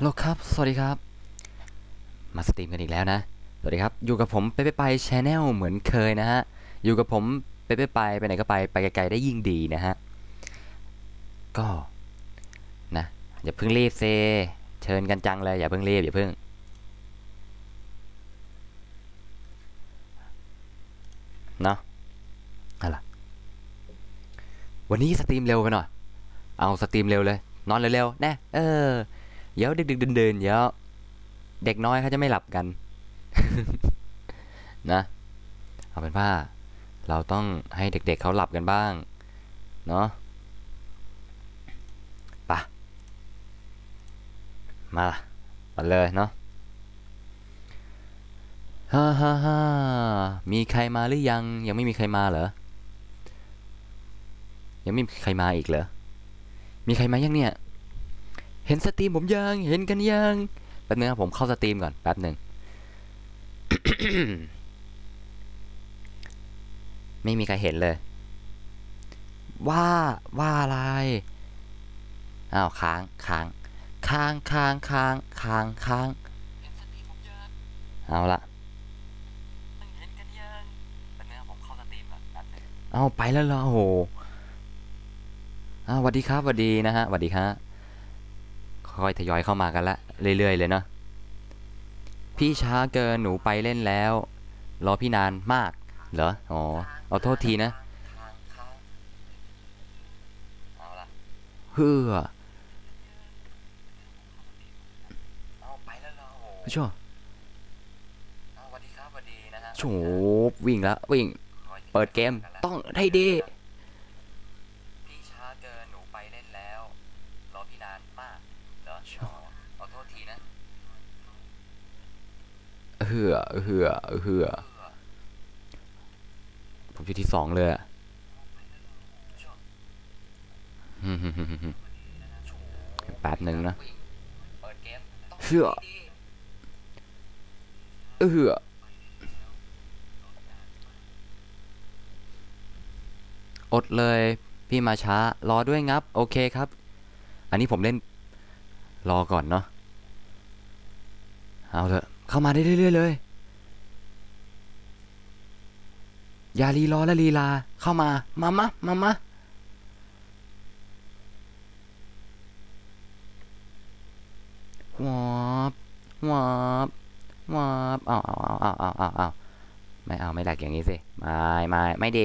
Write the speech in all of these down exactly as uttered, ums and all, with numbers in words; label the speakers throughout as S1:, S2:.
S1: ฮัลโหลครับสวัสดีครับมาสตรีมกันอีกแล้วนะสวัสดีครับอยู่กับผมเป๊ะไปชแนลเหมือนเคยนะฮะอยู่กับผมเป๊ะไปไปไหนก็ไปไปไกลๆได้ยิ่งดีนะฮะก็นะอย่าเพิ่งรีบเซเชิญกันจังเลยอย่าเพิ่งรีบอย่าเพิ่งเนาะอะไรวันนี้สตรีมเร็วไปหน่อยเอาสตรีมเร็วเลยนอนเร็วๆแน่เออเดี๋ยวดึกๆเดินๆเดี๋ยวเด็กน้อยเขาจะไม่หลับกันนะเอาเป็นว่าเราต้องให้เด็กๆเเขาหลับกันบ้างเนาะปะมามาเลยเนาะฮ่าฮ่าฮ่ามีใครมาหรือยังยังไม่มีใครมาเหรอยังไม่มีใครมาอีกเหรอมีใครมายังเนี่ยเห็นสตรีมผมยังเห็นกันยังแป๊บนึงนะผมเข้าสตรีมก่อนแป๊บหนึ่งไม่มีใครเห็นเลยว่าว่าอะไรอ้าวค้างค้างค้างค้างค้างค้างค้างเอาละเอาไปแล้วเหรอโอ้โหอ้าวสวัสดีครับสวัสดีนะฮะสวัสดีฮะค่อยทยอยเข้ามากันละเรื่อยๆเลยเนาะพี่ช้าเกินหนูไปเล่นแล้วรอพี่นานมากเหรออ๋อเอาโทษทีนะเฮ้อผู้ชมโฉบวิ่งแล้ววิ่งเปิดเกมต้องได้ดีพี่ช้าเกินหนูไปเล่นแล้วรอพี่นานมากเหรออ๋อเอาโทษทีนะเฮือเฮือเฮือผมอยู่ที่สองเลยอะแป๊บหนึ่งนะเฮือเฮืออดเลยพี่มาช้ารอด้วยงับโอเคครับอันนี้ผมเล่นรอก่อนเนาะเอาเถอะเข้ามาได้เรื่อยๆเลยอย่ารีรอและลีลาเข้ามามามะมามะวาบวาบวาบเอาเอาเอาเอาเอาเอาเอาไม่เอาไม่แหลกอย่างนี้สิไม่ไม่ไม่ดี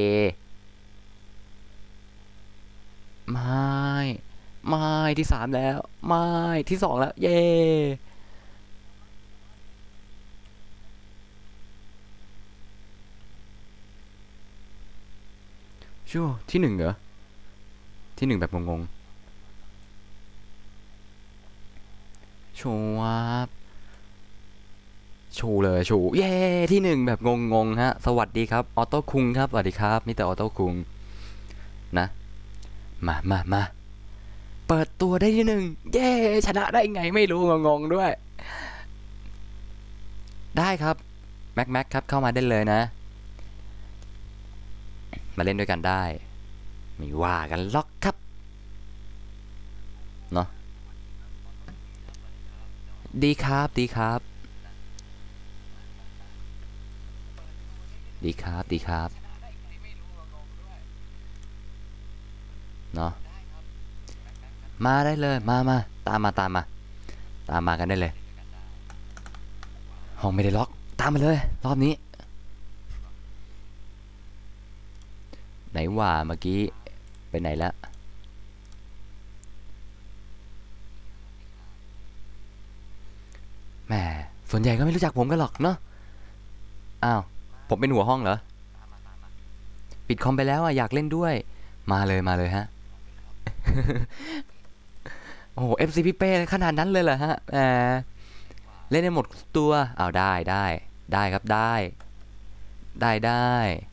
S1: ไม่ไม่ที่สามแล้วไม่ที่สองแล้วเย่ชั่วที่หนึ่งเหรอที่หนึ่งแบบงงๆชัวบชูเลยชูเย่ที่หนึ่งแบบงงๆฮะสวัสดีครับออโต้คุงครับสวัสดีครับมิสเตอร์ออโต้คุงนะมามามาเปิดตัวได้ที่หนึ่งเย่ชนะได้ไงไม่รู้งงๆด้วยได้ครับแม็กแม็กครับเข้ามาได้เลยนะมาเล่นด้วยกันได้ไม่ว่ากันล็อกครับเนาะดีครับดีครับดีครับดีครับเนาะมาได้เลยมามาตามมาตามมาตามมากันได้เลยห้องไม่ได้ล็อกตามมาเลยรอบนี้ไหนว่าเมื่อกี้ไปไหนแล้วแหมส่วนใหญ่ก็ไม่รู้จักผมกันหรอกเนาะอ้าวผมเป็นหัวห้องเหรอปิดคอมไปแล้วอ่ะอยากเล่นด้วยมาเลยมาเลยฮะโอ้โหเอฟซีพี่เป้ขนาดนั้นเลยเหรอฮะแหมเล่นได้หมดตัวอ้าวได้ได้ได้ครับได้ได้ได้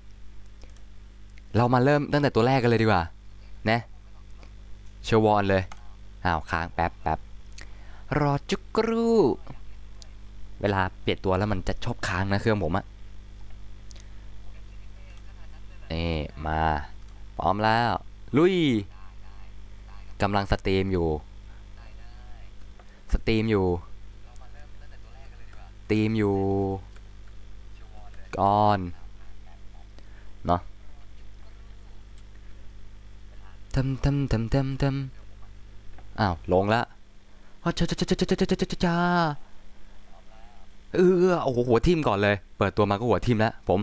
S1: เรามาเริ่มตั้งแต่ตัวแรกกันเลยดีกว่านะเชวอนเลยอ้าวค้างแป๊บแป๊บรอจุกรูเวลาเปลี่ยนตัวแล้วมันจะชอบค้างนะเครื่องผมอะนี่มาพร้อมแล้วลุยกำลังสตรีมอยู่สตรีมอยู่สตรีมอยู่ก่อนเนาะทำทำทำทำทำอ้าวลงละอ้าวจ้าจ้าจ้าจ้าจ้าจ้าจ้าจ้าเออโอ้โหหัวทิ่มก่อนเลยเปิดตัวมาก็หัวทิ่มแล้วผม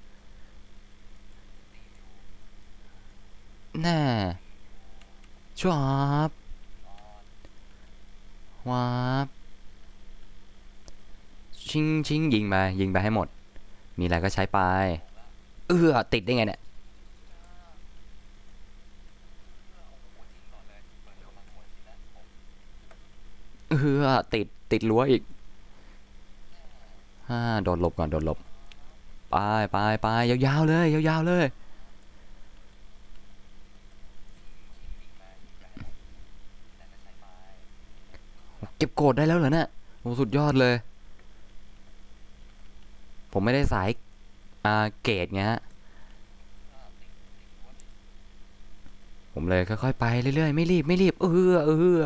S1: แน่ชวบวาบชิงชิงยิงไปยิงไปให้หมดมีอะไรก็ใช้ไปเออติดได้ไงเนี่ยเออติดติดรั้วอีกฮ่าโดนหลบก่อนโดนหลบไปไปไปยาวๆเลยยาวๆเลยเก็บโกดได้แล้วเหรอเนี่ยโอ้สุดยอดเลยผมไม่ได้สายอ่าเกรดไงฮะผมเลยค่อยๆไปเรื่อยๆไม่รีบไม่รีบเออเออ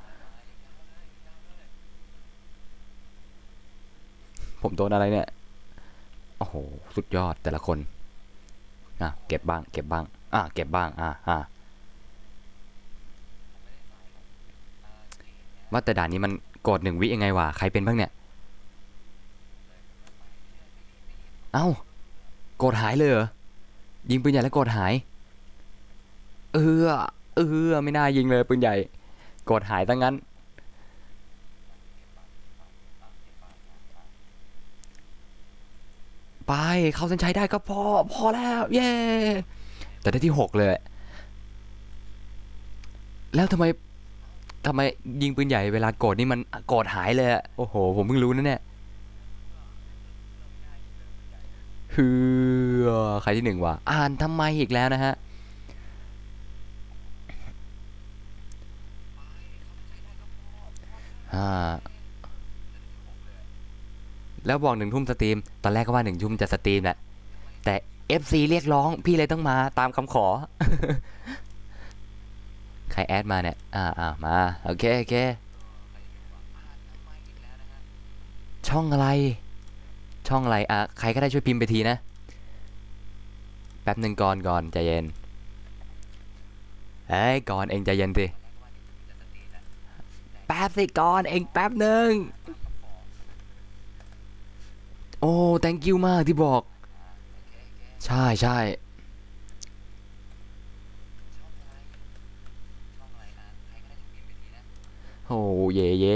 S1: ผมโดนอะไรเนี่ยโอ้โหสุดยอดแต่ละคนอ่ะเก็บบ้างเก็บบ้างอ่ะเก็บบ้างอ่ะอ่ะว่าแต่ด่านนี้มันกดหนึ่งวิยังไงวะใครเป็นบ้างเนี่ยเอ้ากดหายเลยเหรอยิงปืนใหญ่แล้วกดหายเออเออไม่น่ายิงเลยปืนใหญ่กดหายตั้งงั้นไปเข้าเส้นชัยได้ก็พอพอแล้วเย้แต่ได้ที่หกเลยแล้วทำไมทำไมยิงปืนใหญ่เวลากดนี่มันกดหายเลยอะโอ้โหผมเพิ่งรู้นะเนี่ยฮือใครที่หนึ่งวะอ่านทำไมอีกแล้วนะฮะอ่าแล้วบอกหนึ่งทุ่มสตรีมตอนแรกก็ว่าหนึ่งทุ่มจะสตรีมแหละแต่ เอฟ ซี เรียกร้องพี่เลยต้องมาตามคำขอใครแอดมาเนี่ยอ่าอ่ามาโอเคโอเคช่องอะไรช่องอะไรอ่ะใครก็ได้ช่วยพิมพ์ไปทีนะแป๊บหนึ่งก่อนก่อนใจเย็นเฮ้ยก่อนเองใจเย็นสิแป๊บสิก่อนเองแป๊บหนึ่งโอ้ thank you มากที่บอกใช่ใช่โอ้เย่เย่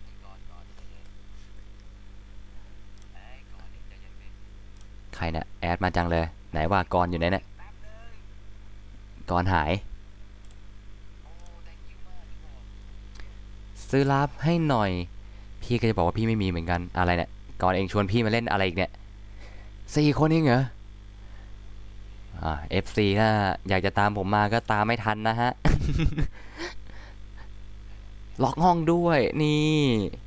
S1: ใครเนี่ยแอดมาจังเลยไหนว่ากรอยู่ไหนเนี่ยกรหายซื้อลับให้หน่อยพี่ก็จะบอกว่าพี่ไม่มีเหมือนกันอะไรเนี่ยกรเองชวนพี่มาเล่นอะไรอีกเนี่ยสี่คนเองเหรออ่า เอฟ ซี ถ้าอยากจะตามผมมาก็ตามไม่ทันนะฮะล็อกห้องด้วยนี่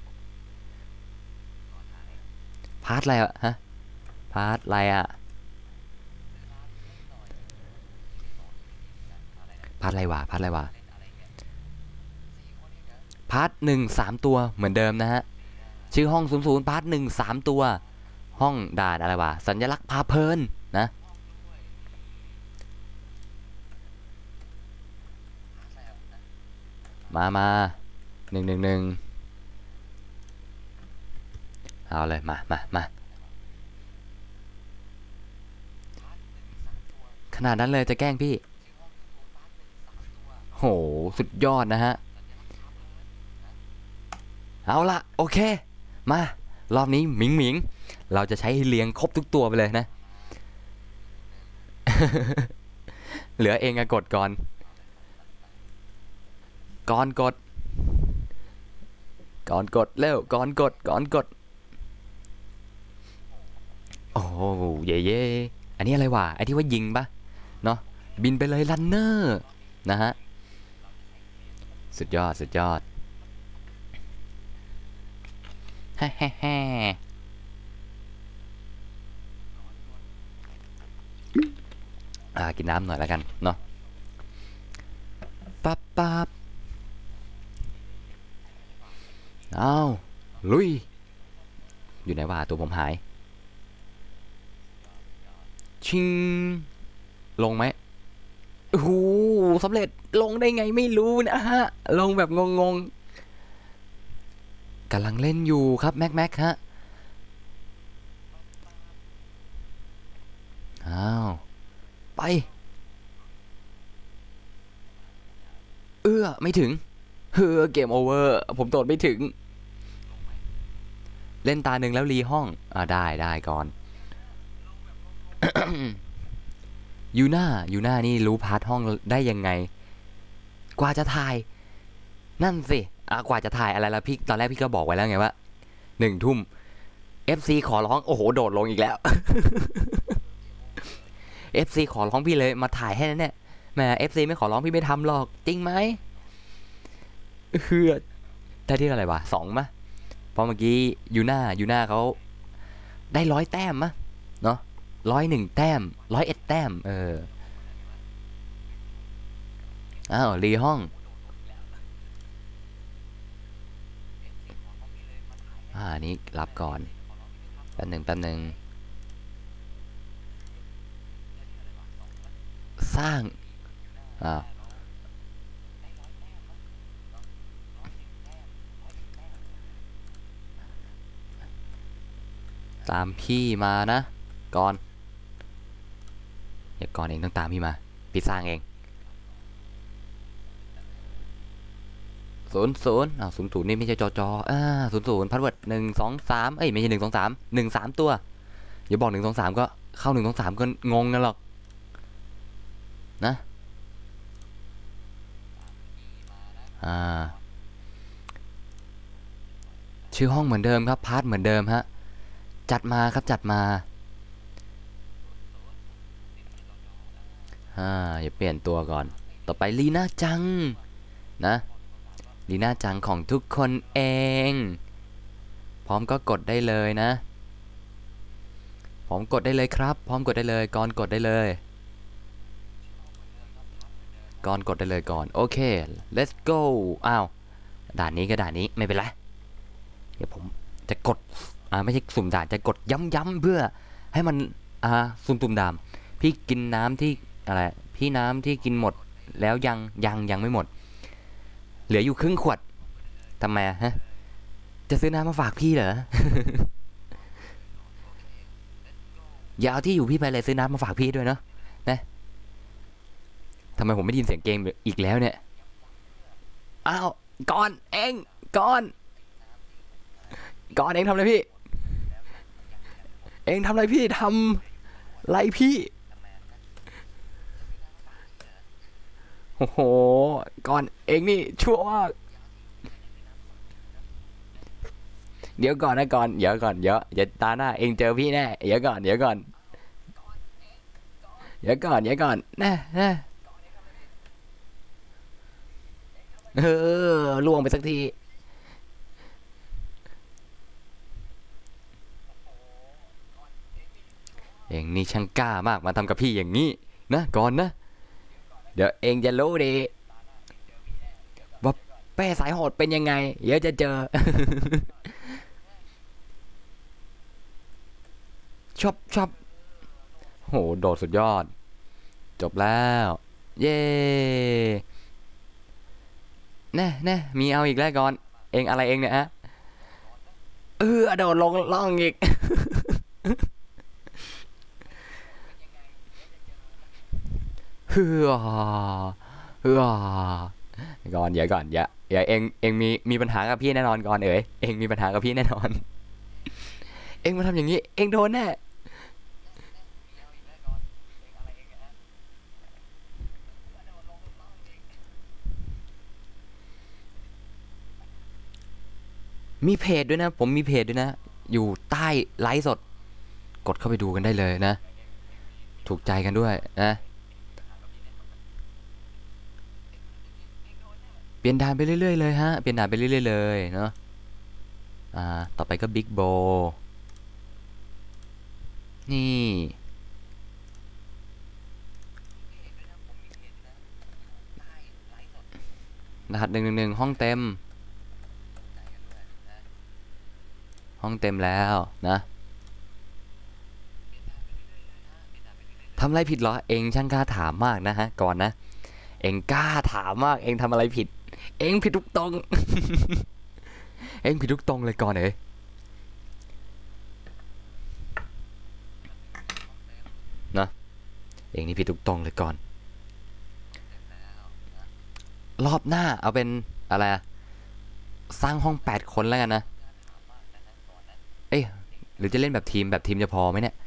S1: พาร์ทอะไรอะฮะพาร์ทอะไรอะพาร์ทอะไรวะพาร์ทอะไรวะพาร์ทหนึ่งสามตัวเหมือนเดิมนะฮะชื่อห้องศูนย์ศูนย์พาร์ทหนึ่งสามตัวห้องด่านอะไรวะสัญลักษณ์พาเพลินนะมามาหนึ่งหนึ่งหนึ่งเอาเลยมามามาขนาดนั้นเลยจะแกล้งพี่โหสุดยอดนะฮะเอาละโอเคมารอบนี้หมิงหมิงเราจะใช้เลี้ยงครบทุกตัวไปเลยนะเหลือเองอะกดก่อนก่อนกดก่อนกดเร็วก่อนกดก่อนกดโอ้เย่เย่อันนี้อะไรวะไอที่ว่ายิงปะเนาะบินไปเลยลันเนอร์นะฮะสุดยอดสุดยอดฮ่าฮ่าฮ่าอ่ากินน้ำหน่อยแล้วกันเนาะปั๊บปั๊บอ้าวลุยอยู่ไหนวะตัวผมหายชิงลงไหมโอ้โหสำเร็จลงได้ไงไม่รู้นะฮะลงแบบงงๆกำลังเล่นอยู่ครับแม็กแม็กฮะอ้าวไปเอื้อไม่ถึงเฮ้อเกมโอเวอร์ผมโดดไม่ถึงเล่นตาหนึ่งแล้วรีห้องอ่าได้ได้ก่อน ยูน่ายูน่านี่รู้พาร์ทห้องได้ยังไงกว่าจะถ่ายนั่นสิอ่ะกว่าจะถ่ายอะไรแล้วพี่ตอนแรกพี่ก็บอกไว้แล้วไงว่าหนึ่งทุ่ม เอฟ ซี ขอร้องโอ้โหโดดลงอีกแล้ว เอฟ ซี ขอร้องพี่เลยมาถ่ายให้นั่นเนี่ยแหม เอฟ ซี ไม่ขอร้องพี่ไม่ทำหรอกจริงไหมเฮือได้ที่อะไรวะสองมะเพราะเมื่อกี้ยูน่ายูน่าเขาได้ร้อยแต้มมะเนาะร้อยหนึ่งแต้มร้อยเอ็ดแต้มเอออ้าวรีห้องอ่านี้รับก่อนแป๊บหนึ่งแป๊บหนึ่งสร้างอ่าตามพี่มานะก่อนอย่าก่อนเองต้องตามพี่มาพี่สร้างเองศูนย์ศูนย์อ้าวศูนย์ศูนย์นี่ไม่ใช่จอจออ่าศูนย์ศูนย์พาสเวิร์ดหนึ่งสองสามเอ้ยไม่ใช่หนึ่งสองสามหนึ่งสามตัวอย่าบอกหนึ่งสองสามก็เข้าหนึ่งสองสามก็งงกันหรอกนะอ่าชื่อห้องเหมือนเดิมครับพาร์ทเหมือนเดิมฮะจัดมาครับจัดมาอ่าอย่าเปลี่ยนตัวก่อนต่อไปลีน่าจังนะลีน่าจังของทุกคนเองพร้อมก็กดได้เลยนะพร้อมกดได้เลยครับพร้อมกดได้เลยก่อนกดได้เลยก่อนกดได้เลยก่อนโอเค let's go อ้าวด่านนี้ก็ด่านนี้ไม่เป็นไรเดี๋ยวผมจะกดอ่าไม่ใช่สุ่มด่านจะกดย้ำๆเพื่อให้มันอ่าสุ่มตุ่มด่ามพี่กินน้ำที่อะไรพี่น้ำที่กินหมดแล้วยังยังยังไม่หมดเหลืออยู่ครึ่งขวดทำไมฮะจะซื้อน้ำมาฝากพี่เหรอ อย่าเอาที่อยู่พี่ไปเลยซื้อน้ำมาฝากพี่ด้วยเนาะนะทำไมผมไม่ได้ยินเสียงเกมอีกแล้วเนี่ยอ้าวก่อนเองก่อนก่อนเองทำอะไรพี่เองทำอะไรพี่ทำอะไรพี่โอ้โหก่อนเองนี่ชั่วมากเดี๋ยวก่อนนะก่อนเดี๋ยวก่อนเดี๋ยวอย่าตาหน้าเองเจอพี่แน่เดี๋ยวก่อนเดี๋ยวก่อนเดี๋ยวก่อนเดี๋ยวก่อนนะนะเออล่วงไปสักทีเองนี่ช่างกล้ามากมาทำกับพี่อย่างนี้นะก่อนนะเดี๋ยวเองจะรู้ดีว่าเป้สายโหดเป็นยังไงเดี๋ยวจะเจอ ชอบชอบโหโดดสุดยอดจบแล้วเย้แน่แน่มีเอาอีกแล้วก่อนเองอะไรเองเนี่ยฮะเออโดดลงล่องอีกเฮือเฮือก่อนเดี๋ยวก่อนอย่าอย่าเองเองมีมีปัญหากับพี่แน่นอนก่อนเอ๋ยเองมีปัญหากับพี่แน่นอนเองมาทำอย่างนี้เองโดนแน่มีเพจด้วยนะผมมีเพจด้วยนะอยู่ใต้ไลฟ์สดกดเข้าไปดูกันได้เลยนะถูกใจกันด้วยนะเปลี่ยนด่านไปเรื่อยๆเลยฮะเปลี่ยนด่านไปเรื่อยๆเลยเนาะอ่าต่อไปก็บิ๊กโบนี่รหัสหนึ่งหนึ่งหนึ่งห้องเต็มห้องเต็มแล้วนะทำอะไรผิดเหรอเองช่างกล้าถามมากนะฮะก่อนนะเองกล้าถามมากเองทำอะไรผิดเองผิดทุกตรง เองผิดทุกตรงเลยก่อนเอ้ยนะเองนี่ผิดทุกตรงเลยก่อนรอบหน้าเอาเป็นอะไรอะสร้างห้องแปดคนแล้วกันนะเอ้ยหรือจะเล่นแบบทีมแบบทีมจะพอไหมเนี่ย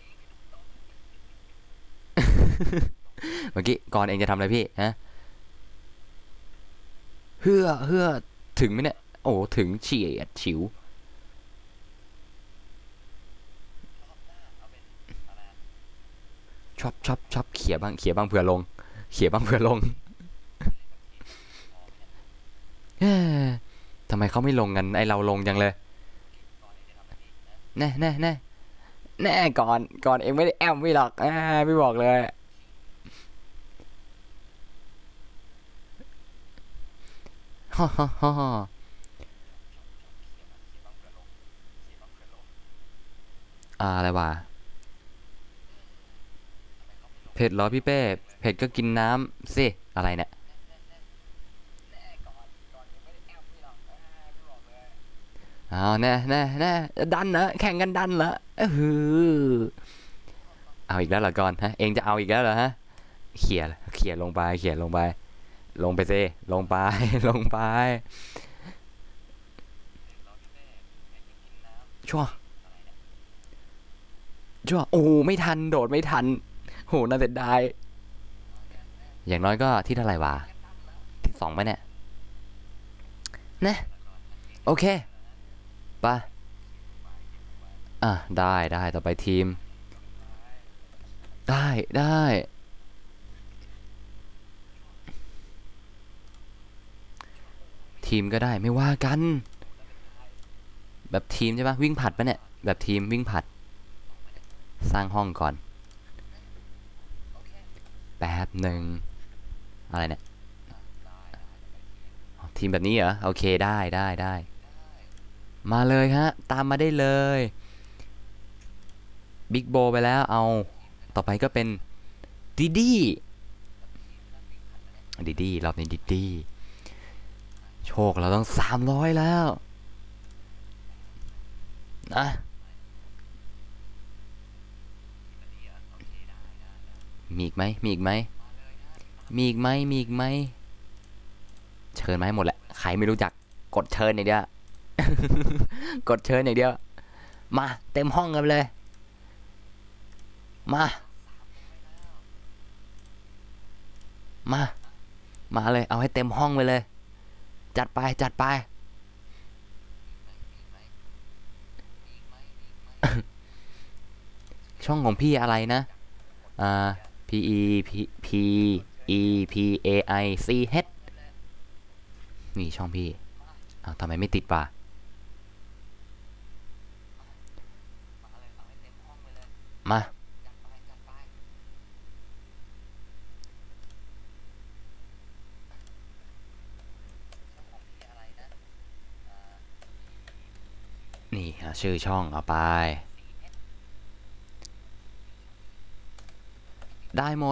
S1: เมื่อกี้ก่อนเองจะทำอะไรพี่ฮะเฮือเฮือถึงไหมเนี่ยโอ้ถึงเฉียดฉิวชอบชอบชอบเขี่ยบ้างเขี่ยบ้างเผื่อลงเขี่ยบ้างเผื่อลงเฮ้ยทำไมเขาไม่ลงกันไอเราลงจังเลยแน่แน่แน่แน่ก่อนก่อนเองไม่ได้แอมไม่หรอกอ่าไม่บอกเลยฮ่าฮ่าฮ่าอ่าอะไรวะเผ็ดเหรอพี่เป้เผ็ดก็กินน้ำสิอะไรเนี่ยอ้าวแน่แน่แน่ดันเหรอแข่งกันดันเหรอเออเอาอีกแล้วเหรอก่อนฮะเองจะเอาอีกแล้วเหรอฮะเขี่ยเขี่ยลงไปเขี่ยลงไปลงไปซิลงไปลงไปชั่วชั่วโอ้ไม่ทันโดดไม่ทันโหน่าเสียดายอย่างน้อยก็ที่เท่าไหร่วะที่สองไปเนี่ยนะโอเคไปอ่ะได้ได้ต่อไปทีมได้ได้ทีมก็ได้ไม่ว่ากันแบบทีมใช่ปะวิ่งผัดปะเนี่ยแบบทีมวิ่งผัดสร้างห้องก่อนแป๊บหนึ่งอะไรเนี่ยทีมแบบนี้เหรอโอเคได้ได้ได้มาเลยฮะตามมาได้เลยบิ๊กโบไปแล้วเอาต่อไปก็เป็นดิดี้ดิดี้รอบนี้ดิดี้โชคเราต้องสามร้อยแล้วนะมีอีกไหมมีอีกไหมมีอีกไหมมีอีกไหมเชิญมาให้หมดแหละใครไม่รู้จักกดเชิญอย่างเดียวกดเชิญอย่างเดียวมาเต็มห้องกันเลยมามามาเลยเอาให้เต็มห้องไปเลยจัดไปจัดไปช่องของพี่อะไรนะอ่า P E P P E P A I C H นี่ช่องพี่อ้าวทำไมไม่ติดป่ะมานี่ชื่อช่องเอาไปได้หมด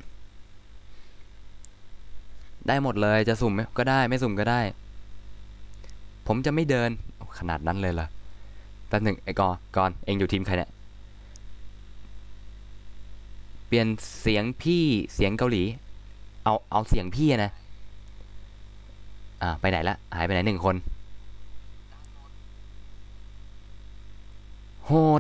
S1: ได้หมดเลยจะสุ่มก็ได้ไม่สุ่มก็ได้ผมจะไม่เดินขนาดนั้นเลยเหรอแป๊บหนึ่งไอ้กอก่อนเองอยู่ทีมใครเนี่ยเปลี่ยนเสียงพี่เสียงเกาหลีเอาเอาเสียงพี่นะอ่าไปไหนละหายไปไหนหนึ่งคนโหด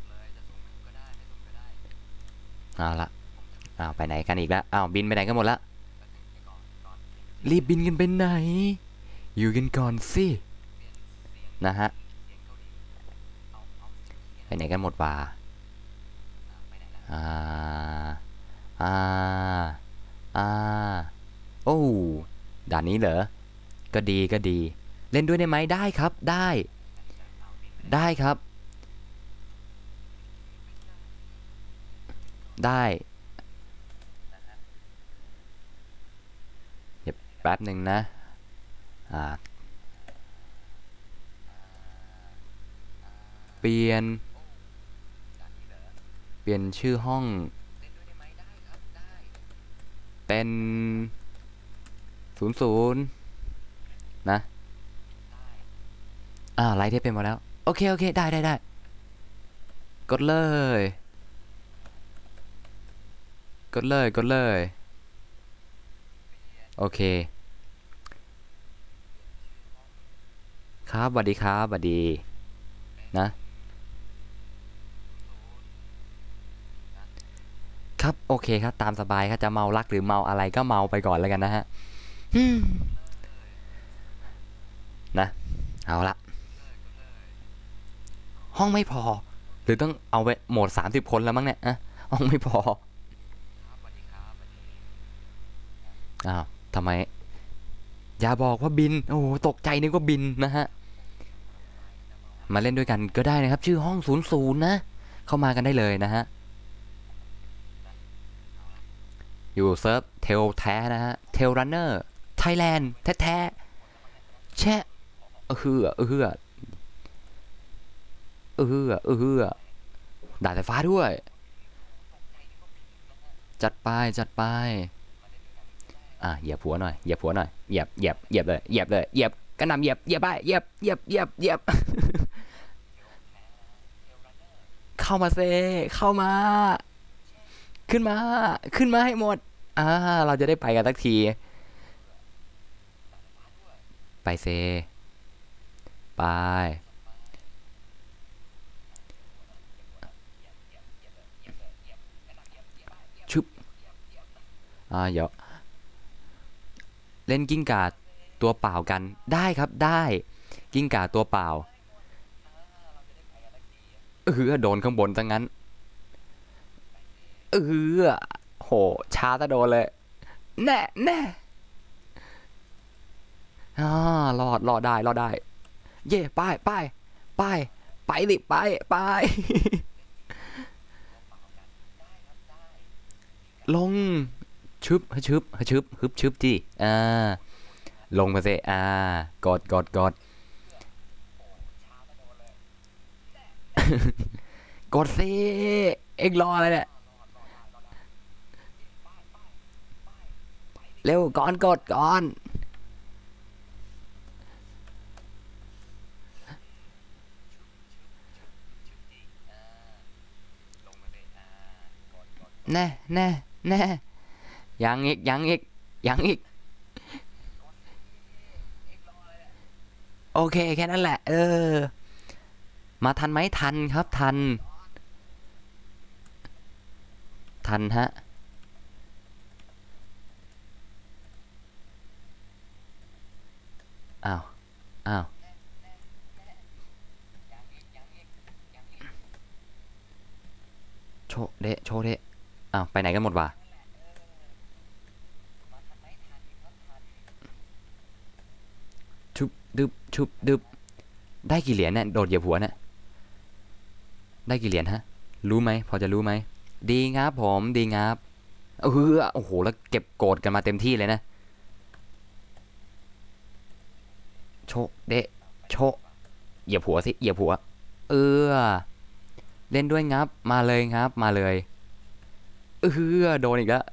S1: เอาละอ้าวไปไหนกันอีกแล้วอ้าวบินไปไหนกันหมดละรีบบินกันไปไหนอยู่กันก่อนสินะฮะไปไหนกันหมดวะอ่าอ่าอ่าโอ้ด่านนี้เหรอก็ดีก็ดีเล่นด้วยได้ไหมได้ครับได้ได้ครับได้เดี๋ยวแป๊บหนึ่งนะอ่าปลี่ยนเปลี่ยนชื่อห้องเป็นศูนย์ศูนย์นะอ่าไลท์เทปเป็นหมดแล้วโอเคโอเคได้ได้ได้กดเลยกดเลยกดเลยโอเคครับสวัสดีครับสวัสดีนะครับโอเคครับตามสบายครับจะเมารักหรือเมาอะไรก็เมาไปก่อนแล้วกันนะฮะนะเอาละห้องไม่พอหรือต้องเอาไปโหมดสามสิบคนแล้วมั้งเนี่ยอะห้องไม่พออ้าวทำไมอย่าบอกว่าบินโอ้โหตกใจนึกว่าบินนะฮะมาเล่นด้วยกันก็ได้นะครับชื่อห้องศูนย์ศูนย์นะเข้ามากันได้เลยนะฮะอยู่เซิร์ฟเทลแท้นะฮะเทลรันเนอร์ไทยแลนด์แท้ๆแช่เออเฮือเออเฮือเออเฮือเออเฮือด่าสายฟ้าด้วยจัดไปจัดไปอ่ะเหยียบหัวหน่อยเหยียบหัวหน่อยเหยียบเหยียบเหยียบเลยเหยียบเลยเหยียบกระหน่ำเหยียบเหยียบไปเหยียบเหยียบเหยียบเหยียบเข้ามาเซเข้ามาขึ้นมาขึ้นมาให้หมดอ่าเราจะได้ไปกันสักทีไปเซไปชุบอ่าเดี๋ยวเล่นกิ้งก่าตัวเปล่ากันได้ครับได้กิ้งก่าตัวเปล่าเออโดนข้างบนซะงั้นเออโหช้าตะโดนเลยแน่แน่อ่ารอดรอดได้รอดได้เย่ไปไปไปไปดิไปไปลงชึบชึบชึบฮึบชึบจีอ่าลงมาสิอ่ากดกดกดกดสิเอ็งรออะไรเนี่ยเร็วก่อนกดก่อนแน่แน่แน่ยังอีกยังอีกยังอีกโอเคแค่นั้นแหละเออมาทันไหมทันครับทันทันฮะอ้าวอ้าวโชเดะโชเดะอ้าวไปไหนกันหมดวะชุบดึบชุบดึบได้กี่เหรียญเนี่ยโดดเหยียบหัวเนี่ยได้กี่เหรียญฮะรู้ไหมพอจะรู้ไหมดีงับผมดีงับเออโอ้โหแล้วเก็บโกดกันมาเต็มที่เลยนะโชเดะโชเหยียบหัวสิเหยียบหัวเออเล่นด้วยงับมาเลยงับมาเลยเออโดนอีกแล้ว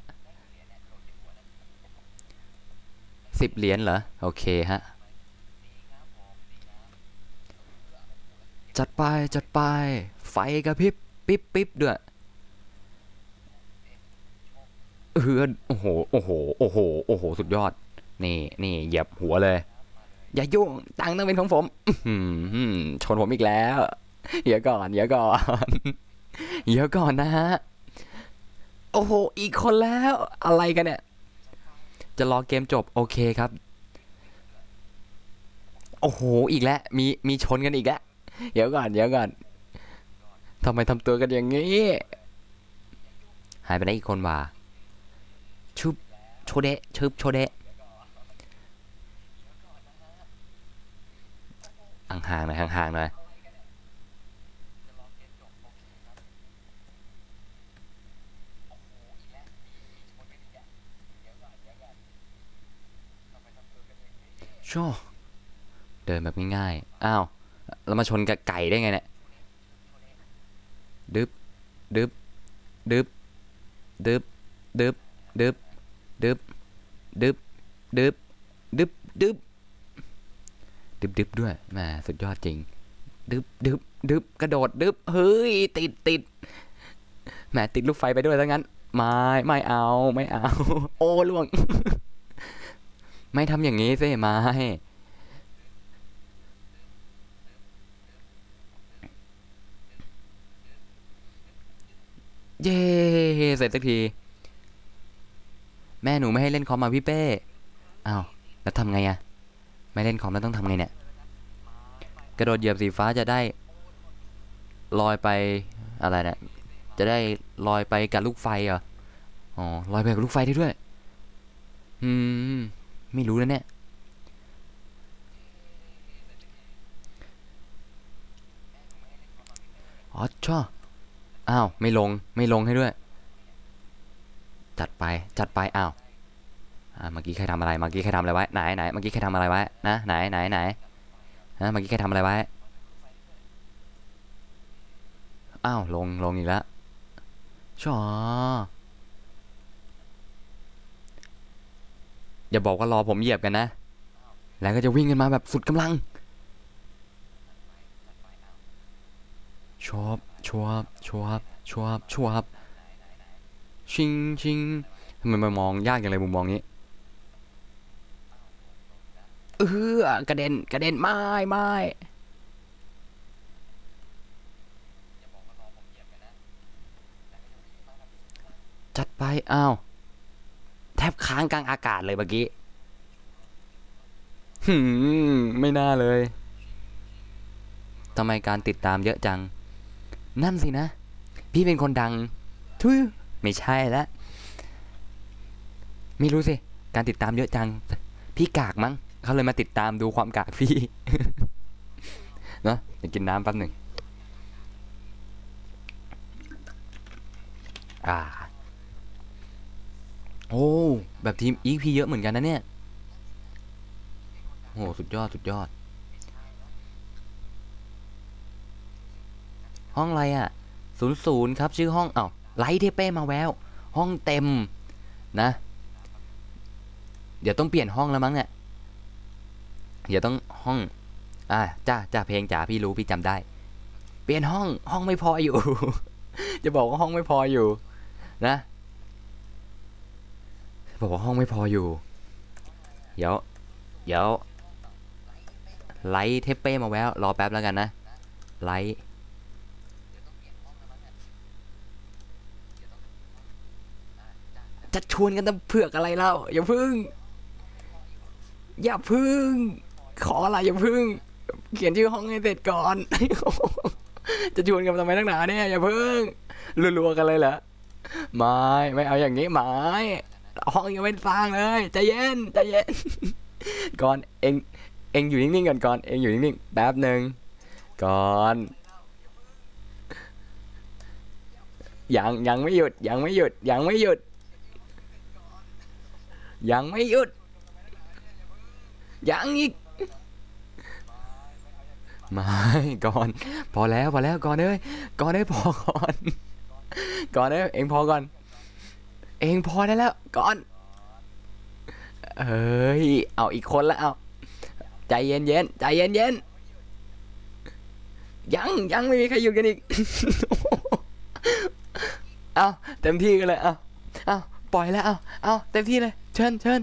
S1: สิบเหรียญเหรอโอเคฮะจัดไปจัดไปไฟกระพริบปิ๊บปิ๊บด้วยเออโอ้โหโอ้โหโอ้โหโอ้โหสุดยอดนี่นี่เหยียบหัวเลยอย่ายุ่งตังค์ต้องเป็นของผมอืมชนผมอีกแล้วเดี๋ยวก่อนเดี๋ยวก่อนเดี๋ยวก่อนนะฮะโอ้โหอีกคนแล้วอะไรกันเนี่ยจะรอเกมจบโอเคครับโอ้โหอีกแล้วมีมีชนกันอีกแล้วเดี๋ยวก่อนเดี๋ยวก่อนทำไมทำตัวกันอย่างนี้หายไปไหนอีกคนวะชุบโชเดะชุบโชเดะห่างๆหน่อยห่างๆหน่อยชั่วเดินแบบง่ายๆอ้าวแล้วมาชนกับไก่ได้ไงเนี่ยดึบดึบดึบดึบดึบดึบดึบดึบดึบดึบดึบดึบดึบด้วยแหมสุดยอดจริงดึบดึบดึบกระโดดดึบเฮ้ยติดติดแหมติดลูกไฟไปด้วยทั้งนั้นไม่ไม่เอาไม่เอาโอ้ล่วงไม่ทำอย่างนี้สิไม่เย้เสร็จสักทีแม่หนูไม่ให้เล่นคอมมาพี่เป้อ้าวแล้วทำไงอะไม่เล่นคอมแล้วต้องทำไงเนี่ยกระโดดเหยียบสีฟ้าจะได้ลอยไปอะไรเนี่ยจะได้ลอยไปกับลูกไฟเหรออ๋อลอยไปกับลูกไฟได้ด้วยอืมไม่รู้นะเนี่ยอ๋อชออ้าวไม่ลงไม่ลงให้ด้วยจัดไปจัดไปอ้าวอ่าเมื่อกี้ใครทำอะไรเมื่อกี้ใครทำอะไรไว้ไหนไหนเมื่อกี้ใครทำอะไรไว้นะไหนไหนไหนฮะเมื่อกี้ใครทำอะไรไว้อ้าวลงลงอีกแล้วชออย่าบอกว่ารอผมเหยียบกันนะแล้วก็จะวิ่งกันมาแบบสุดกำลังชวบชวบชวบชวบชวบชิงชิงทำไมมามองยากอย่างไรมุมมองนี้เออกระเด็นกระเด็นไม่ไม่จัดไปอ้าวแทบค้างกลางอากาศเลยเมื่อกี้หืมไม่น่าเลยทำไมการติดตามเยอะจังนั่นสินะพี่เป็นคนดังทุยไม่ใช่แล้วไม่รู้สิการติดตามเยอะจังพี่กากมั้งเขาเลยมาติดตามดูความกากพี่เนาะเดี๋ยวกินน้ำแป๊บหนึ่งอ่าโอ้แบบทีมอีพีเยอะเหมือนกันนะเนี่ยโอ้สุดยอดสุดยอดห้องอะไรอ่ะศูนย์ศูนย์ครับชื่อห้องเอ้าไลท์เทเป้มาแววห้องเต็มนะเดี๋ยวต้องเปลี่ยนห้องแล้วมั้งเนี่ยเดี๋ยวต้องห้องอ่าจ้าจ้าเพลงจ๋าพี่รู้พี่จำได้เปลี่ยนห้องห้องไม่พออยู่จะบอกว่าห้องไม่พออยู่นะบอกว่าห้องไม่พออยู่เดี๋ยวเดี๋ยวไลท์เทปเป้มาแววรอแป๊บแล้วกันนะไลท์จะชวนกันจะเผือกอะไรเล่าอย่าพึ่งอย่าพึ่งขออะไรอย่าพึ่งเขียนชื่อห้องให้เสร็จก่อนจะชวนกันทำไมนักหนาเนี่ยอย่าพึ่งรัวๆกันเลยเหรอไม่ไม่เอาอย่างนี้ไม่ห้องยังไม่สร้างเลยใจเย็นใจเย็นก่อนเองเองอยู่นิ่งๆก่อนก่อนเองอยู่นิ่งๆแป๊บหนึ่งก่อนยังยังไม่หยุดยังไม่หยุดยังไม่หยุดยังไม่หยุดยังอีกไม่ก่อนพอแล้วพอแล้วก่อนเอ้ยก่อนเอ้ยพอก่อนก่อนเอ้ยเองพอก่อนเองพอได้แล้วก่อนเอ้ยเอาอีกคนละเอาใจเย็นเย็นใจเย็นเย็นยังยังไม่มีใครหยุดกันอีกเอาเต็มที่กันเลยเอาเอาปล่อยแล้วเอาเอาเต็มที่เลยเชิญเชิญ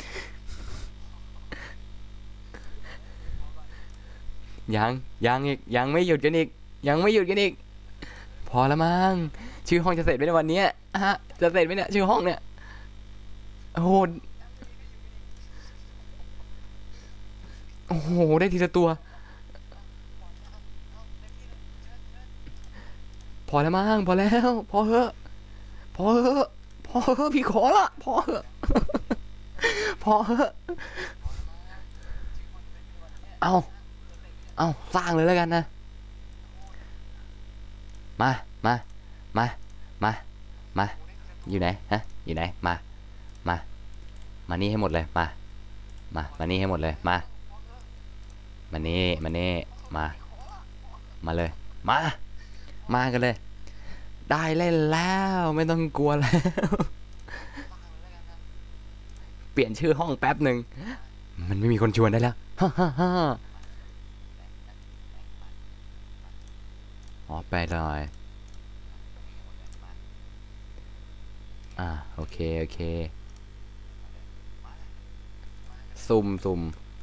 S1: ยังยังอีกยังไม่หยุดกันอีกยังไม่หยุดกันอีกพอแล้วมั้งชื่อห้องจะเสร็จไหมในวันนี้ฮะจะเสร็จไหมเนี่ยชื่อห้องเนี่ยโอ้โหโอ้โหได้ทีละตัวพอแล้วมั้งพอแล้วพอเหอะพอเหอะพอเหอะพี่ขอละพอเหอะพอเหอะเอาเอาสร้างเลยแล้วกันนะมามามามามาอยู่ไหนฮะอยู่ไหนมามามานี่ให้หมดเลยมามามานี่ให้หมดเลยมามานี่มานี่มามาเลยมามากันเลยได้เล่นแล้วไม่ต้องกลัวแล้วเปลี่ยนชื่อห้องแป๊บหนึ่งมันไม่มีคนชวนได้แล้วฮ่าฮ่าฮ่าอ๋อไปเลยอ่าโอเคโอเคซุ่มซุ่ม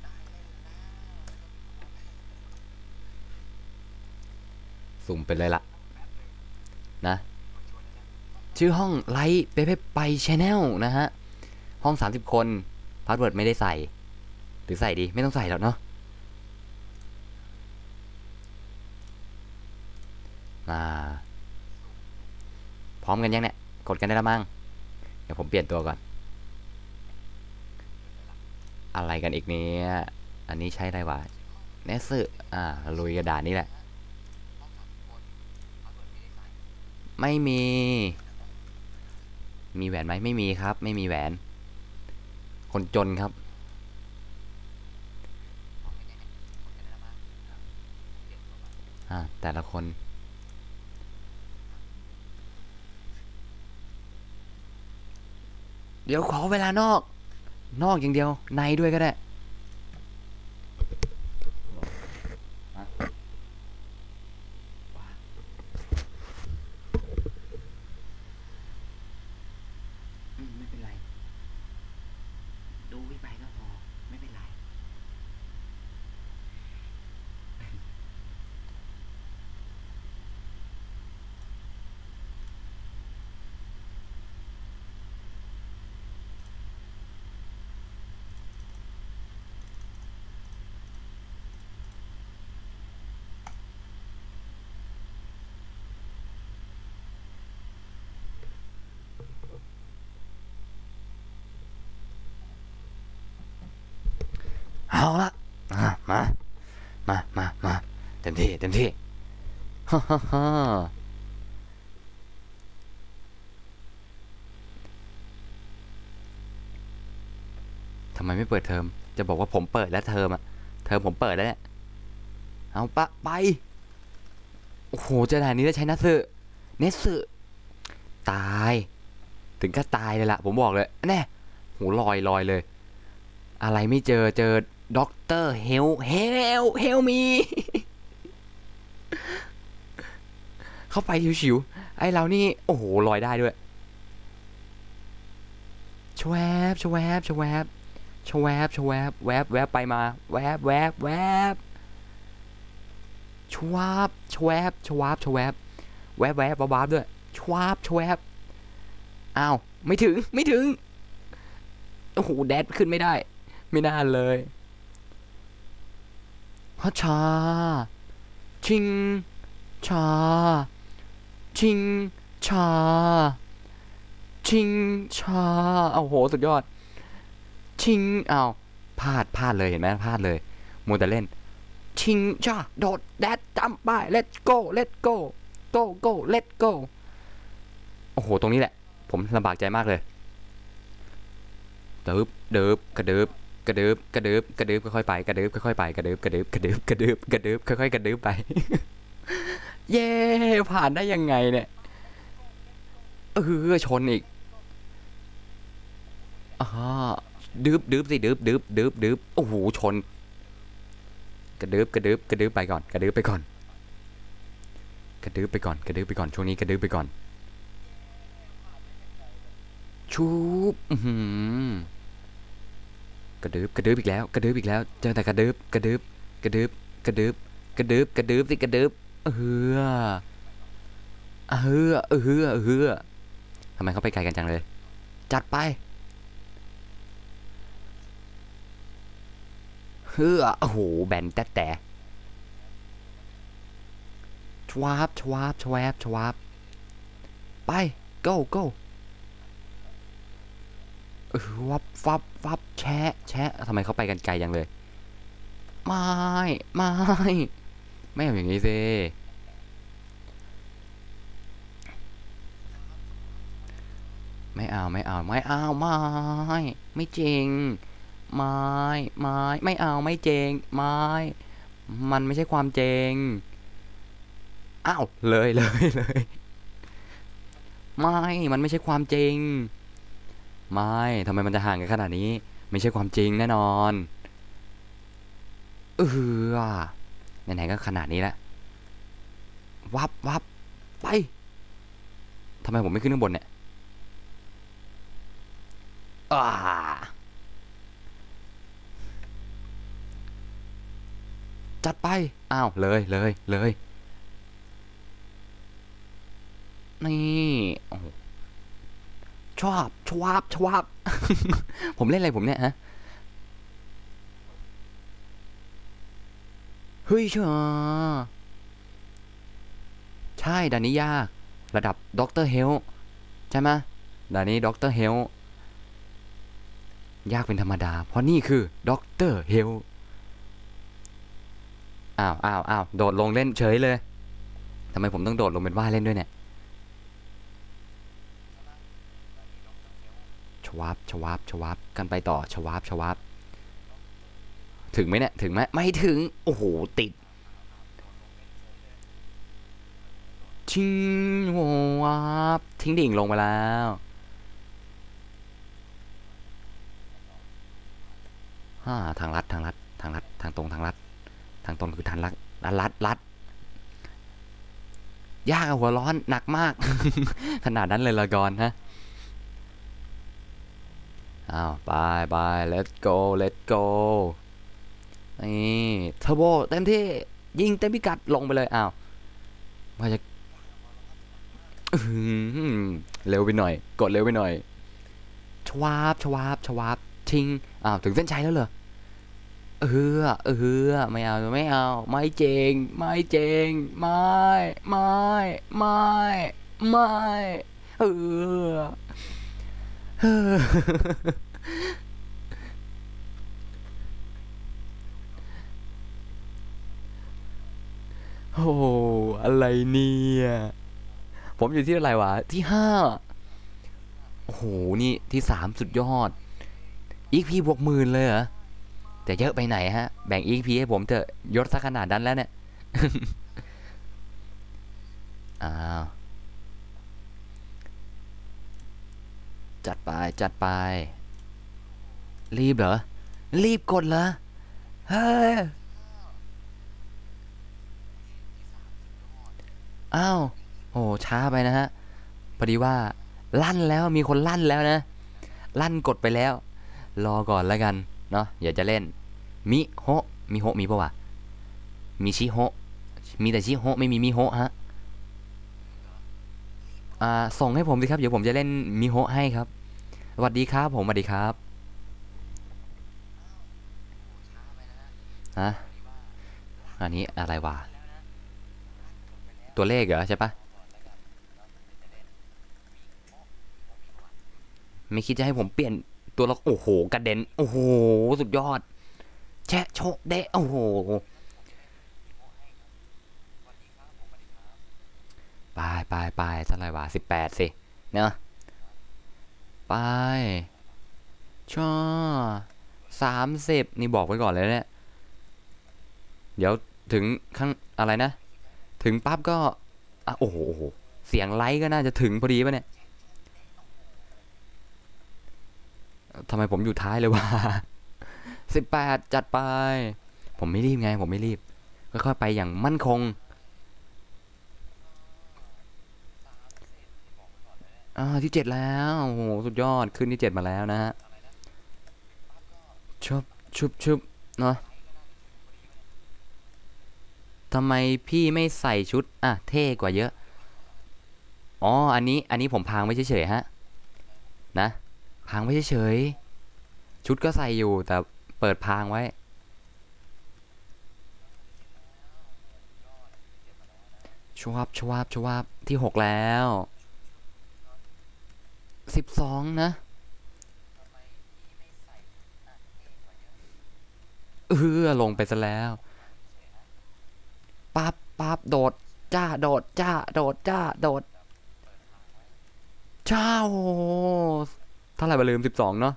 S1: สุ่มไปเลยละนะชื่อห้องไลท์เปเปไปชแนลนะฮะห้องสามสิบคนพาสเวิร์ดไม่ได้ใส่หรือใส่ดีไม่ต้องใส่หรอกเนาะมาพร้อมกันยังเนี่ยกดกันได้แล้วมั้งเดี๋ยวผมเปลี่ยนตัวก่อนอะไรกันอีกเนี่ยอันนี้ใช้อะไรวะเนสซึอ่าลุยกระดานนี้แหละไม่มีมีแหวนไหมไม่มีครับไม่มีแหวนคนจนครับอ่าแต่ละคนเดี๋ยวขอเวลานอกนอกอย่างเดียวในด้วยก็ได้ไม่เป็นไรดูวิไปก็พอไม่เป็นไรเอาละมามามามามาเต็มที่เต็มที่ฮ่าฮ่าฮ่าทำไมไม่เปิดเทอมจะบอกว่าผมเปิดแล้วเทอมอะเทอมผมเปิดแล้วเนี่ยเอาปะไปโอ้โหเจอด่านนี้ได้ใช้นัสสึเนสสึตายถึงก็ตายเลยล่ะผมบอกเลยแน่หูลอยลอยเลยอะไรไม่เจอเจอด็อกเตอร์เฮลเฮลเฮลมีเข้าไปชิวๆไอเรานี่โอ้โหลอยได้ด้วยชวบชวบชวบชวบชวบแวบแวบไปมาแวบแวบแวบชวบชวบชวบชวบแวบแวบบ้าๆด้วยชวบชวบอ้าวไม่ถึงไม่ถึงโอ้โหแดดขึ้นไม่ได้ไม่น่าเลยฮัชชาชิงชาชิงชาชิงชาโอ้โหสุดยอดชิงอ้าวพลาดพลาดเลยเห็นไหมพลาดเลยมัวแต่เล่นชิงชาโดดแดดจำไป let's go let's go go go let's go โอ้โหตรงนี้แหละผมลำบากใจมากเลยเดิบเดิบกระเดิบกระเดิบกระเดิบกระเดิบค่อยๆไปกระเดิบค่อยๆไปกระเดิบกระเดิบกระเดิบกระเดิบกระเดิบค่อยๆกระเดิบไปเย้ผ่านได้ยังไงเนี่ยเออชนอีกอ่าดืบดืบสิดืบดืบดืบดืบโอ้โหชนกระดืบกระดืบกระดืบไปก่อนกระดืบไปก่อนกระดืบไปก่อนกระดืบไปก่อนช่วงนี้กระดืบไปก่อนชูบอือกระดืบกระดืบอีกแล้วกระดืบอีกแล้วเจอแต่กระดืบกระดืบกระดืบกระดืบกระดืบกระดืบสิกระดืบเออเออเออเออทำไมเขาไปไกลกันจังเลยจัดไปเฮ้อโอ้โหแบนแต่แต่ชวาบชวาบชวาบชวาบไป go go เออวับวับวับแชะแชะทำไมเขาไปกันไกลจังเลยไม่ไม่ไม่เอาอย่างนี้สิไม่เอาไม่เอาไม่เอาไม่ไม่จริงไม่ไม่ไม่เอาไม่เจงไม่มันไม่ใช่ความเจงอ้าวเลยเลยเลยไม่มันไม่ใช่ความจริงไม่ทำไมมันจะห่างกันขนาดนี้ไม่ใช่ความจริงแน่นอนเออไหนๆก็ขนาดนี้แล้ววับวับไปทำไมผมไม่ขึ้นข้างบนเนี่ยอ่าจัดไปอ้าวเลยเลยเลยนี่โอ้ชอบชวาบชวาบ ผมเล่นอะไรผมเนี่ยฮะเฮ้ยเชียวใช่ด่านนี้ยากระดับด็อกเตอร์เฮลใช่ไหมด่านนี้ด็อกเตอร์เฮลยากเป็นธรรมดาเพราะนี่คือด็อกเตอร์เฮลอ้าวอ้าวอ้าวโดดลงเล่นเฉยเลยทำไมผมต้องโดดลงเป็นว่าเล่นด้วยเนี่ยชวาบชวาบชวาบกันไปต่อชวาบชวาบถึงไหมเนี่ยถึงไหมไม่ถึงโอ้โหติดชิงโหวาบทิ้งดิ่งลงไปแล้วฮ่าทางลัดทางลัดทางลัดทางตรงทางลัดทางตรงคือทางลัดลัดลัดลัดยากอะหัวร้อนหนักมาก ขนาดนั้นเลยละก่อนฮะอ้าวไปไป let's go let's go นี่เทอร์โบเต็มที่ยิงเต็มพิกัดลงไปเลยอ้าวว่าจะเร็วไปหน่อยกดเร็วไปหน่อยชวาบชวาบชวาบทิ้งอ้าวถึงเส้นชัยแล้วเหรอเออเออไม่เอาไม่เอาไม่เจงไม่เจงไม่ไม่ไม่ไม่เออเออโอ้อะไรเนี่ยผมอยู่ที่อะไรวะที่ห้าโอ้โหนี่ที่สามสุดยอดอีกพีบวกหมื่นเลยเหรอแต่เยอะไปไหนฮะแบ่งอีกพีให้ผมเถอะยศสักขนาดนั้นแล้วเนี่ยอ้าวจัดไปจัดไปรีบเหรอรีบกดเหรอเฮ้ยอ้าวโอ้ช้าไปนะฮะพอดีว่าลั่นแล้วมีคนลั่นแล้วนะลั่นกดไปแล้วรอก่อนแล้วกันเนาะอย่าจะเล่นมิโฮะมิโฮะมีปะวะมีชิโฮะมีแต่ชิโฮะไม่มีมิโฮะฮะอ่าส่งให้ผมสิครับเดี๋ยวผมจะเล่นมิโฮะให้ครับสวัสดีครับผมสวัสดีครับฮะอันนี้อะไรวะตัวเลขเหรอใช่ปะไม่คิดจะให้ผมเปลี่ยนตัวละโอ้โหกระเด็นโอ้โหสุดยอดแชะโชกเดะโอ้โหไปไปไปเท่าไหร่วะสิบแปดสิเนาะไปช่อสามสิบนี่บอกไว้ก่อนเลยเนี่ยเดี๋ยวถึงข้างอะไรนะถึงปั๊บก็อ่ะโอ้โหโอ้โหเสียงไลค์ก็น่าจะถึงพอดีป่ะเนี่ยทำไมผมอยู่ท้ายเลยวะสิบแปดจัดไปผมไม่รีบไงผมไม่รีบค่อยๆไปอย่างมั่นคงอ่าที่เจ็ดแล้วโอ้โหสุดยอดขึ้นที่เจ็ดมาแล้วนะฮะชุบชุบชุบเนาะทำไมพี่ไม่ใส่ชุดอ่ะเท่กว่าเยอะอ๋ออันนี้อันนี้ผมพางไว้เฉยๆฮะนะพางไว้เฉยๆชุดก็ใส่อยู่แต่เปิดพางไว้ชวบชวบชวบที่หกแล้วสิบสองนะเออลงไปซะแล้วปั๊บปั๊บโดดจ้าโดดจ้าโดดจ้าโดดจ้าโอ้เท่าไหร่บาลืมสิบสองเนาะ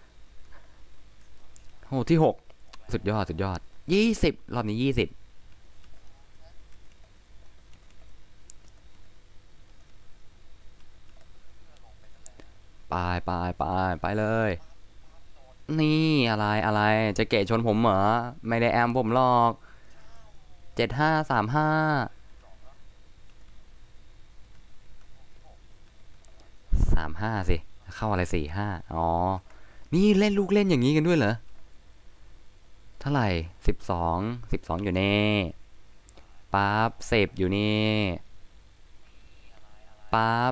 S1: โอ้ที่หกสุดยอดสุดยอดยี่สิบรอบนี้ยี่สิบไปไปไปไปเลยนี่อะไรอะไรจะเกะชนผมเหรอไม่ได้แอมผมหรอกเจ็ดห้าสามห้าสามห้าสิเข้าอะไรสี่ห้าอ๋อนี่เล่นลูกเล่นอย่างนี้กันด้วยเหรอเท่าไหร่สิบสองสิบสองอยู่นี่ปั๊บสิบอยู่นี่ปั๊บ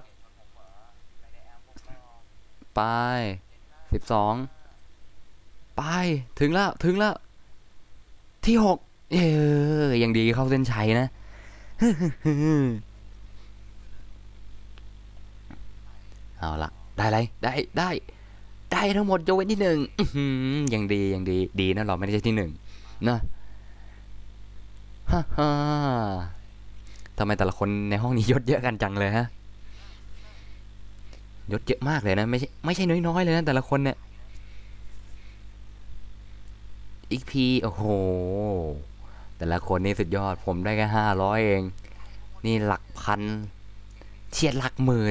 S1: ไปสิบสองไปถึงแล้วถึงแล้วที่หกเออยังดีเข้าเส้นชัยนะเอาละได้เลยได้ได้ได้ทั้งหมดยกเว้นที่หนึ่งยังดียังดีดีนะเราไม่ได้ใช่ที่หนึ่งเนอะฮ่าฮ่าทำไมแต่ละคนในห้องนี้ยศเยอะกันจังเลยฮะยศเยอะมากเลยนะไม่ใช่ไม่ใช่น้อยๆเลยนะแต่ละคนเนี่ยอีกพีโอ้โหแต่ละคนนี่สุดยอดผมได้แค่ห้าร้อยเองนี่หลักพันเฉียดหลักหมื่น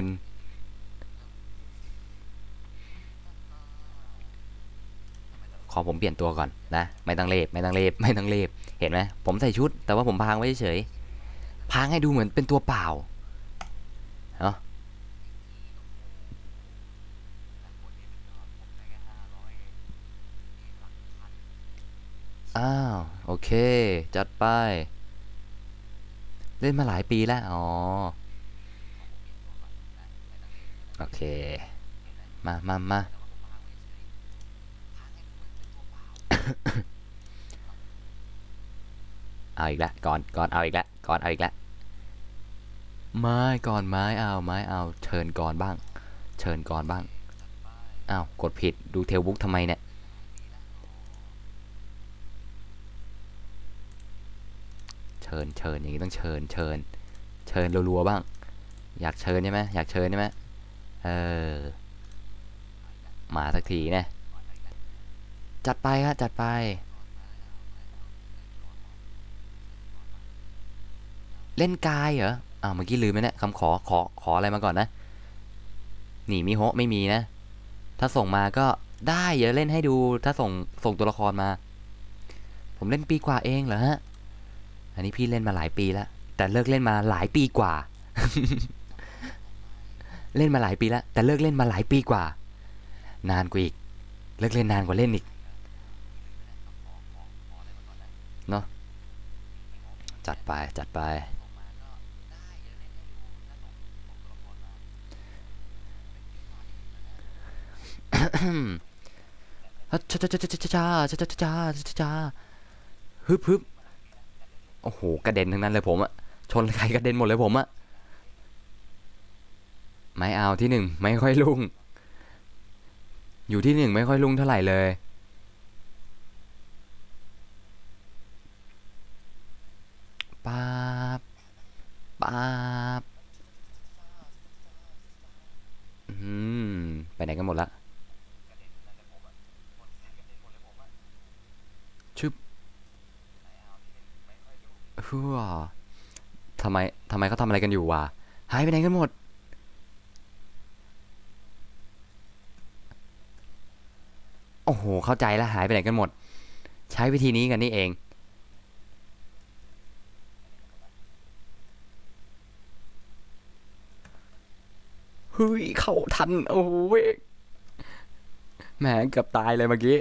S1: ขอผมเปลี่ยนตัวก่อนนะไม่ต้องรีบไม่ต้องรีบไม่ต้องรีบเห็นไหมผมใส่ชุดแต่ว่าผมพางไว้เฉยพางให้ดูเหมือนเป็นตัวเปล่าเนาะอ้าวโอเคจัดไปเล่นมาหลายปีแล้วอ๋อโอเคมามามาเอาอีกแล้วก่อนก่อนเอาอีกแล้วก่อนเอาอีกแล้วไม้ก่อนไม้เอาไม้เอาเชิญก่อนบ้างเชิญก่อนบ้างอ้าวกดผิดดูเทลบุ๊กทำไมเนี่ยเชิญเชิญอย่างนี้ต้องเชิญเชิญเชิญรัวๆบ้างอยากเชิญใช่ไหมอยากเชิญใช่ไหมเออมาสักทีนะจัดไปครับจัดไปเล่นกายเหรออ้าวเมื่อกี้ลืมไหมเนี่ยคำขอขอขออะไรมาก่อนนะหนีมิโฮะไม่มีนะถ้าส่งมาก็ได้เดี๋ยวเล่นให้ดูถ้าส่งส่งตัวละครมาผมเล่นปีกว่าเองเหรอฮะอันนี้พี่เล่นมาหลายปีแล้วแต่เลิกเล่นมาหลายปีกว่าเล่นมาหลายปีแล้วแต่เลิกเล่นมาหลายปีกว่านานกว่าอีกเลิกเล่นนานกว่าเล่นอีกเนาะจัดไปจัดไปช้าช้าช้าช้าช้าช้าช้าช้าช้าฮึบฮึบโอ้โหกระเด็นทั้งนั้นเลยผมอะชนใครกระเด็นหมดเลยผมอะไม่เอาที่หนึ่งไม่ค่อยลุ่งอยู่ที่หนึ่งไม่ค่อยลุ่งเท่าไหร่เลยป๊าบป๊าบอืมไปไหนกันหมดละชึบฮัวทำไมทำไมเขาทำอะไรกันอยู่วะหายไปไหนกันหมดโอ้โหเข้าใจแล้วหายไปไหนกันหมดใช้วิธีนี้กันนี่เองเฮ้ยเข้าทันโอ้ยแหมเกือบตายเลยเมื่อกี้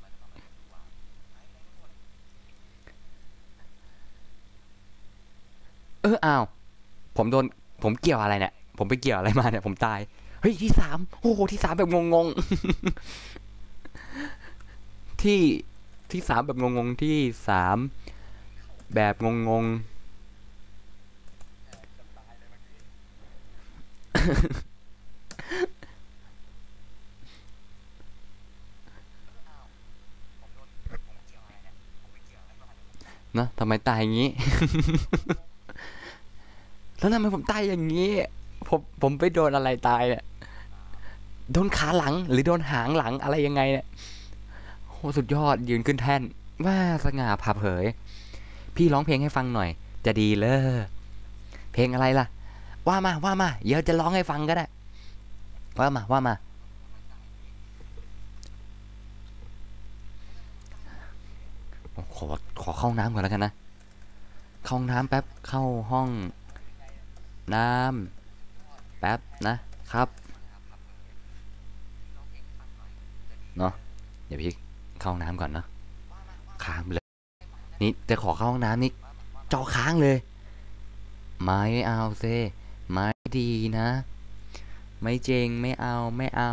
S1: เอออ้าวผมโดนผมเกี่ยวอะไรเนี่ยผมไปเกี่ยวอะไรมาเนี่ยผมตายเฮ้ยที่สามโอ้โหที่สามแบบงงๆที่ที่สามแบบงงๆที่สามแบบงงๆนะทำไมตายอย่างนี้แล้วทำไมผมตายอย่างนี้ผมผมไปโดนอะไรตายเนี่ยโดนขาหลังหรือโดนหางหลังอะไรยังไงเนี่ยโอ้สุดยอดยืนขึ้นแท่นว่าสง่าผ่าเผยพี่ร้องเพลงให้ฟังหน่อยจะดีเลยเพลงอะไรล่ะว่ามาว่ามาเดี๋ยวจะร้องให้ฟังก็ได้ว่ามาว่ามาอขอเข้าห้องน้ำก่อนแล้วกันนะเข้าห้องน้ำแป๊บเข้าห้องน้ำแป๊บนะครับเนาะเดี๋ยวพี่เข้าห้องน้ำก่อนเนาะค้างไปเลยนี่จะขอเข้าห้องน้ำนี่จอค้างเลยไม่เอาเซไม่ดีนะไม่เจงไม่เอาไม่เอา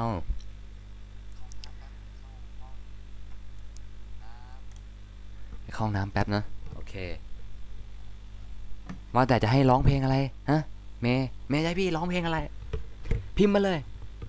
S1: เข้าห้องน้ำแป๊บนะโอเคว่าแต่จะให้ร้องเพลงอะไรฮะเมย์เมย์จะให้พี่ร้องเพลงอะไรพิมพ์มาเลย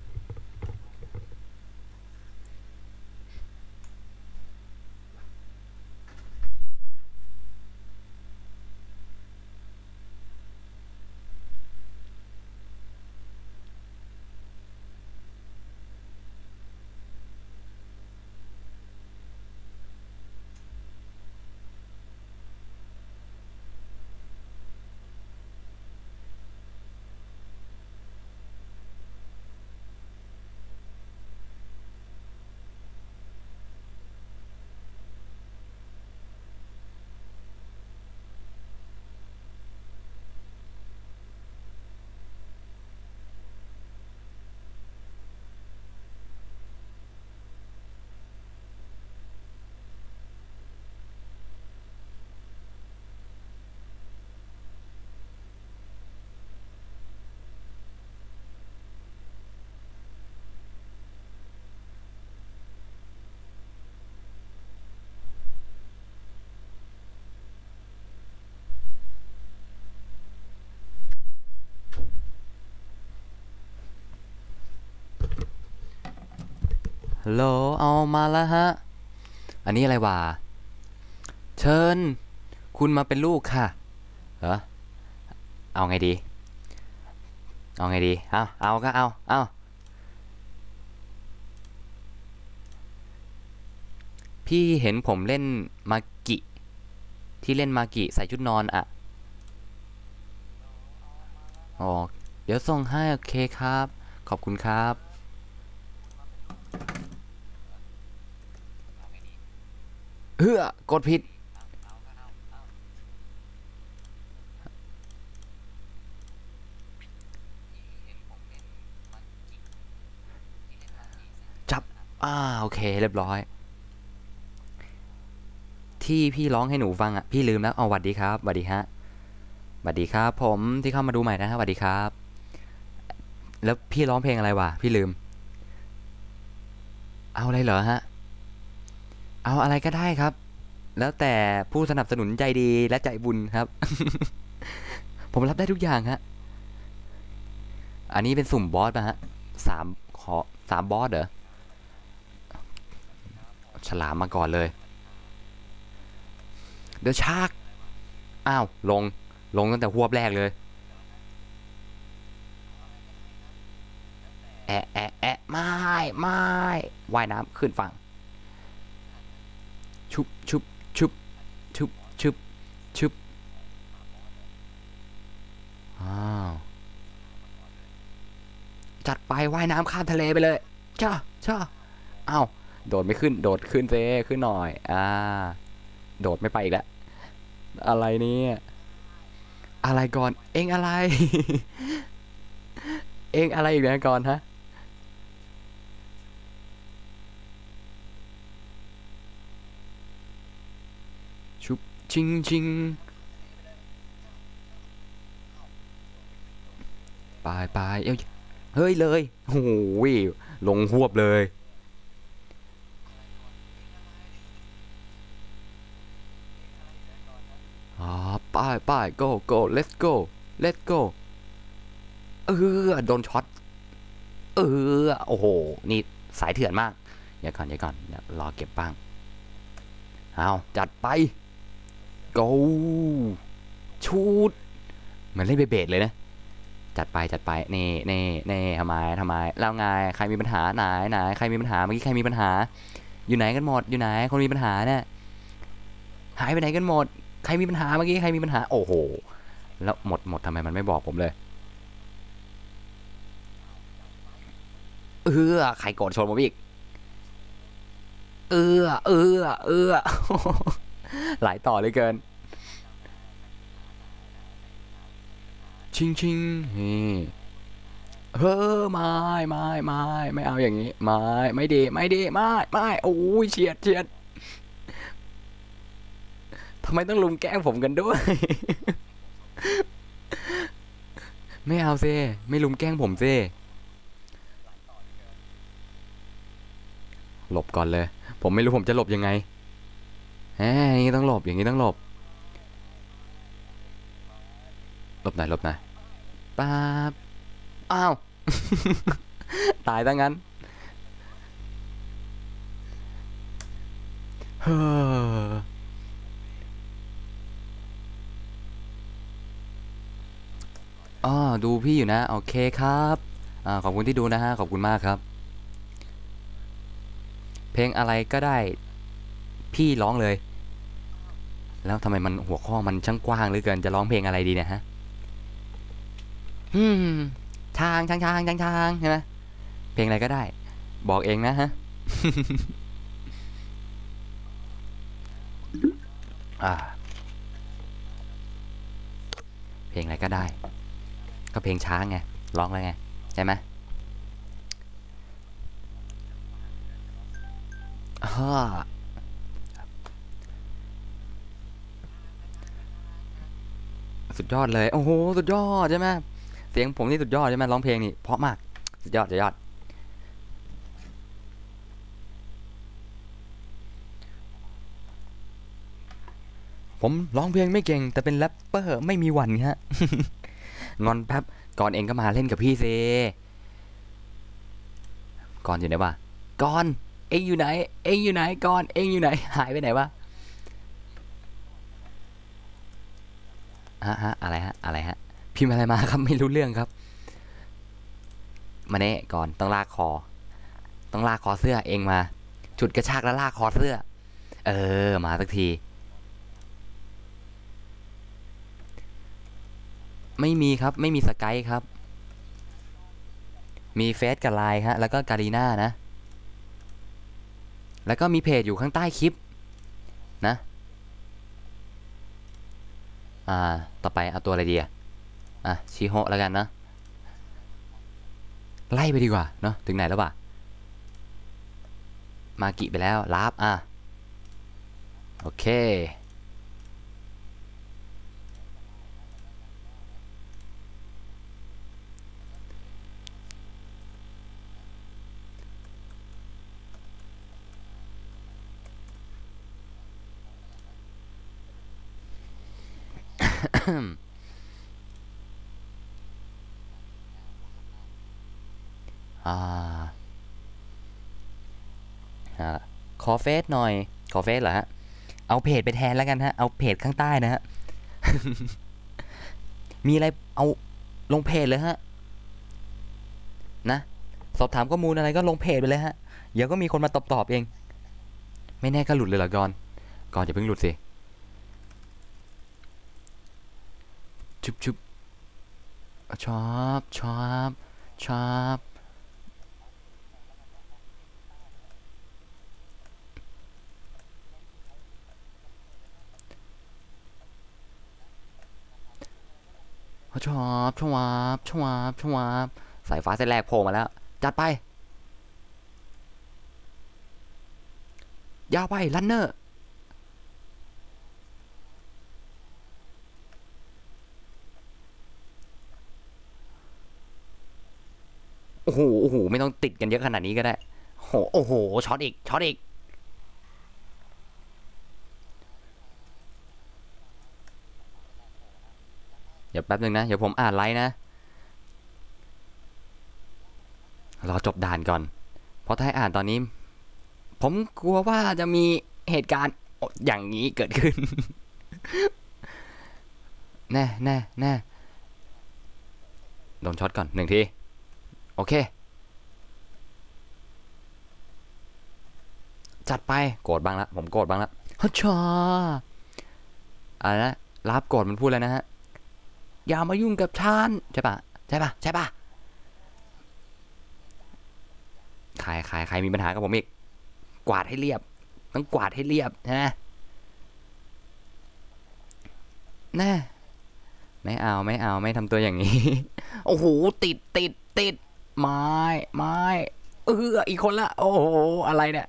S1: ฮัลโหลเอามาแล้วฮะอันนี้อะไรวะเชิญคุณมาเป็นลูกค่ะเหรอเอาไงดีเอาไงดีเอาเอาก็เอาเอาพี่เห็นผมเล่นมากิที่เล่นมากิใส่ชุดนอนอะอ๋อเดี๋ยวส่งให้โอเคครับขอบคุณครับเฮ้อกดผิดจับอ่าโอเคเรียบร้อยที่พี่ร้องให้หนูฟังอ่ะพี่ลืมแล้วเอาหวัดดีครับหวัดดีฮะหวัดดีครับผมที่เข้ามาดูใหม่นะฮะหวัดดีครับแล้วพี่ร้องเพลงอะไรวะพี่ลืมเอาอะไรเหรอฮะเอาอะไรก็ได้ครับแล้วแต่ผู้สนับสนุนใจดีและใจบุญครับผมรับได้ทุกอย่างฮะอันนี้เป็นสุ่มบอสป่ะฮะสามขอสามบอสเหรอฉลามมาก่อนเลยเดี๋ยวชากอ้าวลงลงตั้งแต่หวบแรกเลยแอะแอะแอะไม่ไม่ว่ายน้ำขึ้นฝั่งชุบชุบชุบชุบชุบชุบอ้าวจัดไปว่ายน้ำข้ามทะเลไปเลยช่าช่าอ้าวโดดไม่ขึ้นโดดขึ้นเซขึ้นหน่อยอ่าโดดไม่ไปอีกแล้วอะไรเนี่ยอะไรก่อนเองอะไรเองอะไรอีกแล้วก่อนฮะชุบชิงชิงไปไปเอ้ยเฮ้ยเลยโอ้โหลงหวบเลยอ่าไปไป go go let's go let's go เออโดนช็อตเออโอ้โหนี่สายเถื่อนมากเดี๋ยวก่อนเดี๋ยวก่อนเดี๋ยวรอเก็บบ้างเอาจัดไป go ชูดเหมือนเล่นเบสเลยนะจัดไปจัดไปเน่เน่เน่ทำไมทำไมแล้วไงใครมีปัญหาไหนไหนใครมีปัญหาเมื่อกี้ใครมีปัญหาอยู่ไหนกันหมดอยู่ไหนคนมีปัญหาเนี่ยหายไปไหนกันหมดใครมีปัญหาเมื่อกี้ใครมีปัญหาโอ้โหแล้วหมดหมดทำไมมันไม่บอกผมเลยเออใครโกรธชนผมอีกเออเออเออหลายต่อเลยเกินชิงชิงนี่เฮ้อไม่ไม่ไม่ไม่เอาอย่างนี้ไม่ไม่ดีไม่ดีไม่ไม่โอ้ยเฉียดเฉียดทำไมต้องลุมแกล้งผมกันด้วยไม่เอาเซไม่ลุมแกล้งผมเซหลบก่อนเลยผมไม่รู้ผมจะหลบยังไงแหมอย่างนี้ต้องหลบอย่างนี้ต้องหลบหลบไหนหลบไหนป๊าบอ้าวตายตั้งงั้นเฮ้ออ๋อดูพี่อยู่นะโอเคครับอ่าขอบคุณที่ดูนะฮะขอบคุณมากครับเพลงอะไรก็ได้พี่ร้องเลยแล้วทำไมมันหัวข้อมันช่างกว้างเหลือเกินจะร้องเพลงอะไรดีเนี่ยฮะอืมทางทางทางทางทางใช่ไหมเพลงอะไรก็ได้บอกเองนะฮะอ่าเพลงอะไรก็ได้ก็เพลงช้าไงร้องเลยไงใช่ไหมฮ่าสุดยอดเลยโอ้โหสุดยอดใช่ไหมเสียงผมนี่สุดยอดใช่ไหมร้องเพลงนี่เพราะมากสุดยอดสุดยอดผมร้องเพลงไม่เก่งแต่เป็นแรปเปอร์ไม่มีหวั่นฮะงอนแป๊บก่อนเองก็มาเล่นกับพี่เซก่อนอยู่ไหนวะก่อนเองอยู่ไหนเองอยู่ไหนก่อนเองอยู่ไหนหายไปไหนวะฮะฮะอะไรฮะอะไรฮะพิมพ์อะไรมาครับไม่รู้เรื่องครับมาเน่ก่อนต้องลากคอต้องลากคอเสื้อเองมาฉุดกระชากแล้วลากคอเสื้อเออมาสักทีไม่มีครับไม่มีสกายครับมีเฟซกับไลน์ฮะแล้วก็การีน่านะแล้วก็มีเพจอยู่ข้างใต้คลิปนะอ่าต่อไปเอาตัวอะไรดีอ่ะอ่ะชิโฮะแล้วกันนะไล่ไปดีกว่าเนาะถึงไหนแล้วป่ะมากิไปแล้วลาฟอ่ะโอเคอ่าอ่าขอเฟซหน่อยขอเฟซเหรอฮะเอาเพจไปแทนแล้วกันฮะเอาเพจข้างใต้นะฮะมีอะไรเอาลงเพจเลยฮะนะสอบถามข้อมูลอะไรก็ลงเพจไปเลยฮะเดี๋ยวก็มีคนมาตอบตอบเองไม่แน่ก็หลุดเลยเหรอก่อนก่อนอย่าเพิ่งหลุดสิชุบชุบชอบชอบชอบชอบชวาบชวาบชวาบสายฟ้าเส้นแรกโผล่มาแล้วจัดไปยาวไปลันเนอร์โอ้โหโอ้โหไม่ต้องติดกันเยอะขนาดนี้ก็ได้โหโอ้โหช็อตอีกช็อตอีกเดี๋ยวแป๊บนึงนะเดี๋ยวผมอ่านไลน์นะรอจบด่านก่อนเพราะถ้าให้อ่านตอนนี้ผมกลัวว่าจะมีเหตุการณ์อย่างนี้เกิดขึ้นแน่แน่แน่โดนช็อตก่อนหนึ่งทีโอเคจัดไปโกรธบ้างละผมโกรธบ้างละฮัชชาอะไรนะรับโกรธมันพูดเลยนะฮะอย่ามายุ่งกับฉันใช่ปะใช่ปะใช่ปะใครใครใครมีปัญหากับผมอีกกวาดให้เรียบต้องกวาดให้เรียบนะแน่ไม่เอาไม่เอาไม่ทำตัวอย่างนี้ โอ้โหติดติดติดไม้ไม้เอออีกคนละโอ้โหอะไรเนี่ย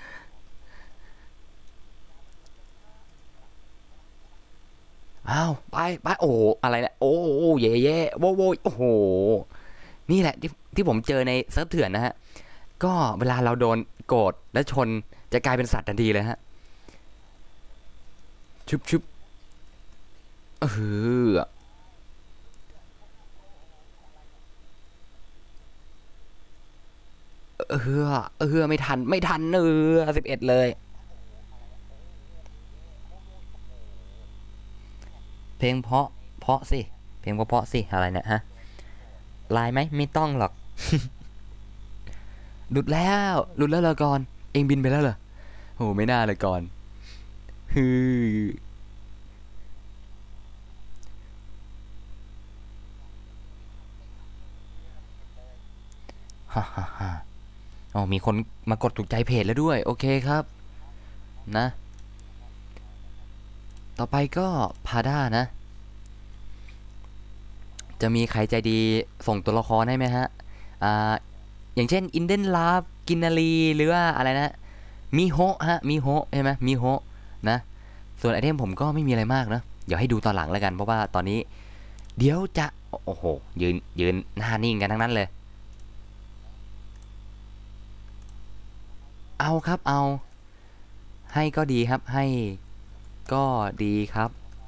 S1: อ้าวไปไปโอ้โหอะไรเนี่ยโอ้โหเย่เย่โว้โว้โอ้โหนี่แหละที่ที่ผมเจอในเซิร์ฟเถื่อนนะฮะก็เวลาเราโดนโกรธและชนจะกลายเป็นสัตว์ทันทีเลยฮะชุบชุบเออเออเออไม่ทันไม่ทันเออสิบเอ็ดเลยเพลงเพราะเพราะสิเพลงเพราะเพราะสิอะไรเนี่ยฮะไลน์ไหมไม่ต้องหรอกหลุดแล้วหลุดแล้วเหรอก่อนเองบินไปแล้วเหรอโหไม่น่าเลยก่อนฮือฮ่าฮ่าฮ่าอ๋อมีคนมากดถูกใจเพจแล้วด้วยโอเคครับนะต่อไปก็พาด้านะจะมีใครใจดีส่งตัวละครให้ไหมฮะอ่าอย่างเช่นอินเดนลาฟกินนารีหรือว่าอะไรนะมิโฮะฮะมิโฮะใช่ไหมมิโฮะนะส่วนไอเทมผมก็ไม่มีอะไรมากนะเดี๋ยวให้ดูตอนหลังแล้วกันเพราะว่าตอนนี้เดี๋ยวจะโอ้โหยืนยืนหน้านิ่งกันทั้งนั้นเลยเอาครับเอาให้ก็ดีครับให้ก็ดีครับ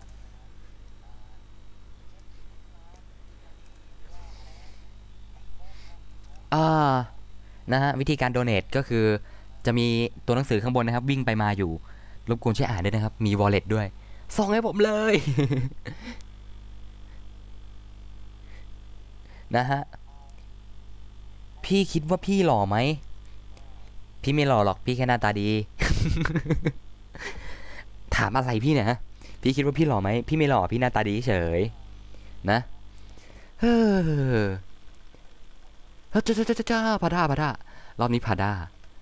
S1: อ่านะฮะวิธีการโดเน a ก็คือจะมีตัวหนังสือข้างบนนะครับวิ่งไปมาอยู่รบกวนช่วยอ่านด้วยนะครับมี wallet ด้วยส่งให้ผมเลยนะฮะพี่คิดว่าพี่หล่อไหมพี่ไม่หล่อหรอกพี่แค่หน้าตาดีถามอะไรพี่เนี่ยฮะพี่คิดว่าพี่หล่อไหมพี่ไม่หล่อพี่หน้าตาดีเฉยนะเฮ้อเฮ้ยจ้าจ้าจ้าจ้าพาด้าพาด้ารอบนี้พาด้า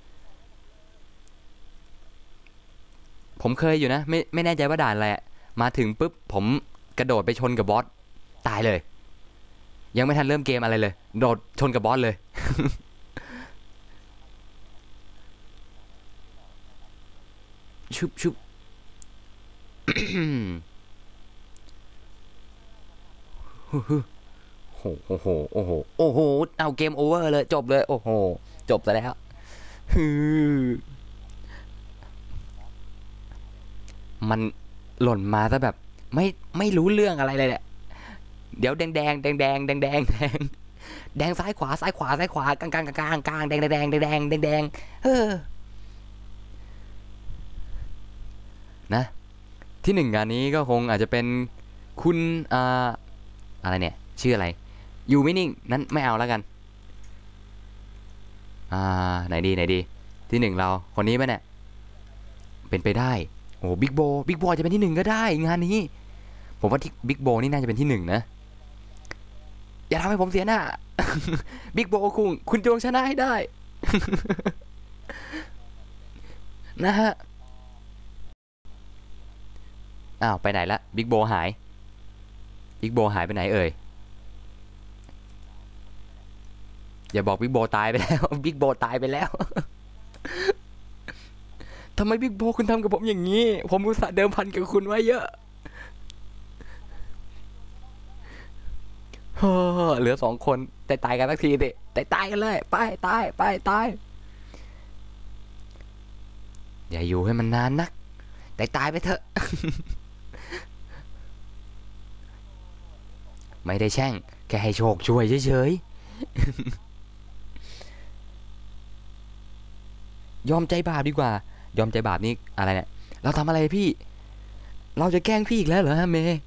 S1: ผมเคยอยู่นะไม่ไม่แน่ใจว่าด่านอะไรอะมาถึงปุ๊บผมกระโดดไปชนกับบอสตายเลยยังไม่ทันเริ่มเกมอะไรเลยโดดชนกับบอสเลยชุบชุบโอ้โหโอ้โหโอ้โหโอ้โหเอาเกมโอเวอร์เลยจบเลยโอ้โหจบซะแล้วฮือมันหล่นมาซะแบบไม่ไม่รู้เรื่องอะไรเลยแหละเดี๋ยวแดงแดงแดงแดงแดงแดงแดงแดงซ้ายขวาซ้ายขวาซ้ายขวากลางกลางกลางกลางแดงแดงแดงแดงแดงแดงเออนะที่หนึ่งงานนี้ก็คงอาจจะเป็นคุณอ่าอะไรเนี่ยชื่ออะไรอยู่ไม่นิ่งนั้นไม่เอาแล้วกันอ่าไหนดีไหนดีที่หนึ่งเราคนนี้ไหมเนี่ยเป็นไปได้โอ้บิ๊กโบบิ๊กโบจะเป็นที่หนึ่งก็ได้งานนี้ผมว่าที่บิ๊กโบนี่น่าจะเป็นที่หนึ่งนะอย่าทำให้ผมเสียหน้าบิ๊กโบคุงคุณจงชนะให้ได้นะฮะอ้าวไปไหนละบิ๊กโบหายบิ๊กโบหายไปไหนเอ่ยอย่าบอกบิ๊กโบตายไปแล้วบิ๊กโบตายไปแล้วทำไมบิ๊กโบคุณทำกับผมอย่างนี้ผมอุตส่าห์เดิมพันกับคุณไว้เยอะเหลือสองคนแต่ตายกันสักทีดิแต่ตายกันเลยไปตายไปตายอย่าอยู่ให้มันนานนักแต่ตายไปเถอะไม่ได้แช่งแค่ให้โชคช่วยเฉยๆยอมใจบาปดีกว่ายอมใจบาปนี่อะไรเนี่ยเราทำอะไรพี่เราจะแกล้งพี่อีกแล้วเหรอฮะเมย์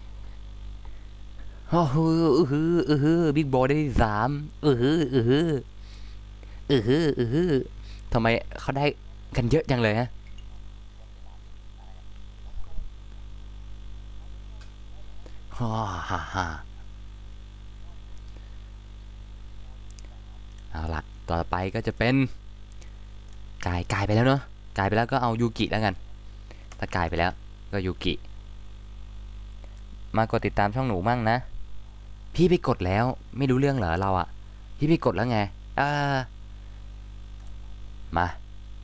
S1: โอ้โหอือฮืออือฮือบิ๊กบอได้ที่สามอือฮืออือฮืออือฮืออือฮือทำไมเขาได้กันเยอะจังเลยฮะฮ่าฮ่าฮ่าเอาล่ะต่อไปก็จะเป็นกายกายไปแล้วเนาะกายไปแล้วก็เอายูกิแล้วกันถ้ากายไปแล้วก็ยูกิมากดติดตามช่องหนูมั่งนะพี่ไปกดแล้วไม่รู้เรื่องเหรอเราอะพี่ไปกดแล้วไงเออมา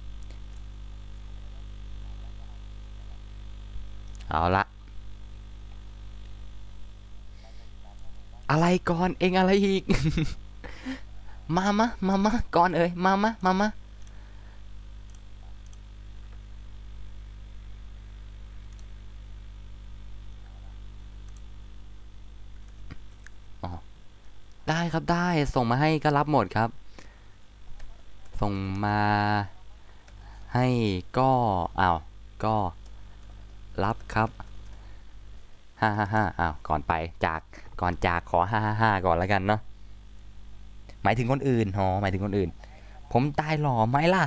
S1: เอาละอะไรก่อนเองอะไรอีก มามะมามะก่อนเอ้ยมามะมามะอ๋อได้ครับได้ส่งมาให้ก็รับหมดครับส่งมาให้ก็อ้าวก็รับครับห้าห้าห้าอ้าวก่อนไปจากก่อนจากขอห้าห้าห้าก่อนแล้วกันเนาะหมายถึงคนอื่นอ๋อหมายถึงคนอื่นผมตายหล่อไหมล่ะ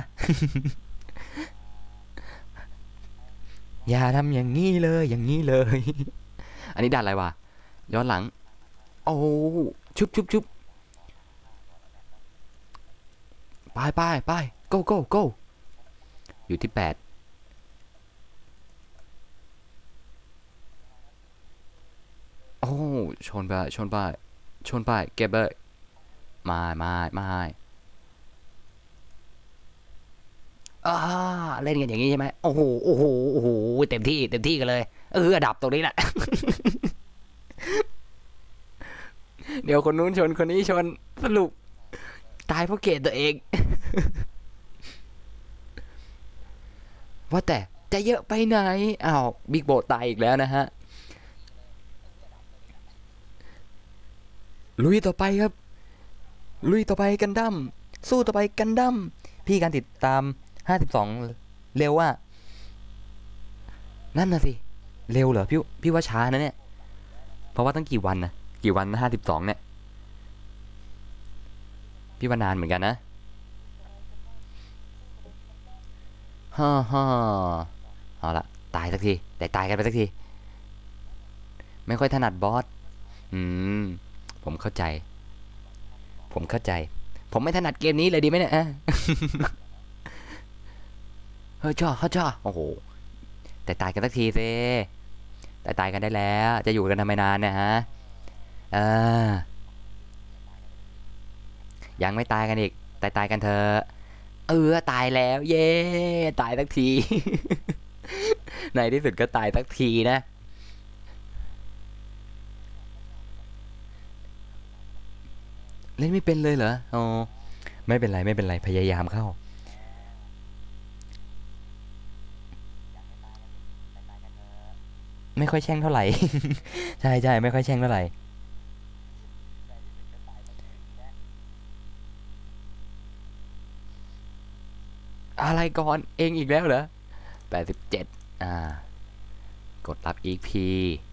S1: อย่าทำอย่างนี้เลยอย่างนี้เลย อันนี้ด่านอะไรวะย้อนหลังโอ้ชุบชุบชุบไปไปไป go go go อยู่ที่แปดโอ้ชนไปชนไปชนไปเก็บเลยไม่ไม่ไม่อ่าเล่นกันอย่างนี้ใช่ไหมโอ้โหโอ้โหโอ้โหเต็มที่เต็มที่กันเลยเออดับตรงนี้แหละ เดี๋ยวคนนู้นชนคนนี้ชนสรุปตายเพราะเกตตัวเอง ว่าแต่จะเยอะไปไหนอ้าวบิ๊กโบตายอีกแล้วนะฮะลุยต่อไปครับลุยต่อไปกันดั้มสู้ต่อไปกันดั้มพี่การติดตามห้าสิบสองเร็วว่านั่นน่ะสิเร็วเหรอพี่พี่ว่าช้านะเนี่ยเพราะว่าตั้งกี่วันนะกี่วันห้าสิบสองเนี่ยพี่ว่านานเหมือนกันนะฮ่าฮ่าเอาละตายสักทีแต่ตายกันไปสักทีไม่ค่อยถนัดบอสอืมผมเข้าใจผมเข้าใจผมไม่ถนัดเกมนี้เลยดีไหมเนี่ยเฮ้ยจ้าเฮ้ยจ้าโอ้โหแต่ตายกันสักทีสิแต่ตายกันได้แล้วจะอยู่กันทำไมนานเนี่ยฮะเออยังไม่ตายกันอีกตายตายกันเถอะเออตายแล้วเย้ตายสักที ในที่สุดก็ตายสักทีนะเล่นไม่เป็นเลยเหรออ๋อไม่เป็นไรไม่เป็นไรพยายามเข้าไม่ค่อยแช่งเท่าไหร่ ใช่ใช่ไม่ค่อยแช่งเท่าไหร่อะไรก่อนเองอีกแล้วเหรอแปดสิบเจ็ดอ่ากดรับอีกพี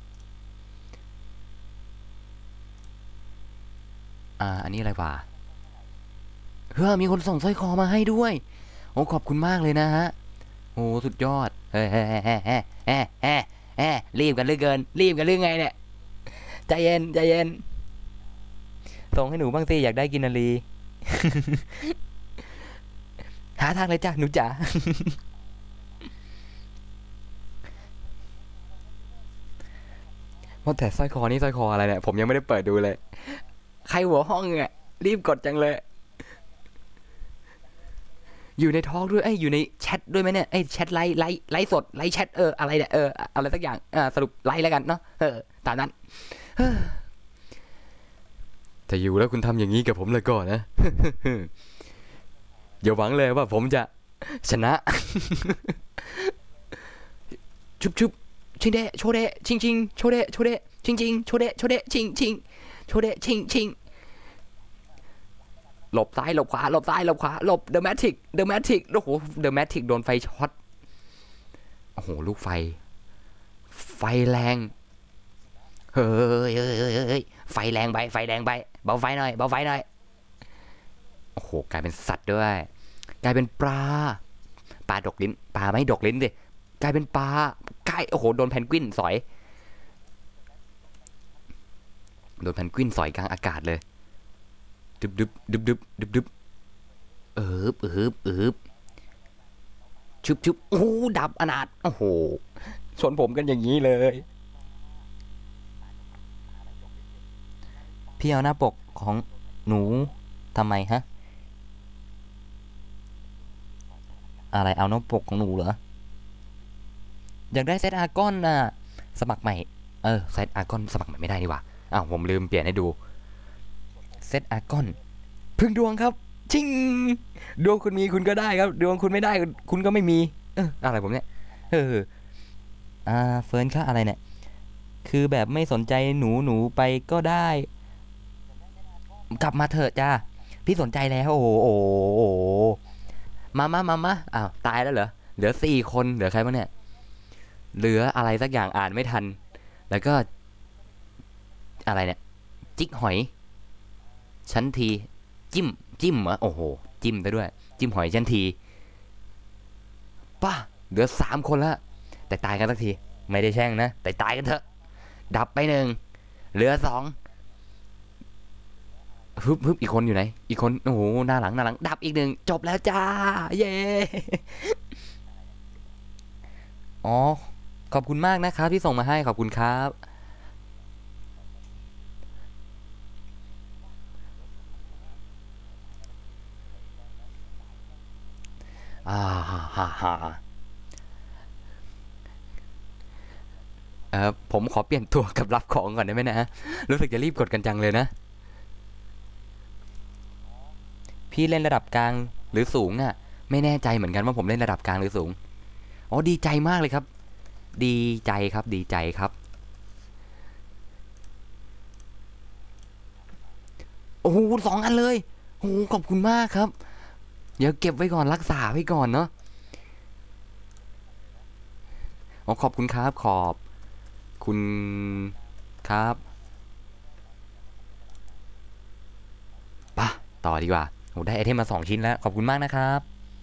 S1: อ่าอันนี้อะไรวะเฮ้อมีคนส่งสร้อยคอมาให้ด้วยโอ้ขอบคุณมากเลยนะฮะโอ้สุดยอดเฮ้ยเฮ้ยเฮ้ยเฮ้ยเฮ้ยเฮ้ยเฮ้ยเฮ้ยรีบกันเหลือเกินรีบกันหรือไงเนี่ยใจเย็นใจเย็นส่งให้หนูบ้างสิอยากได้กินนารีหาทางเลยจ้ะหนูจ๋าว่าแต่สร้อยคอนี่สร้อยคออะไรเนี่ยผมยังไม่ได้เปิดดูเลยใครหัวห้องอ่ะรีบกดจังเลยอยู่ในทอล์กด้วยไอ้ยอยู่ในแชทด้วยไหมเนี่ยไอ้แชทไลฟ์ไลฟ์ไลฟ์สดไลฟ์แชทเอออะไรเนี่ยเอออะไรสักอย่างอ่าสรุปไลฟ์แล้วกันเนาะเออตามนั้นแต่อยู่แล้วคุณทำอย่างนี้กับผมเลยก่อนนะอย่าหวังเลยว่าผมจะชนะชุบชุบชิงเดะโชเดะชิงชิงโชเดะโชเดะชิงชิงโชเดะโชเดะชิงชิงโชเดะชิงชิงหลบซ้ายหลบขวาหลบซ้ายหลบขวาหลบเดอะแมทริกเดอะแมทริกโอ้โหเดอะแมทริกโดนไฟช็อตโอ้โหลูกไฟไฟแรงเฮ้ยเฮ้ยเฮ้ยเฮ้ยไฟแรงไปไฟแรงไปเบาไฟหน่อยเบาไฟหน่อยโอ้โหกลายเป็นสัตว์ด้วยกลายเป็นปลาปลาดกลิ้นปลาไม่ดกลิ้นดิกลายเป็นปลากลายโอ้โหโดนแพนกวินสอยโดนแพนกวินสอยกลางอากาศเลยดึบดึบดึบดึบดึบดึบเอิบเอิบเอิบชุบชุบโอ้ดับอนาถโอ้โหชนผมกันอย่างนี้เลยพี่เอาหน้าปกของหนูทำไมฮะอะไรเอาหน้าปกของหนูเหรออยากได้เซตอาร์กอนน่ะสมัครใหม่เออเซตอาร์กอนสมัครใหม่ไม่ได้นี่หว่าอ้าวผมลืมเปลี่ยนให้ดูเซตอาร์กอนพึ่งดวงครับชิงดวงคุณมีคุณก็ได้ครับดวงคุณไม่ได้คุณก็ไม่มีเอออะไรผมเนี่ยเอออ่าเฟิร์นค่าอะไรเนี่ยคือแบบไม่สนใจหนูหนูไปก็ได้กลับมาเถอะจ้าพี่สนใจแล้วโอ้โหโอ้โหมามามามาอ้าวตายแล้วเหรอเหลือสี่คนเหลือใครบ้างเนี่ยเหลืออะไรสักอย่างอ่านไม่ทันแล้วก็อะไรเนี่ยจิกหอยชั้นทีจิ้มจิ้มเหรอโอ้โหจิ้มไปด้วยจิ้มหอยชั้นทีป้าเหลือสามคนละแต่ตายกันสักทีไม่ได้แช่งนะแต่ตายกันเถอะดับไปหนึ่งเหลือสองฮึบฮึบอีกคนอยู่ไหนอีกคนโอ้โหหน้าหลังหน้าหลังดับอีกหนึ่งจบแล้วจ้าเย้อ๋อขอบคุณมากนะครับที่ส่งมาให้ขอบคุณครับอ่าฮ่าฮ่าฮ่าเออผมขอเปลี่ยนตัวกับรับของก่อนได้ไหมนะฮะรู้สึกจะรีบกดกันจังเลยนะพี่เล่นระดับกลางหรือสูงอ่ะไม่แน่ใจเหมือนกันว่าผมเล่นระดับกลางหรือสูงอ๋อดีใจมากเลยครับดีใจครับดีใจครับโอ้โหสองอันเลยโอ้โหขอบคุณมากครับเดี๋ยวเก็บไว้ก่อนรักษาไว้ก่อนเนาะอ๋อขอบคุณครับขอบคุณครับป่ะต่อดีกว่าโอ้ได้ไอเทมมาสองชิ้นแล้วขอบคุณมากนะครับ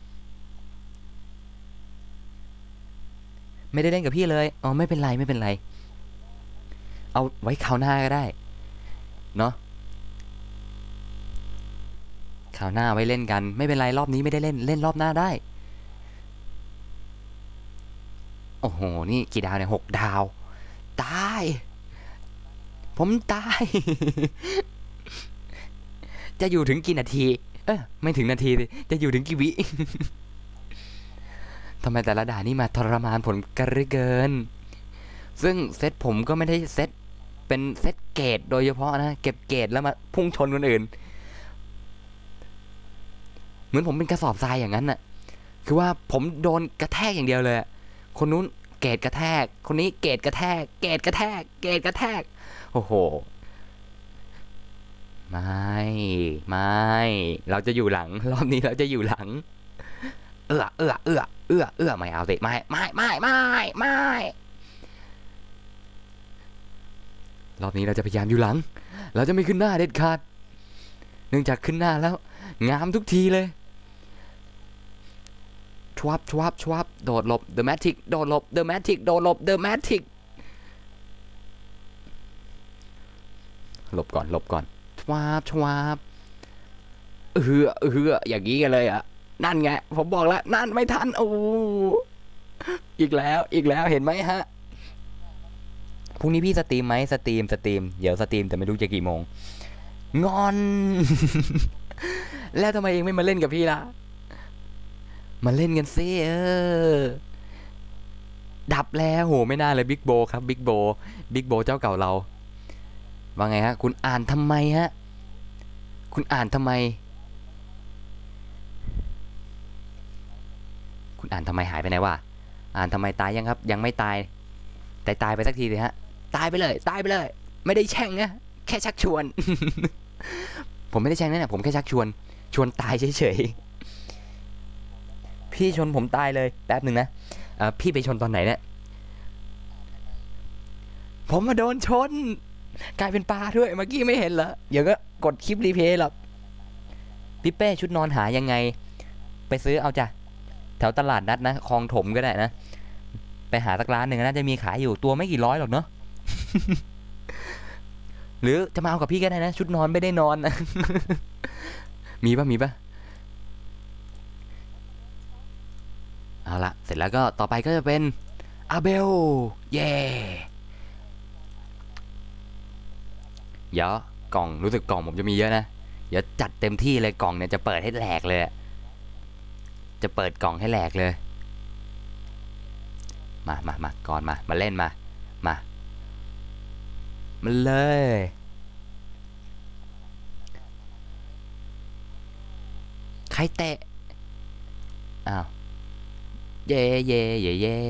S1: ไม่ได้เล่นกับพี่เลยอ๋อไม่เป็นไรไม่เป็นไรเอาไว้คราวหน้าก็ได้เนาะคราวหน้าไว้เล่นกันไม่เป็นไรรอบนี้ไม่ได้เล่นเล่นรอบหน้าได้โอ้โหนี่กี่ดาวเนี่ยหกดาวตายผมตายจะอยู่ถึงกี่นาทีเออไม่ถึงนาทีสิจะอยู่ถึงกี่วิทำไมแต่ละด่านนี่มาทรมานผมกันเหลือเกินซึ่งเซตผมก็ไม่ได้เซตเป็นเซตเกรดโดยเฉพาะนะเก็บเกรดแล้วมาพุ่งชนคนอื่นเหมือนผมเป็นกระสอบทรายอย่างนั้นน่ะคือว่าผมโดนกระแทกอย่างเดียวเลยคนนู้นเกรดกระแทกคนนี้เกรดกระแทกเกรดกระแทกเกรดกระแทกโอ้โหไม่ไม่เราจะอยู่หลังรอบนี้เราจะอยู่หลังเอื้อเอื้อเอื้อเอื้อเอื้อไม่เอาสิไม่ไม่ไม่ไม่ไม่รอบนี้เราจะพยายามอยู่หลังเราจะไม่ขึ้นหน้าเด็ดขาดเนื่องจากขึ้นหน้าแล้วงามทุกทีเลยชวับชวับชวับโดดหลบ The Matic โดดหลบ The Matic โดดหลบ The Matic หลบก่อนหลบก่อนชวับชวับเออเอออย่างนี้กันเลยอ่ะนั่นไงผมบอกแล้วนั่นไม่ทันโอ้อีกแล้วอีกแล้วเห็นไหมฮะพรุ่งนี้พี่สตรีมไหมสตรีมสตรีมเดี๋ยวสตรีมแต่ไม่รู้จะกี่โมงงอนแล้วทำไมเองไม่มาเล่นกับพี่ล่ะมาเล่นกันซิเออดับแล้วโหไม่น่าเลยบิ๊กโบครับบิ๊กโบบิ๊กโบเจ้าเก่าเราว่าไงฮะคุณอ่านทำไมฮะคุณอ่านทำไมคุณอ่านทำไมหายไปไหนวะอ่านทำไมตายยังครับยังไม่ตายแต่ตายไปสักทีเลยฮะตายไปเลยตายไปเลยไม่ได้แช่งนะแค่ชักชวนผมไม่ได้แช่งนะเนี่ยผมแค่ชักชวนชวนตายเฉยๆพี่ชนผมตายเลยแป๊บหนึ่งนะพี่ไปชนตอนไหนเนี่ยผมมาโดนชนกลายเป็นปลาด้วยเมื่อกี้ไม่เห็นเหรอเดี๋ยวก็กดคลิปรีเพย์หรอกพี่เป้ชุดนอนหายังไงไปซื้อเอาจ้ะแถวตลาดนัดนะคลองถมก็ได้นะไปหาสักร้านหนึ่งน่าจะมีขายอยู่ตัวไม่กี่ร้อยหรอกเนาะ หรือจะมาเอากับพี่ก็ได้นะชุดนอนไม่ได้นอนนะ มีปะมีปะเอาละเสร็จแล้วก็ต่อไปก็จะเป็นอาเบลเย่เดี๋ยวกล่องรู้สึกกล่องผมจะมีเยอะนะเดี๋ยวจัดเต็มที่เลยกล่องเนี่ยจะเปิดให้แหลกเลยจะเปิดกล่องให้แหลกเลยมามามาก่อนมามาเล่นมามามาเลยใครเตะอ้าวเย่เย่เย่เย่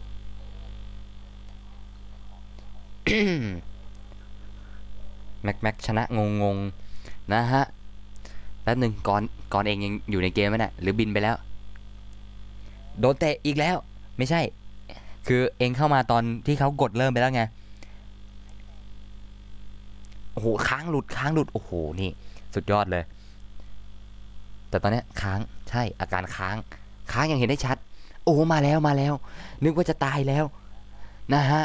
S1: แม็กแม็กชนะงงงนะฮะแป๊บหนึ่งก่อนก่อนเองยังอยู่ในเกมไหมเนี่ยหรือบินไปแล้วโดนเตะอีกแล้วไม่ใช่คือเองเข้ามาตอนที่เขากดเริ่มไปแล้วไงโอ้โหค้างหลุดค้างหลุดโอ้โหนี่สุดยอดเลยแต่ตอนนี้ค้างใช่อาการค้างค้างยังเห็นได้ชัดโอ้มาแล้วมาแล้วนึกว่าจะตายแล้วนะฮะ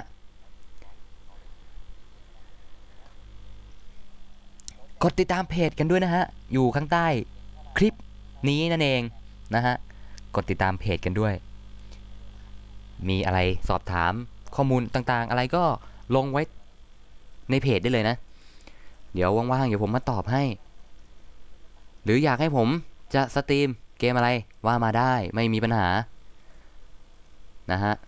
S1: กดติดตามเพจกันด้วยนะฮะอยู่ข้างใต้คลิปนี้นั่นเองนะฮะกดติดตามเพจกันด้วยมีอะไรสอบถามข้อมูลต่างๆอะไรก็ลงไว้ในเพจได้เลยนะเดี๋ยวว่างๆเดี๋ยวผมมาตอบให้หรืออยากให้ผมจะสตรีมเกมอะไรว่ามาได้ไม่มีปัญหานะฮะ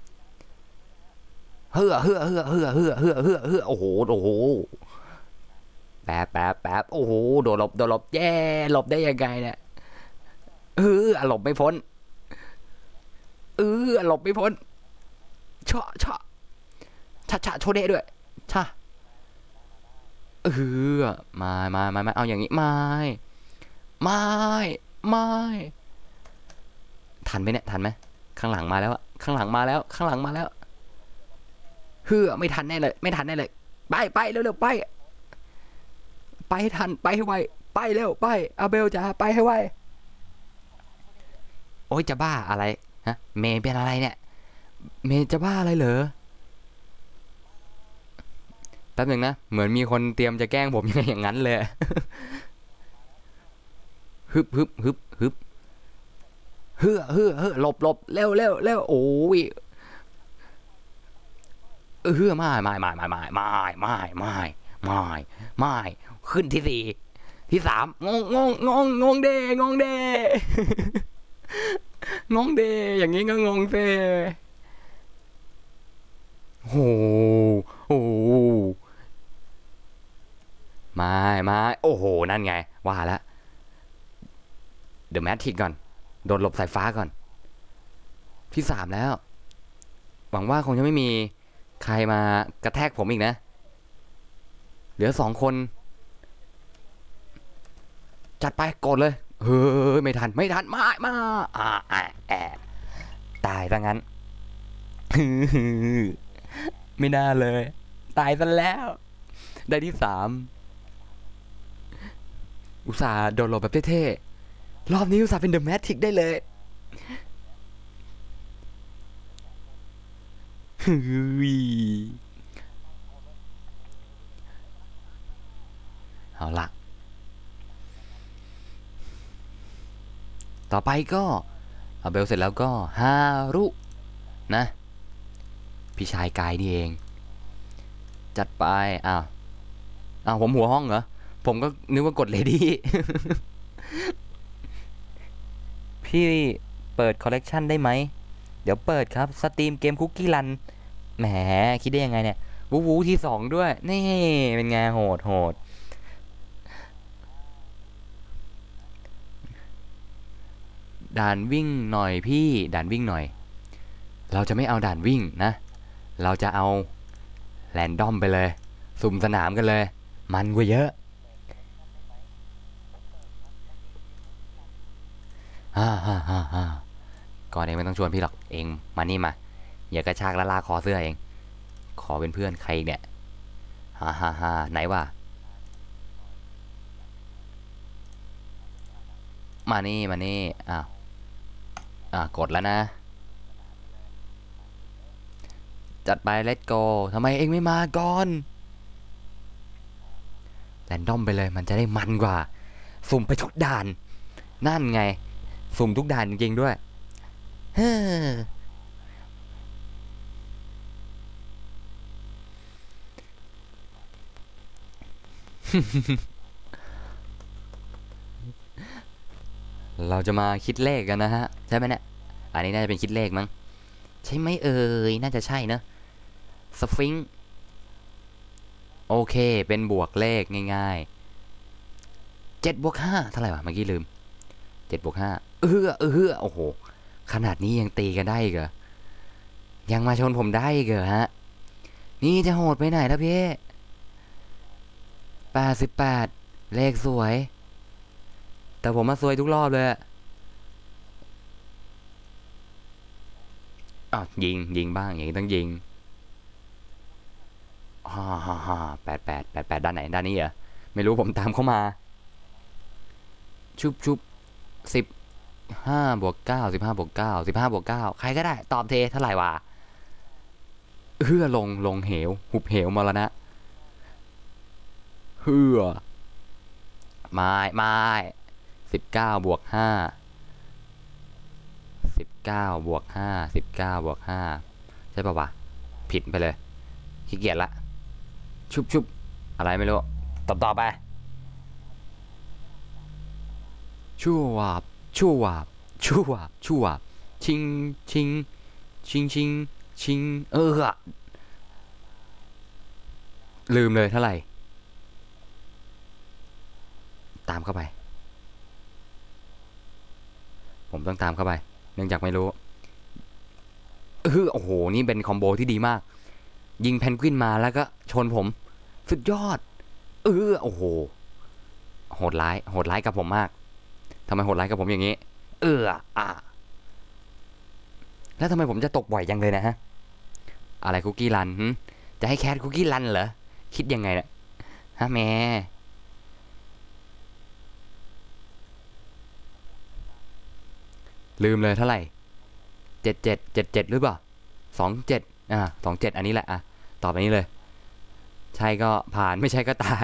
S1: เฮือเฮือเฮือเฮือเฮือเฮือเฮือเฮือโอ้โหโอ้โหแป๊บแป๊บแป๊บโอ้โหโดนหลบโดนหลบแย่หลบได้ยังไงเนี่ยเออหลบไม่พ้นเออหลบไม่พ้นชะชะชะชะโชเดด้วยชะเออมามามามาเอาอย่างนี้ไม่ไม่ไม่ทันไหมเนี่ยทันไหมข้างหลังมาแล้วข้างหลังมาแล้วข้างหลังมาแล้วเฮือไม่ทันแน่เลยไม่ทันแน่เลยไปไปเร็วๆไปไปให้ทันไปให้ไวไปเร็วไปอาเบลจ๋าไปให้ไวโอ้ยจะบ้าอะไรฮะเมย์เป็นอะไรเนี่ยเมย์จะบ้าอะไรเหรอแป๊บหนึ่งนะเหมือนมีคนเตรียมจะแกล้งผมอย่างนั้นเลยฮึบฮึบฮึบฮึบเฮือเฮือเฮือหลบหลบเร็วเร็วเร็วโอ้ยเออเฮือไม่ไม่ไม่ไม่ไม่ไม่ไม่ไม่ไม่ไม่ขึ้นที่สี่ที่สามงงงงงงงงเดงงเดงงเดอย่างนี้ก็งงเซโอ้โหไม่ไม่โอ้โหนั่นไงว่าแล้วเดอะแมทริกก่อนโดนหลบสายฟ้าก่อนที่สามแล้วหวังว่าคงจะไม่มีใครมากระแทกผมอีกนะเหลือสองคนจัดไปกดเลยเฮ้ยไม่ทันไม่ทันมามาอ่าแอะแอะตายซะงั้นไม่น่าเลยตายซะแล้วได้ที่สามอุตส่าห์โดนหลบแบบเท่ๆรอบนี้อุตส่าห์เป็นเดอะแมทริกได้เลยฮึยเอาละต่อไปก็เอาเบลเสร็จแล้วก็ฮารุนะพี่ชายกายนี่เองจัดไปอ้าวอ้าวผมหัวห้องเหรอผมก็นึกว่ากดเลดี้ พี่เปิดคอลเลกชันได้ไหมเดี๋ยวเปิดครับสตรีมเกมคุกกี้รันแหมคิดได้ยังไงเนี่ยวูวูที่สองด้วยนี่เป็นไงโหดโหดด่านวิ่งหน่อยพี่ด่านวิ่งหน่อยเราจะไม่เอาด่านวิ่งนะเราจะเอาแรนดอมไปเลยสุ่มสนามกันเลยมันกว่าเยอะฮ่าฮ่าฮ่าฮ่าก่อนเองไม่ต้องชวนพี่หรอกเองมานี่มาอย่ากระชากละลาคอเสื้อเองขอเป็นเพื่อนใครอีกเนี่ยฮ่าฮ่าฮ่าไหนวะมานี่มานี่อ้าวอ่ากดแล้วนะจัดไป let's go ทำไมเองไม่มาก่อนแรนดอมไปเลยมันจะได้มันกว่าสุ่มไปทุกด่านนั่นไงสุ่มทุกด่านจริงๆด้วยเฮ้อเราจะมาคิดเลขกันนะฮะใช่ไหมเนี่ยอันนี้น่าจะเป็นคิดเลขมั้งใช่ไหมเอ่ยน่าจะใช่นะสฟิงค์โอเคเป็นบวกเลขง่ายๆเจ็ดบวกห้าเท่าไหร่วะเมื่อกี้ลืมเจ็ดบวกห้าเออเออโอ้โหขนาดนี้ยังตีกันได้อีกเหรอยังมาชนผมได้อีกเหรอฮะนี่จะโหดไปไหนนะพี่แปดสิบแปดเลขสวยแต่ผมมาซวยทุกรอบเลยอ้าวยิงยิงบ้างอย่างนี้ต้องยิงฮ่าฮ่าฮ่าแปดแปดแปดแปดด้านไหนด้านนี้เหรอไม่รู้ผมตามเข้ามาชุบชุบสิบห้าบวกเก้าสิบห้าบวกเก้าสิบห้าบวกเก้าใครก็ได้ตอบเทเท่าไหร่วะเฮือลงลงเหวหุบเหวมรณะเฮือไม้ไม้สิบเก้าบวกห้าสิบเก้าบวกห้าสิบเก้าบวกห้าใช่ป่าวะผิดไปเลยขี้เกียจละชุบชุบอะไรไม่รู้ตอบต่อไปชั่ววาบชั่ววาบชั่ววาบชั่ววาบชิงชิงชิงชิงชิงเออลืมเลยเท่าไหร่ตามเข้าไปผมต้องตามเข้าไปเนื่องจากไม่รู้เออโอ้โหนี่เป็นคอมโบที่ดีมากยิงแพนกวินมาแล้วก็ชนผมสุดยอดเออโอ้โหโหดร้ายโหดร้ายกับผมมากทำไมโหดร้ายกับผมอย่างนี้เอออ่ะแล้วทำไมผมจะตกบ่อยจังเลยนะฮะอะไรคุกกี้รันจะให้แคทคุกกี้รันเหรอคิดยังไงเนี่ยฮะแม่ลืมเลยเท่าไหร่เจ็ดเจ็ดเจ็ดเจ็ดหรือเปล่าสองเจ็ดอ่าสองเจ็ดอันนี้แหละอ่ะตอบอันนี้เลยใช่ก็ผ่านไม่ใช่ก็ตาย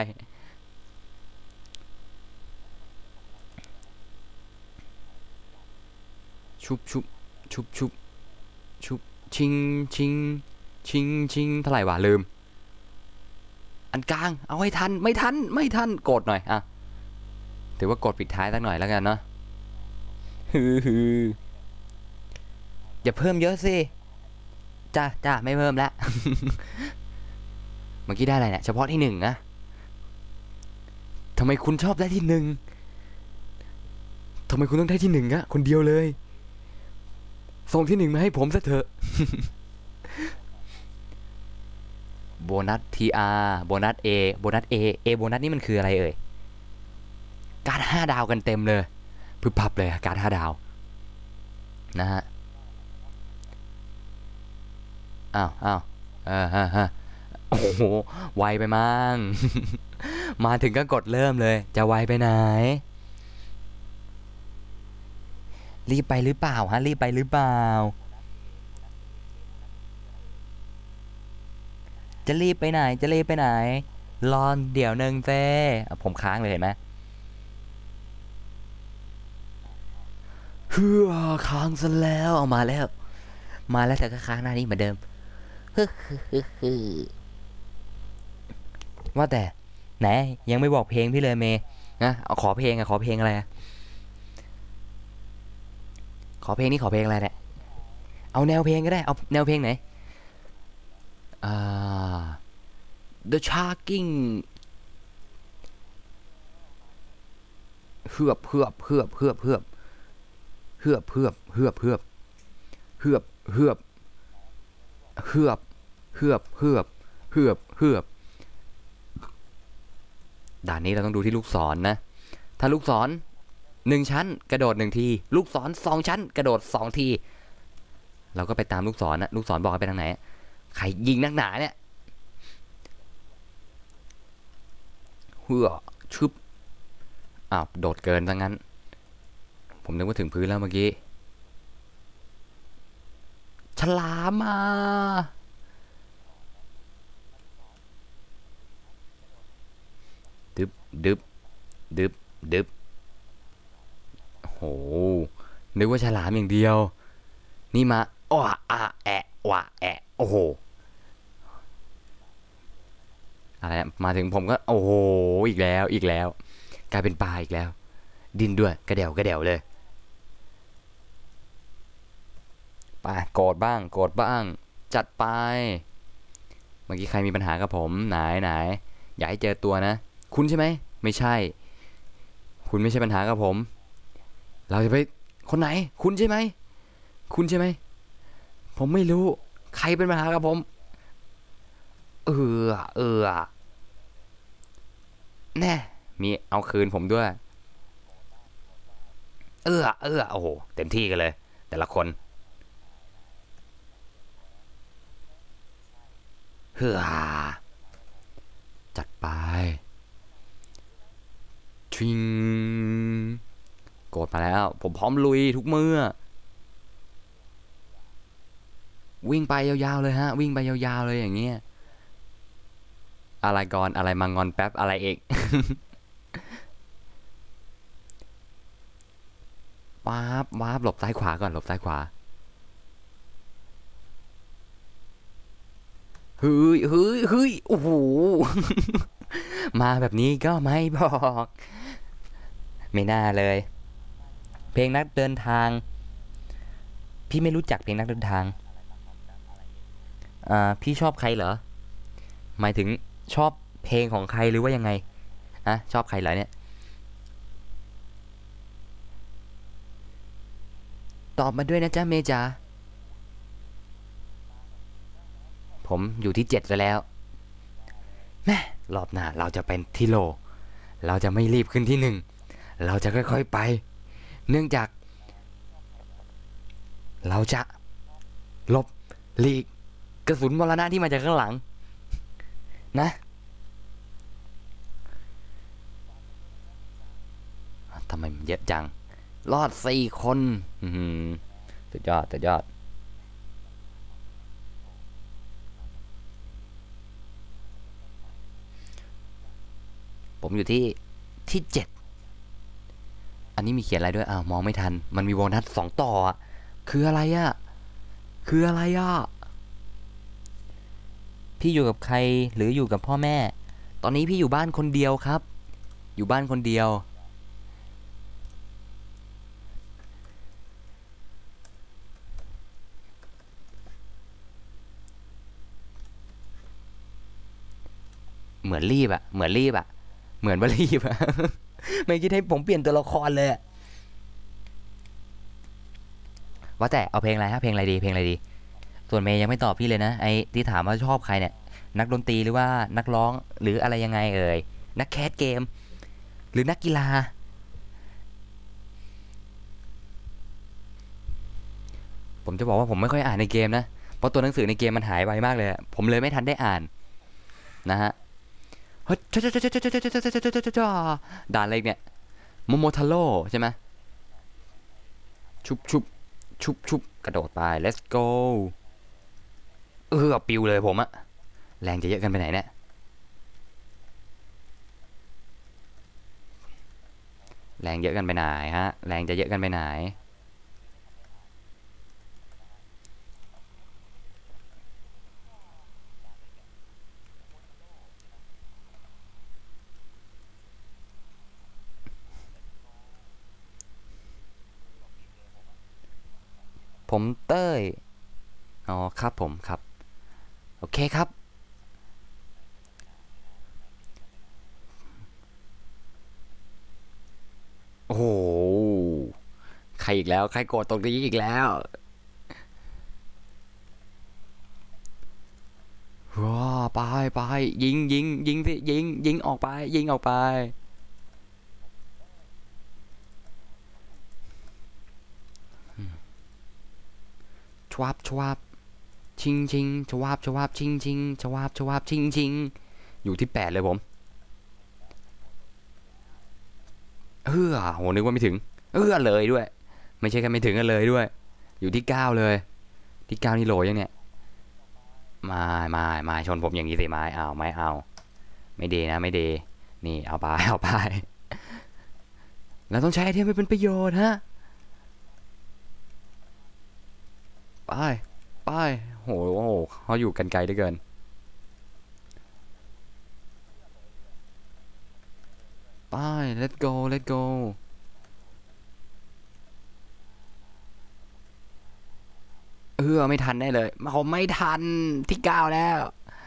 S1: ชุบชุบชุบชุบชุบชิงชิงชิงชิงเท่าไหร่วะลืมอันกลางเอาให้ทันไม่ทันไม่ทันกดหน่อยอ่ะถือว่ากดปิดท้ายสักหน่อยแล้วกันเนาะฮือฮืออย่าเพิ่มเยอะสิจ้าจ้าไม่เพิ่มแล้วเมื่อกี้ได้อะไรเนี่ยเฉพาะที่หนึ่งนะทำไมคุณชอบได้ที่หนึ่งทำไมคุณต้องได้ที่หนึ่งอะคนเดียวเลยส่งที่หนึ่งมาให้ผมซะเถอะโบนัสทีอาร์โบนัสเอโบนัสเอเอโบนัสนี่มันคืออะไรเอ่ยการ์ดห้าดาวกันเต็มเลยพึบพับเลยการ์ดห้าดาวนะฮะอ้าวอ้าวเออฮะฮะโอ้โหไวไปมั้งมาถึงก็กดเริ่มเลยจะไวไปไหนรีบไปหรือเปล่าฮะรีบไปหรือเปล่าจะรีบไปไหนจะรีบไปไหนรอเดี๋ยวนึงเจ้ผมค้างเลยเห็นไหมเฮือค้างซะแล้วเอามาแล้วมาแล้วแต่ก็ค้างหน้านี้เหมือนเดิมว่าแต่ไหนยังไม่บอกเพลงพี่เลยเมย์นะเอาขอเพลงอะขอเพลงอะไรขอเพลงนี่ขอเพลงอะไรเนี่ยเอาแนวเพลงก็ได้เอาแนวเพลงไหนอ่า The Sharking เฮือบเฮือบเฮือบเฮือบเฮือบเฮือบเฮือบเฮือบเฮือบเฮือบเฮือบเฮือบเฮือบเฮือบเฮือบเฮือบด่านนี้เราต้องดูที่ลูกศรนะถ้าลูกศรหนึ่งชั้นกระโดดหนึ่งทีลูกศรสองชั้นกระโดดสองทีเราก็ไปตามลูกศรนะลูกศรบอกไปทางไหนใครยิงนักหนาเนี่ยเฮือชึบอ้าวโดดเกินซะงั้นผมนึกว่าถึงพื้นแล้วเมื่อกี้ฉลามมาดึบดึบดึบดึบโหนึกว่าฉลามอย่างเดียวนี่มาอ้ออะแอะวะแอะโอ้โหอะไรนะมาถึงผมก็โอ้โหอีกแล้วอีกแล้วกลายเป็นปลาอีกแล้วดินด้วยกระเดี่ยวกระเดี่ยวเลยไปโกรธบ้างโกรธบ้างจัดไปเมื่อกี้ใครมีปัญหากับผมไหนไหนอย่าให้เจอตัวนะคุณใช่ไหมไม่ใช่คุณไม่ใช่ปัญหากับผมเราจะไปคนไหนคุณใช่ไหมคุณใช่ไหมผมไม่รู้ใครเป็นปัญหากับผมเออเออแน่มีเอาคืนผมด้วยเออเออโอ้โหเต็มที่กันเลยแต่ละคนเฮ้อจัดไปชิงโกรธมาแล้วผมพร้อมลุยทุกเมื่อวิ่งไปยาวๆเลยฮะวิ่งไปยาวๆเลยอย่างเงี้ยอะไรก่อนอะไรมางอนแป๊บอะไรเอกวาบวาบหลบซ้ายขวาก่อนหลบซ้ายขวาเฮ้ยเฮ้ยเฮ้ยโอ้โหมาแบบนี้ก็ไม่บอกไม่น่าเลยเพลงนักเดินทางพี่ไม่รู้จักเพลงนักเดินทางอ่าพี่ชอบใครเหรอหมายถึงชอบเพลงของใครหรือว่ายังไงอะชอบใครเหรอเนี่ยตอบมาด้วยนะจ๊ะเมจาผมอยู่ที่เจ็ดซะแล้วแม่รอบหน้าเราจะเป็นที่โลเราจะไม่รีบขึ้นที่หนึ่งเราจะค่อยๆไปเนื่องจากเราจะหลบหลีกกระสุนมรณะที่มาจากข้างหลังนะทำไมมันเยอะจังรอดสี่คนอืมสุดยอดสุดยอดผมอยู่ที่ที่เจ็ดอันนี้มีเขียนอะไรด้วยอ้าวมองไม่ทันมันมีโบนัสสองต่ออะคืออะไรอะคืออะไรอะพี่อยู่กับใครหรืออยู่กับพ่อแม่ตอนนี้พี่อยู่บ้านคนเดียวครับอยู่บ้านคนเดียวเหมือนรีบอะเหมือนรีบอะเหมือนว่ารีบอะไม่คิดให้ผมเปลี่ยนตัวละครเลยว่าแต่เอาเพลงอะไรฮะเพลงอะไรดีเพลงอะไรดีส่วนเมย์ยังไม่ตอบพี่เลยนะไอ้ที่ถามว่าชอบใครเนี่ยนักดนตรีหรือว่านักร้องหรืออะไรยังไงเอ่ยนักแคสเกมหรือนักกีฬาผมจะบอกว่าผมไม่ค่อยอ่านในเกมนะเพราะตัวหนังสือในเกมมันหายไปมากเลยผมเลยไม่ทันได้อ่านนะฮะเฮ้ยจ้าจ้าจ้าจ้าจ้าจ้าจ้าจ้าจ้าจ้าด่านอะไรเนี่ยโมโมทาโร่ใช่ไหมชุบชุบชุบชุบกระโดดไป let's go เออปิวเลยผมอะแรงจะเยอะกันไปไหนเนี่ยแรงเยอะกันไปไหนฮะแรงจะเยอะกันไปไหนผมเต้ยอ๋อครับผมครับโอเคครับโอ้โหใครอีกแล้วใครโกรธตรงนี้อีกแล้วว้าไปไปยิงยิงยิงสิยิงยิงออกไปยิงออกไปชวับชวับชิงชิงชวับชวับชิงชิงชวับชวับชิงชิงอยู่ที่แปดเลยผมเออโหนึกว่าไม่ถึงเออเลยด้วยไม่ใช่แค่ไม่ถึงกันเลยด้วยอยู่ที่เก้าเลยที่เก้านี่โหลยังเนี่ยมามามาชนผมอย่างนี้สิไม้เอาไม่เอาไม่ดีนะไม่ดีนี่เอาไปเอาไปเราต้องใช้ไอเทมให้เป็นประโยชน์ฮะไปไปโหโหเขาอยู่กันไกลเหลือเกินไป let's go let's go เออไม่ทันได้เลยผมไม่ทันที่เก้าแล้ว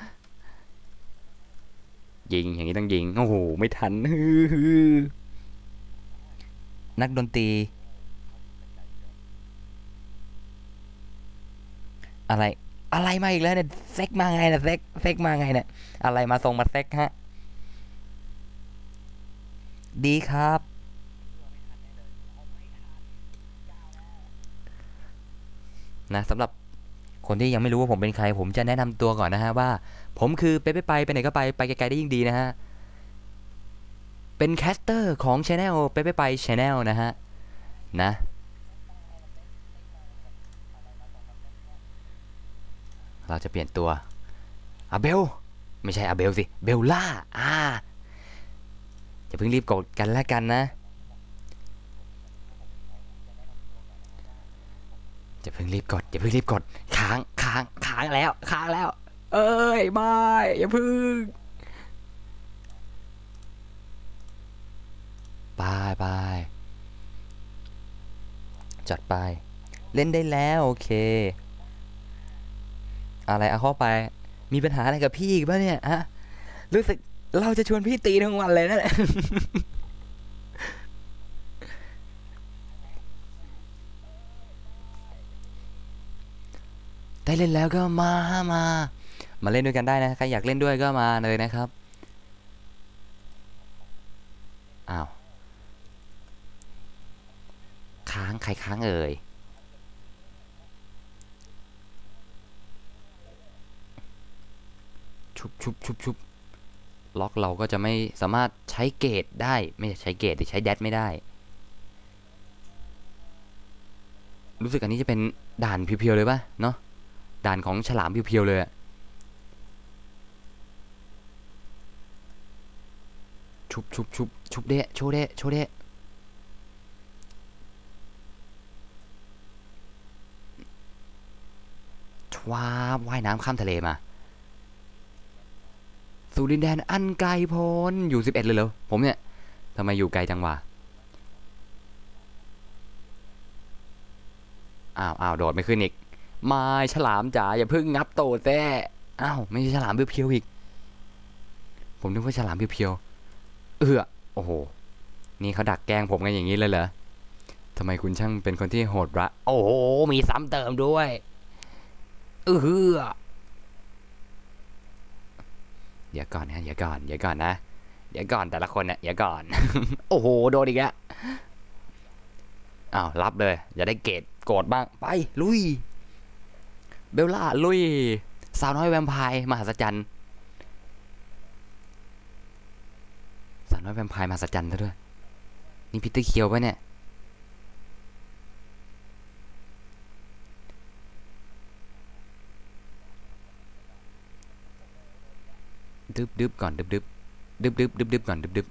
S1: ยิงอย่างนี้ต้องยิงโอ้โหไม่ทันฮือนักดนตรีอะไรอะไรมาอีกแล้วเนี่ยเซ็กมาไงเนี่ยเซ็กเซ็กมาไงเนี่ยอะไรมาส่งมาเซ็กฮะดีครับนะสำหรับคนที่ยังไม่รู้ว่าผมเป็นใครผมจะแนะนำตัวก่อนนะฮะว่าผมคือเป๊ะไปไปไหนก็ไปไปไกลๆได้ยิ่งดีนะฮะเป็นแคสเตอร์ของช anel เป๊ะไปไปช anel นะฮะนะเราจะเปลี่ยนตัวอาเบลไม่ใช่อาเบลสิเบลล่าอ่าอย่าเพิ่งรีบกดกันแล้วกันนะอย่าเพิ่งรีบกดอย่าเพิ่งรีบกดค้างค้างค้างแล้วค้างแล้วเอ้ยไม่อย่าเพิ่งไปไปจัดไปเล่นได้แล้วโอเคอะไรเอาเข้าไปมีปัญหาอะไรกับพี่อีกป่ะเนี่ยฮะรู้สึกเราจะชวนพี่ตีทั้งวันเลยนั่นแหละได้เล่นแล้วก็มามามาเล่นด้วยกันได้นะใครอยากเล่นด้วยก็มาเลยนะครับอ้าวค้างใครค้างเอ่ยชุบชุบชุบชุบล็อกเราก็จะไม่สามารถใช้เกตได้ไม่ใช้เกตหรือใช้แดดไม่ได้รู้สึกอันนี้จะเป็นด่านเพียวๆเลยป่ะเนาะด่านของฉลามเพียวๆเลยชุบชุบชุบชุบเดะโชเดะโชเดะชวาบว่ายน้ำข้ามทะเลมาสู่ดินแดนอันไกลโพ้นอยู่สิบเอ็ดเลยเหรอผมเนี่ยทำไมอยู่ไกลจังวะอ้าวอ้าวโดดไม่ขึ้นอีกไม่ฉลามจ๋าอย่าเพิ่งงับโตแท้อ้าวไม่ใช่ฉลามเพียวๆอีกผมนึกว่าฉลามเพียวๆเออโอ้โหนี่เขาดักแกล้งผมกันอย่างนี้เลยเหรอทำไมคุณช่างเป็นคนที่โหดร้ายโอ้โหมีซ้ำเติมด้วยเออเดี๋ยวก่อนนะเดี๋ยวก่อนเดี๋ยวก่อนนะเดี๋ยวก่อนแต่ละคนเนี่ยเดี๋ยวก่อนโอ้โหโดนอีกแล้วอ้าวรับเลยอย่าได้เกรดโกรธบ้างไปลุยเบลล่าลุยสาวน้อยแวมไพร์มหัศจรรย์สาวน้อยแวมไพร์มหัศจรรย์ซะด้วยนี่พีเตอร์เคียวปะเนี่ยดึบดึบก่อนดึบดึบดึบดึบดึบดึบก่อนดึบดึบ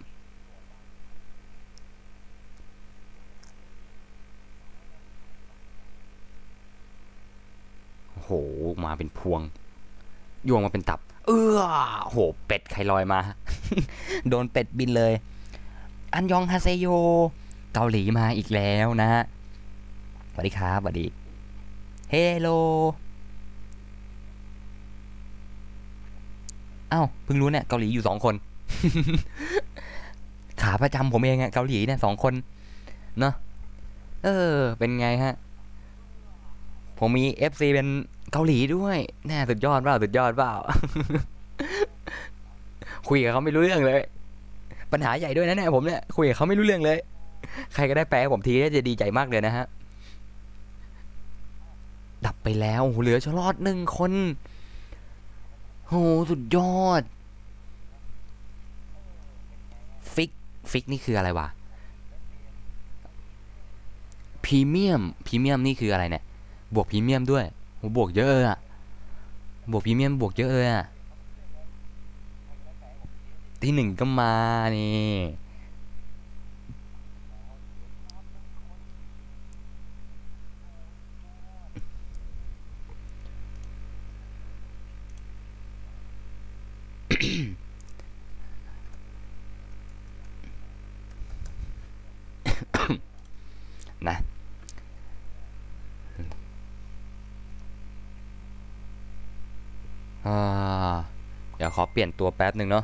S1: โอ้โหมาเป็นพวงยวงมาเป็นตับเออโหเป็ดใครลอยมาโดนเป็ดบินเลยอันยองฮาเซโยเกาหลีมาอีกแล้วนะฮะสวัสดีครับสวัสดีเฮโลเอ้าเพิ่งรู้เนี่ยเกาหลีอยู่สองคนขาประจำผมเองอะเกาหลีเนี่ยสองคนเนาะเออเป็นไงฮะผมมี เอฟ ซี เป็นเกาหลีด้วยแน่สุดยอดเปล่าสุดยอดเปล่าคุยกับเขาไม่รู้เรื่องเลยปัญหาใหญ่ด้วยนะเนี่ยผมเนี่ยคุยกับเขาไม่รู้เรื่องเลยใครก็ได้แปลผมทีจะดีใจมากเลยนะฮะดับไปแล้วเหลือชลอดหนึ่งคนโหสุดยอดฟิกฟิกนี่คืออะไรวะพรีเมียมพรีเมียมนี่คืออะไรเนี่ยบวกพรีเมียมด้วยโหบวกเยอะอะบวกพรีเมียมบวกเยอะเลยอะที่หนึ่งก็มานี่นะอ่าเดี๋ยวขอเปลี่ยนตัวแป๊บหนึ่งเนาะ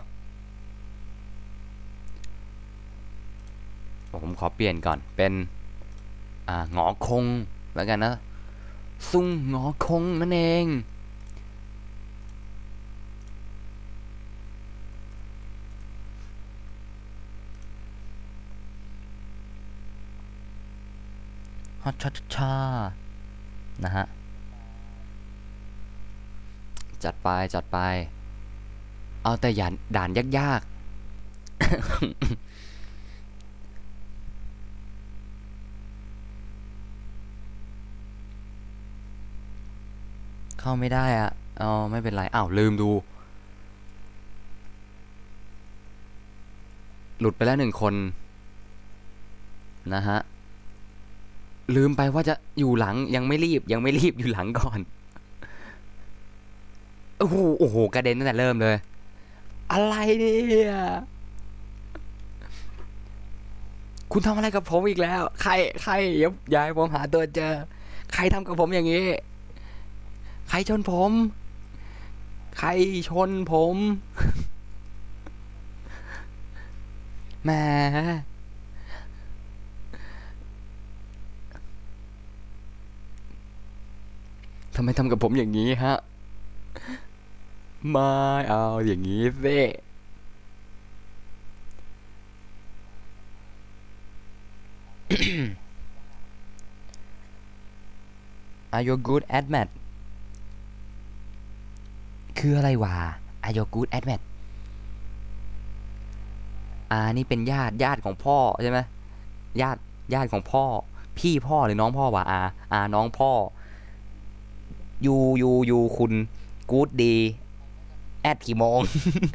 S1: ผมขอเปลี่ยนก่อนเป็นอ่าหงอคงแล้วกันนะซุ่งหงอคงนั่นเองฮอตชาชานะฮะจัดไปจัดไปเอาแต่อย่าด่านยากๆ เข้าไม่ได้อะอ๋อไม่เป็นไรอ้าวลืมดูหลุดไปแล้วหนึ่งคนนะฮะลืมไปว่าจะอยู่หลังยังไม่รีบยังไม่รีบอยู่หลังก่อนโอ้โหโอ้โหกระเด็นตั้งแต่เริ่มเลยอะไรเนี่ยคุณทำอะไรกับผมอีกแล้วใครใครอย่าอย่าให้ผมหาตัวเจอใครทำกับผมอย่างนี้ใครชนผมใครชนผมแหมทำไมทำกับผมอย่างนี้ฮะไม่เอาอย่างนี้สิ Are you good at math คืออะไรวะ Are you good at math อ่านี่เป็นญาติญาติของพ่อใช่ไหมญาติญาติของพ่อพี่พ่อหรือน้องพ่อวะอาอาน้องพ่อยูยูยูคุณกู๊ดดีแอดกี่โมง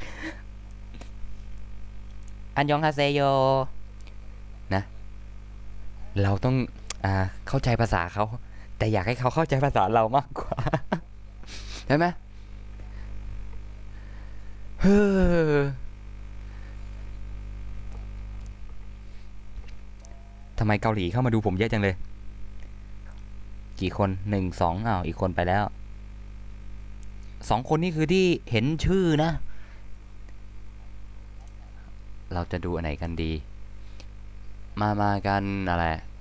S1: อันยองฮาเซโยนะเราต้องอ่าเข้าใจภาษาเขาแต่อยากให้เขาเข้าใจภาษาเรามากกว่า ใช่ไหมเฮ้อทำไมเกาหลีเข้ามาดูผมเยอะจังเลยกี่คนหนึ่งสองอ้าวอีกคนไปแล้วสองคนนี่คือที่เห็นชื่อนะเราจะดูอันไหนกันดีมามากันอะไร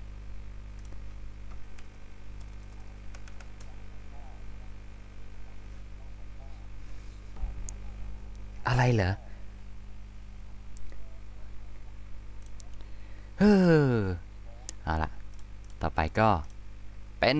S1: อะไรเหรอเฮ้อเอาล่ะต่อไปก็เป็น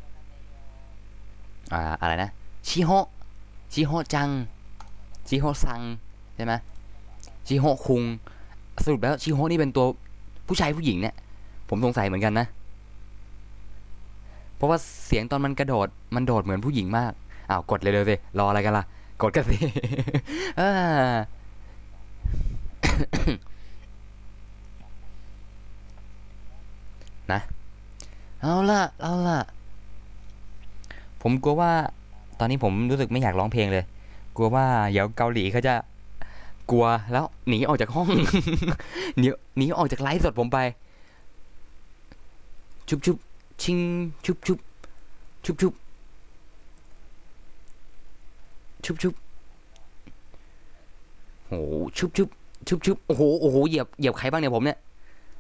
S1: อ่าอะไรนะชิโฮชิโฮจังชิโฮซังใช่ไหมชิโฮคุงสรุปแล้วชิโฮนี่เป็นตัวผู้ชายผู้หญิงเนี่ยผมสงสัยเหมือนกันนะเพราะว่าเสียงตอนมันกระโดดมันโดดเหมือนผู้หญิงมากอ้าวกดเลยเลยสิรออะไรกันล่ะกดกันสิ อ่านะเอาล่ะเอาล่ะผมกลัวว่าตอนนี้ผมรู้สึกไม่อยากร้องเพลงเลยกลัวว่าเดี๋ยวเกาหลีเขาจะกลัวแล้วหนีออกจากห้อง หนีหนีออกจากไลฟ์สดผมไปชุบชุบชิงชุบชุบชุบชุบชุบชุบโอ้ชุบชุบชุบชุบโอ้โหโอ้โหเหยียบเหยียบใครบ้างเนี่ยผมเนี่ย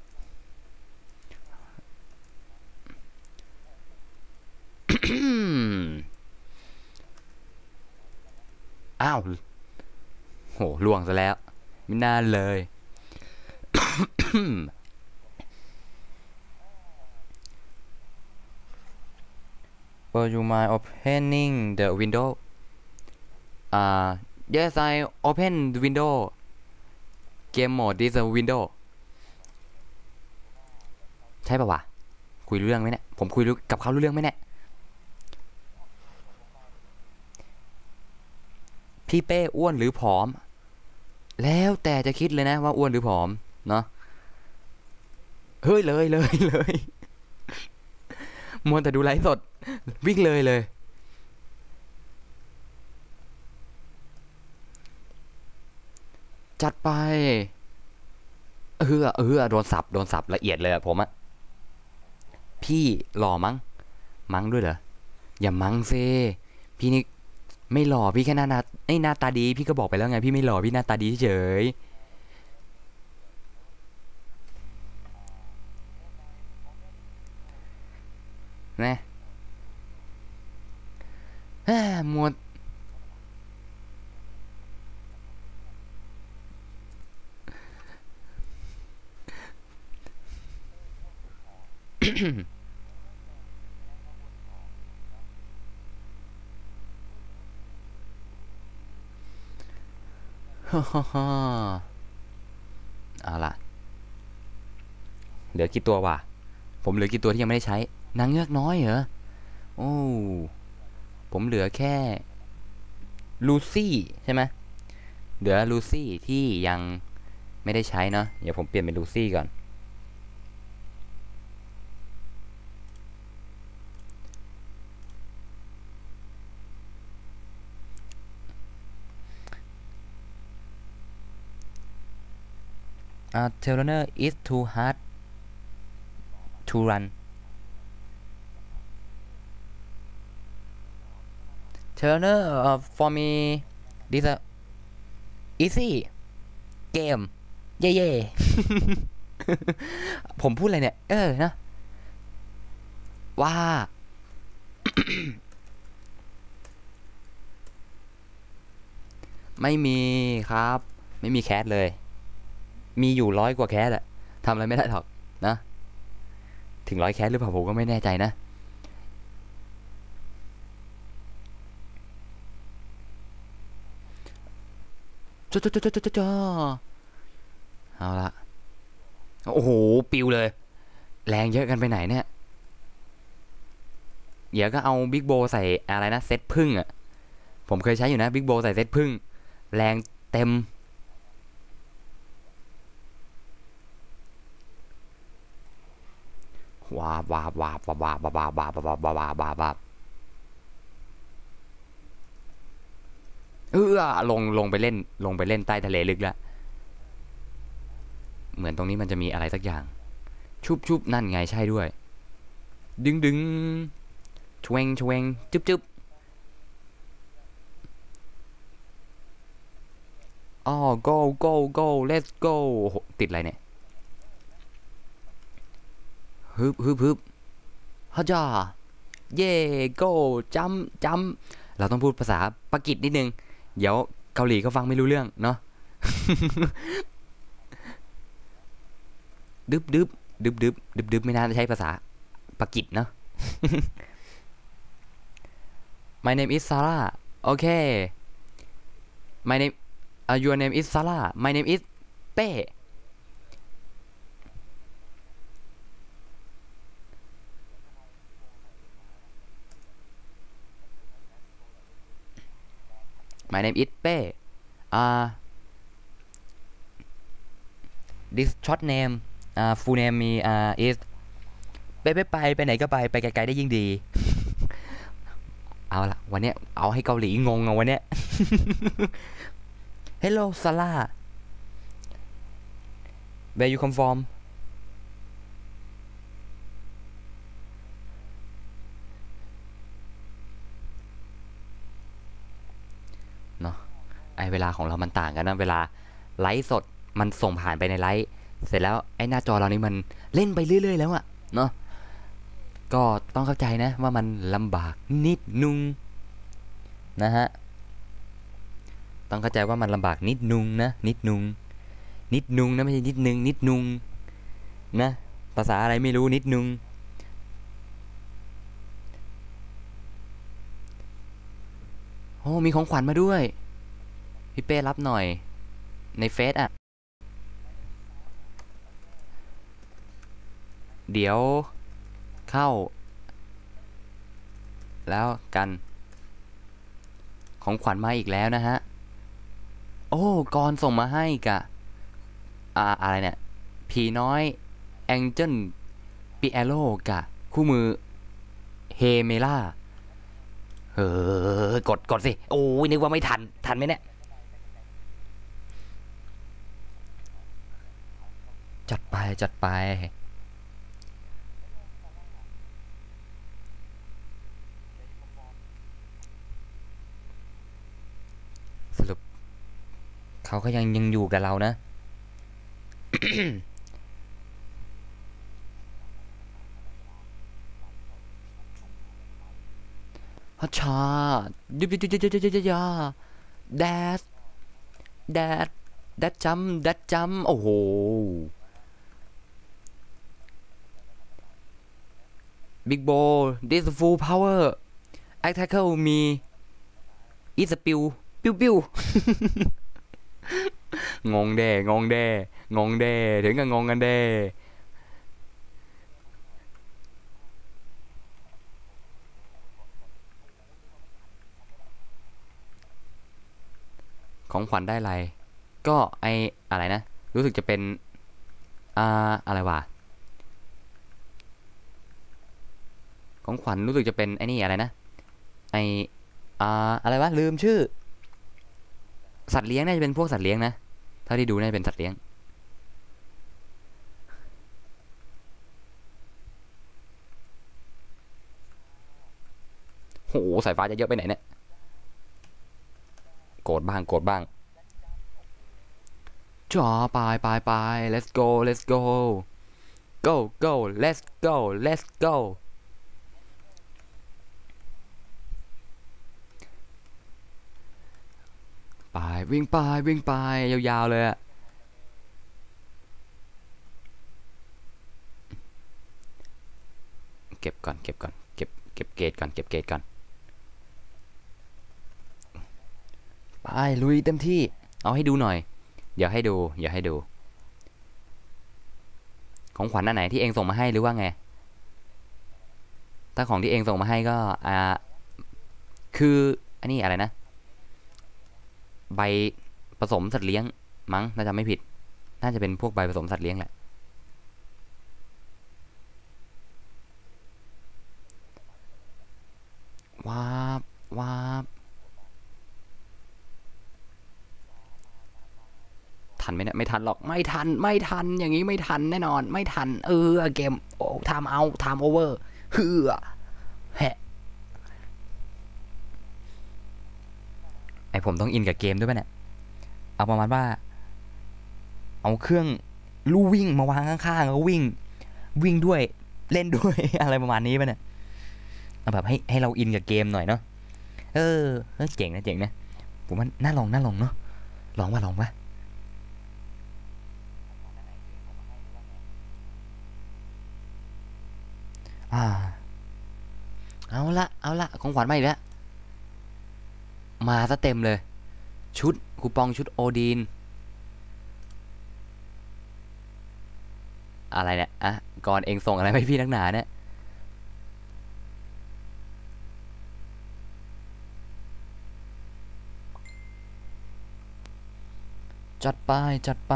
S1: อ้าวโหล่วงซะแล้วไม่น่าเลย Would you mind opening the window อ่า yes I open the window game mode this a window ใช่ป่าวะคุยรู้เรื่องไหมเนี่ยผมคุยกับเขารู้เรื่องไหมเนี่ยพี่เป้อ้วนหรือผอมแล้วแต่จะคิดเลยนะว่าอ้วนหรือผอมเนาะเฮ้ยเลยเลยเลยมัวแต่ดูไลฟ์สดวิ่งเลยเลยจัดไปเออเออโดนสับโดนสับละเอียดเลยอะผมอะพี่หล่อมั้งมั้งด้วยเหรออย่ามั้งเซพี่นี่ไม่หล่อพี่แค่หน้าหน้าไอ้หน้าตาดีพี่ก็บอกไปแล้วไงพี่ไม่หล่อพี่หน้าตาดีเฉยนะเฮ้ยหมด ฮ่าฮ่าฮ่าเอาล่ะเหลือกี่ตัววะผมเหลือกี่ตัวที่ยังไม่ได้ใช้นางเงือกน้อยเหรอโอ้ผมเหลือแค่ลูซี่ใช่ไหมเหลือลูซี่ที่ยังไม่ได้ใช้เนาะเดี๋ยวผมเปลี่ยนเป็นลูซี่ก่อน uh, Terraner is too hard to run Terraner uh, for me this a easy game เย่เย่ผมพูดอะไรเนี่ยเออนะว่า ไม่มีครับไม่มีแคสเลยมีอยู่ร้อยกว่าแคสอะทำอะไรไม่ได้หรอกนะถึงร้อยแคสหรือเปล่าผมก็ไม่แน่ใจนะจ้าจ้าจ้าจ้าจ้าเอาละโอ้โหปิวเลยแรงเยอะกันไปไหนเนี่ยเดี๋ยวก็เอาบิ๊กโบใส่อะไรนะเซตพึ่งอะผมเคยใช้อยู่นะบิ๊กโบใส่เซตพึ่งแรงเต็มวาบวาบวาบวาบวาบวาบวาบวาบวาบวาบวาบวาบเออลงลงไปเล่นลงไปเล่นใต้ทะเลลึกแล้วเหมือนตรงนี้มันจะมีอะไรสักอย่างชุบชุบนั่นไงใช่ด้วยดึงดึงชวงชวงจึ๊บจึ๊บอ๋อ go go go let's go ติดอะไรเนี่ยฮึบฮึบฮึบฮัจจาเย่ go จัมจัมเราต้องพูดภาษาปากีสนิดนึงเดี๋ยวเกาหลีเขาฟังไม่รู้เรื่องเนาะดึบดึบดึบดึบดึบดึบไม่น่าจะใช้ภาษาปากีสเนาะ My name is Sarah okay My name uh, your name is Sarah My name is เป้ My name is เป้ uh this short name uh full name me uh is ไปไปไปไปไหนก็ไปไปไกลๆได้ยิ่งดีเอาละวันนี้เอาให้เกาหลีงงเอาวันนี้ Hello Sarah where you come from เนาะไอเวลาของเรามันต่างกันนะเวลาไลฟ์สดมันส่งผ่านไปในไลฟ์เสร็จแล้วไอหน้าจอเรานี่มันเล่นไปเรื่อยๆแล้วอะเนาะก็ต้องเข้าใจนะว่ามันลำบากนิดนึงนะฮะต้องเข้าใจว่ามันลำบากนิดนึงนะนิดนึงนิดนึงนะไม่ใช่นิดนึงนิดนึงนะภาษาอะไรไม่รู้นิดนึงโอ้มีของขวัญมาด้วยพี่เป้รับหน่อยในเฟซอะเดี๋ยวเข้าแล้วกันของขวัญมาอีกแล้วนะฮะโอ้กรส่งมาให้กะอ่าอะไรเนี่ยผีน้อยแองเจิลปิเอโลกะคู่มือเฮเมล่าเออกดกดสิโอ้ยนึกว่าไม่ทันทันไหมเนี่ยจัดไปจัดไปเขาก็ยังยังอยู่กับเรานะ ฮัชชายุบยุบยุบยุบยุบยุบยาแดดแดดแดดจัมแดดจัมโอ้โห Big Ball this full power attack tackle me is a ปิวปิ้วปิ้ว งงแด่งงแด่งงแด่ถึงกับงงกันแด่ของขวัญได้อะไรก็ไออะไรนะรู้สึกจะเป็นอ่าอะไรวะของขวัญรู้สึกจะเป็นไอ้นี่อะไรนะไออ่าอะไรวะลืมชื่อสัตว์เลี้ยงน่าจะเป็นพวกสัตว์เลี้ยงนะเท่าที่ดูน่าจะเป็นสัตว์เลี้ยงโหสายฟ้าจะเยอะไปไหนเนี่ยโกรธบ้างโกรธบ้างจ่อไปไปไป let's go let's go go go let's go let's go ไปวิ่งไปวิ่งไปยาวๆเลยอะเก็บก่อนเก็บก่อนเก็บเก็บเกรดก่อนเก็บเกรดก่อนไปลุยเต็มที่เอาให้ดูหน่อยเดี๋ยวให้ดูเดี๋ยวให้ดูของขวัญอันไหนที่เองส่งมาให้หรือว่าไงถ้าของที่เองส่งมาให้ก็อ่าคืออันนี้อะไรนะใบผสมสัตว์เลี้ยงมั้งน่าจะไม่ผิดน่าจะเป็นพวกใบผสมสัตว์เลี้ยงแหละว้าบว้าบทันไหมเนี่ยไม่ทันหรอกไม่ทันไม่ทันอย่างนี้ไม่ทันแน่นอนไม่ทันเออเกมโอ้ไทม์เอาไทม์โอเวอร์เฮือแฮะไอผมต้องอินกับเกมด้วยป่ะเนี่ยเอาประมาณว่าเอาเครื่องลู่วิ่งมาวางข้างๆแล้ววิ่งวิ่งด้วยเล่นด้วย อะไรประมาณนี้ป่ะเนี่ยเอาแบบให้ให้เราอินกับเกมหน่อยเนาะเออเจ๋งนะเจ๋งนะผมว่าน่าลองน่าลองเนาะลองว่าลองว่าอ่าเอาละเอาละของขวัญมาอีกแล้วมาซะเต็มเลยชุดคูปองชุดโอดีนอะไรเนี่ยอ่ะก่อนเองส่งอะไรให้พี่นักหนาเนี่ยจัดไปจัดไป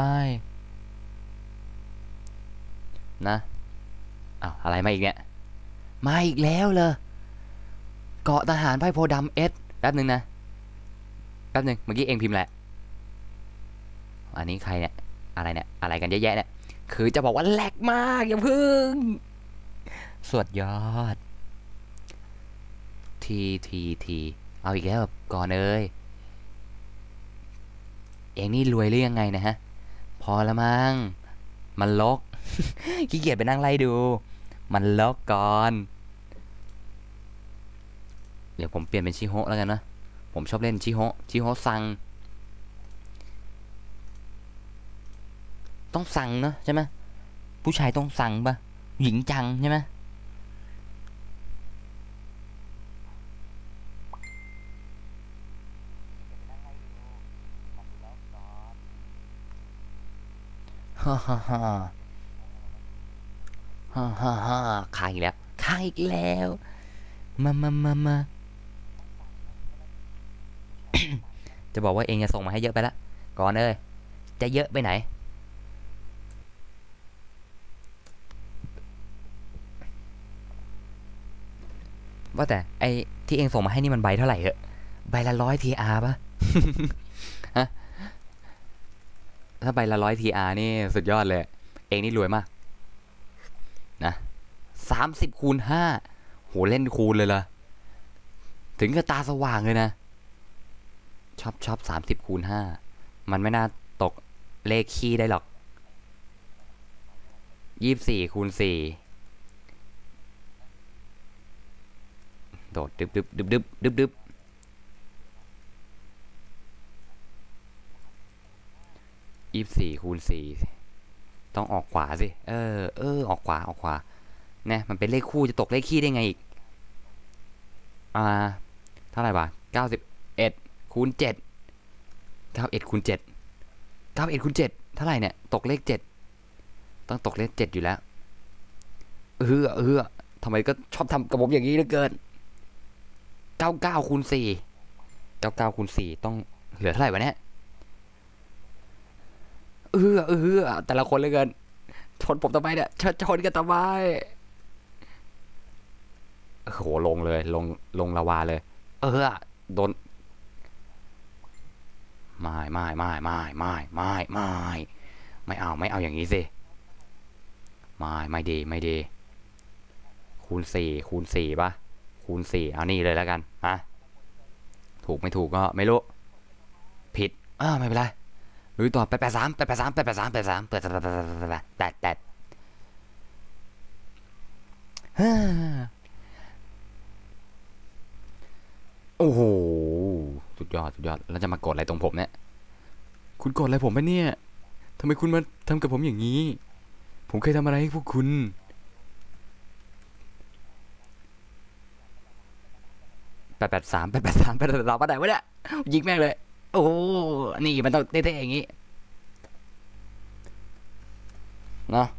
S1: นะอ้าวอะไรมาอีกเนี่ยมาอีกแล้วเลยเกาะทหารไพ่โพดำเอสแป๊บหนึ่งนะแป๊บหนึ่งเมื่อกี้เองพิมพ์แหละอันนี้ใครเนี่ยอะไรเนี่ยอะไรกันเยอะแยะเนี่ยคือจะบอกว่าแหลกมากอย่าพึ่งสวดยอดทีทีทีเอาอีกแล้วก่อนเลยเองนี่รวยหรือยังไงนะฮะพอละมั้งมันลก ขี้เกียจไปนั่งไล่ดูมันลกก่อนเดี๋ยวผมเปลี่ยนเป็นชิโฮะแล้วกันนะผมชอบเล่นชิโฮะชิโฮะซังต้องสั่งเนอะใช่ไหมผู้ชายต้องสั่งปะหญิงจังใช่ไหมฮ่าฮ่าฮ่าฮ่าฮ่าฮ่าค้างอีกแล้วค้างอีกแล้วมามามามาจะบอกว่าเองจะส่งมาให้เยอะไปละก่อนเลยจะเยอะไปไหนว่าแต่ไอที่เองส่งมาให้นี่มันใบเท่าไหร่เหรอใบละร้อยทีอาร์ป่ะ ฮะถ้าใบละร้อยทีอาร์นี่สุดยอดเลยเองนี่รวยมากนะสามสิบคูณห้าโหเล่นคูณเลยล่ะถึงกับตาสว่างเลยนะชอบชอบสามสิบคูณห้ามันไม่น่าตกเลขคี่ได้หรอกยี่สิบสี่คูณสี่โดดดึบดึบดึบดึบดึบดึบยี่สิบสี่คูณสี่ต้องออกขวาสิเออเออออกขวาออกขวาเนี่ยมันเป็นเลขคู่จะตกเลขคี่ได้ไงอีกอ่าเท่าไหร่วะเก้าสิบเอ็ดคูณเจ็ดเก้าเอ็ดคูณเจ็ดเก้าเอ็ดคูณเจ็ดเท่าไหร่เนี่ยตกเลขเจ็ดต้องตกเลขเจ็ดอยู่แล้วเออเออทำไมก็ชอบทำกับผมอย่างนี้เหลือเกินเก้าเก้าคูณสี่เก้าเก้าคูณสี่ต้องเหลือเท่าไหร่วะเนี่ยเออเออแต่ละคนเหลือเกินชนผมทำไมเนี่ยชนชนกันทำไมโอ้โหลงเลยลงลงลาวาเลยเออโดนไม่ไม่ไม่ไม่ไม่ไม่ไม่ไม่เอาไม่เอาอย่างนี้สิไม่ไม่ดีไม่ดีคูณสี่คูณสี่ป่ะคูณสี่เอานี่เลยแล้วกันอะถูกไม่ถูกก็ไม่รู้ผิดอ้าวไม่เป็นไรลุยต่อไปแปดสามไปแปดสามไปแปดสามแปดสามแปดแปดแปดแปดโอ้โหสุดยอดสุดยอดแล้วจะมากดอะไรตรงผมเนี่ยคุณกดอะไรผมไหมเนี่ยทำไมคุณมาทำกับผมอย่างนี้ผมเคยทำอะไรให้พวกคุณแปดแปดสามแปดแปดสามแปดแปดสามมาไหนวะเนี่ยยิงแม่งเลยโอ้นี่มันต้องเท่ๆอย่างนี้เนาะ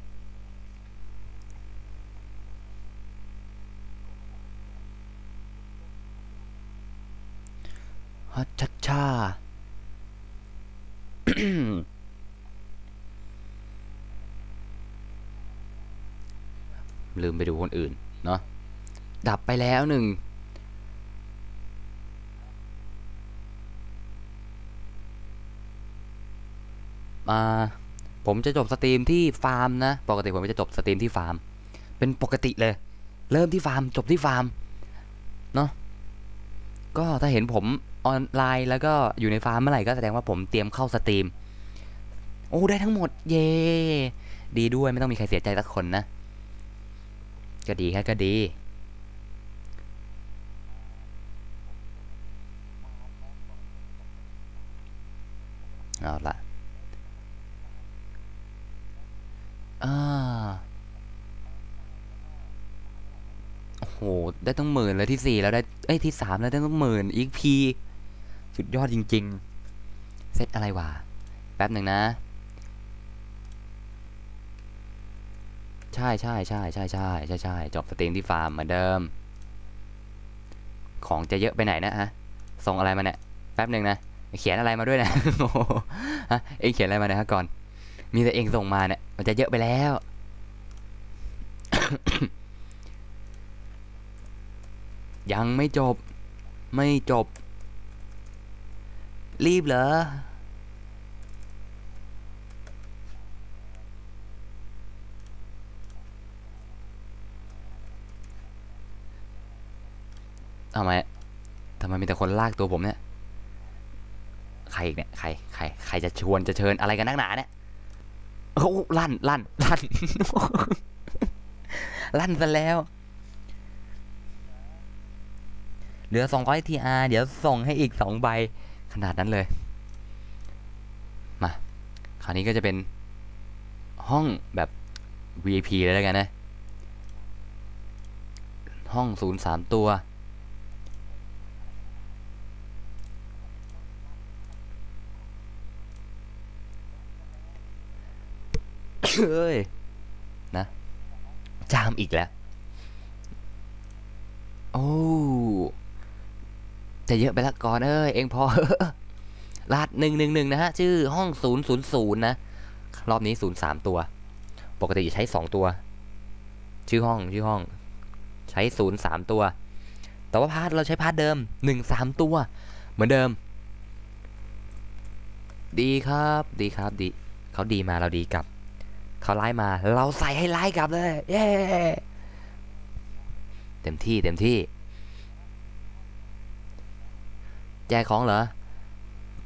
S1: ฮัชชัชชาลืมไปดูคนอื่นเนาะดับไปแล้วหนึ่งมาผมจะจบสตรีมที่ฟาร์มนะปกติผมจะจบสตรีมที่ฟาร์มเป็นปกติเลยเริ่มที่ฟาร์มจบที่ฟาร์มเนาะก็ถ้าเห็นผมออนไลน์แล้วก็อยู่ในฟาร์มเมื่อไหร่ก็แสดงว่าผมเตรียมเข้าสตรีมโอ้ได้ทั้งหมดเย่ดีด้วยไม่ต้องมีใครเสียใจสักคนนะก็ดีแค่ก็ดีเอาละอ่าโอ้โหได้ตั้งหมื่นเลยที่สี่แล้วได้เอ้ยที่สามแล้วได้ตั้งหมื่นอีกพีสุดยอดจริงๆเซตอะไรวะแป๊บหนึ่งนะใช่ใช่ใช่ใช่ใช่ใช่ใช่จบสตรีมที่ฟาร์มเหมือนเดิมของจะเยอะไปไหนนะฮะส่งอะไรมาเนี่ยแป๊บหนึ่งนะเขียนอะไรมาด้วยนะฮะเองเขียนอะไรมาเนี่ยฮะก่อนมีแต่เองส่งมาเนี่ยมันจะเยอะไปแล้วยังไม่จบไม่จบรีบเหรอทำไมทำไมมีแต่คนลากตัวผมเนี่ยใครอีกเนี่ยใครใครใครจะชวนจะเชิญอะไรกันนักหนาเนี่ยโอ้ลั่นลั่นลั่นลั่นซะแล้วเหลือสองร้อยทีอาร์เดี๋ยวส่งให้อีกสองใบขนาดนั้นเลยมาคราวนี้ก็จะเป็นห้องแบบ วี ไอ พี เลยแล้วกันนะห้องศูนย์สามตัวเอ้ยนะจามอีกแล้วโอ้จะเยอะไปละก่อนเอ้ยเองพอรหัสหนึ่งหนึ่งหนึ่งนะฮะชื่อห้องศูนย์ศูนย์ศูนย์นะรอบนี้ศูนย์สามตัวปกติใช้สองตัวชื่อห้องชื่อห้องใช้ศูนย์สามตัวแต่ว่าพาร์ทเราใช้พาร์ทเดิมหนึ่งสามตัวเหมือนเดิมดีครับดีครับดีเขาดีมาเราดีกลับเขาไล่มาเราใส่ให้ไล่กลับเลยเย้เต็มที่เต็มที่แจกของเหรอ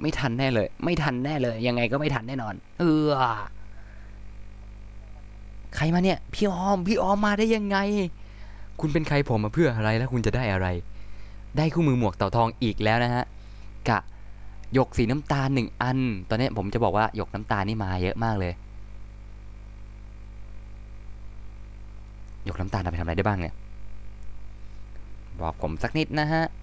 S1: ไม่ทันแน่เลยไม่ทันแน่เลยยังไงก็ไม่ทันแน่นอนเออใครมาเนี่ยพี่ออมพี่ออมมาได้ยังไงคุณเป็นใครผมมาเพื่ออะไรแล้วคุณจะได้อะไรได้คู่มือหมวกเต่าทองอีกแล้วนะฮะกะหยกสีน้ำตาลหนึ่งอันตอนนี้ผมจะบอกว่าหยกน้ำตาลนี่มาเยอะมากเลยหยกน้ำตาลเอาไปทำอะไรได้บ้างเนี่ยบอกผมสักนิดนะฮะ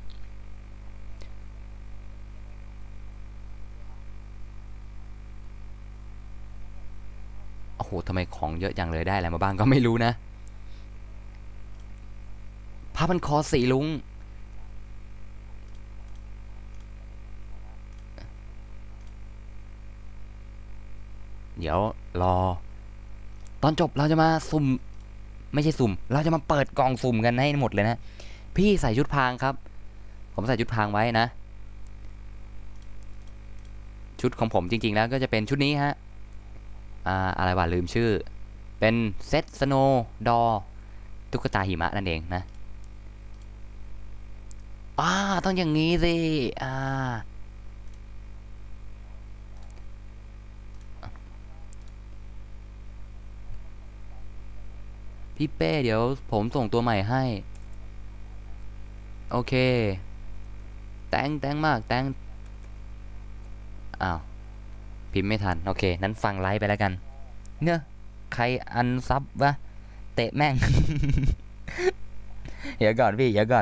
S1: โอ้โหทำไมของเยอะจังเลยได้อะไรมาบ้างก็ไม่รู้นะผ้าพันคอสีลุงเดี๋ยวรอตอนจบเราจะมาสุ่มไม่ใช่สุ่มเราจะมาเปิดกล่องสุ่มกันให้หมดเลยนะพี่ใส่ชุดพรางครับผมใส่ชุดพรางไว้นะชุดของผมจริงๆแล้วก็จะเป็นชุดนี้ฮะอ่าอะไรวะลืมชื่อเป็นเซตสโนดอตุ๊กตาหิมะนั่นเองนะอ่าต้องอย่างนี้สิอ่าพี่เป้เดี๋ยวผมส่งตัวใหม่ให้โอเคแตงแตงมากแตงอ้าวพิมพ์ไม่ทันโอเคนั้นฟังไลฟ์ไปแล้วกันเนอะใครอันซับวะเตะแม่ง เดี๋ยวก่อนพี่เดี๋ยวก่อน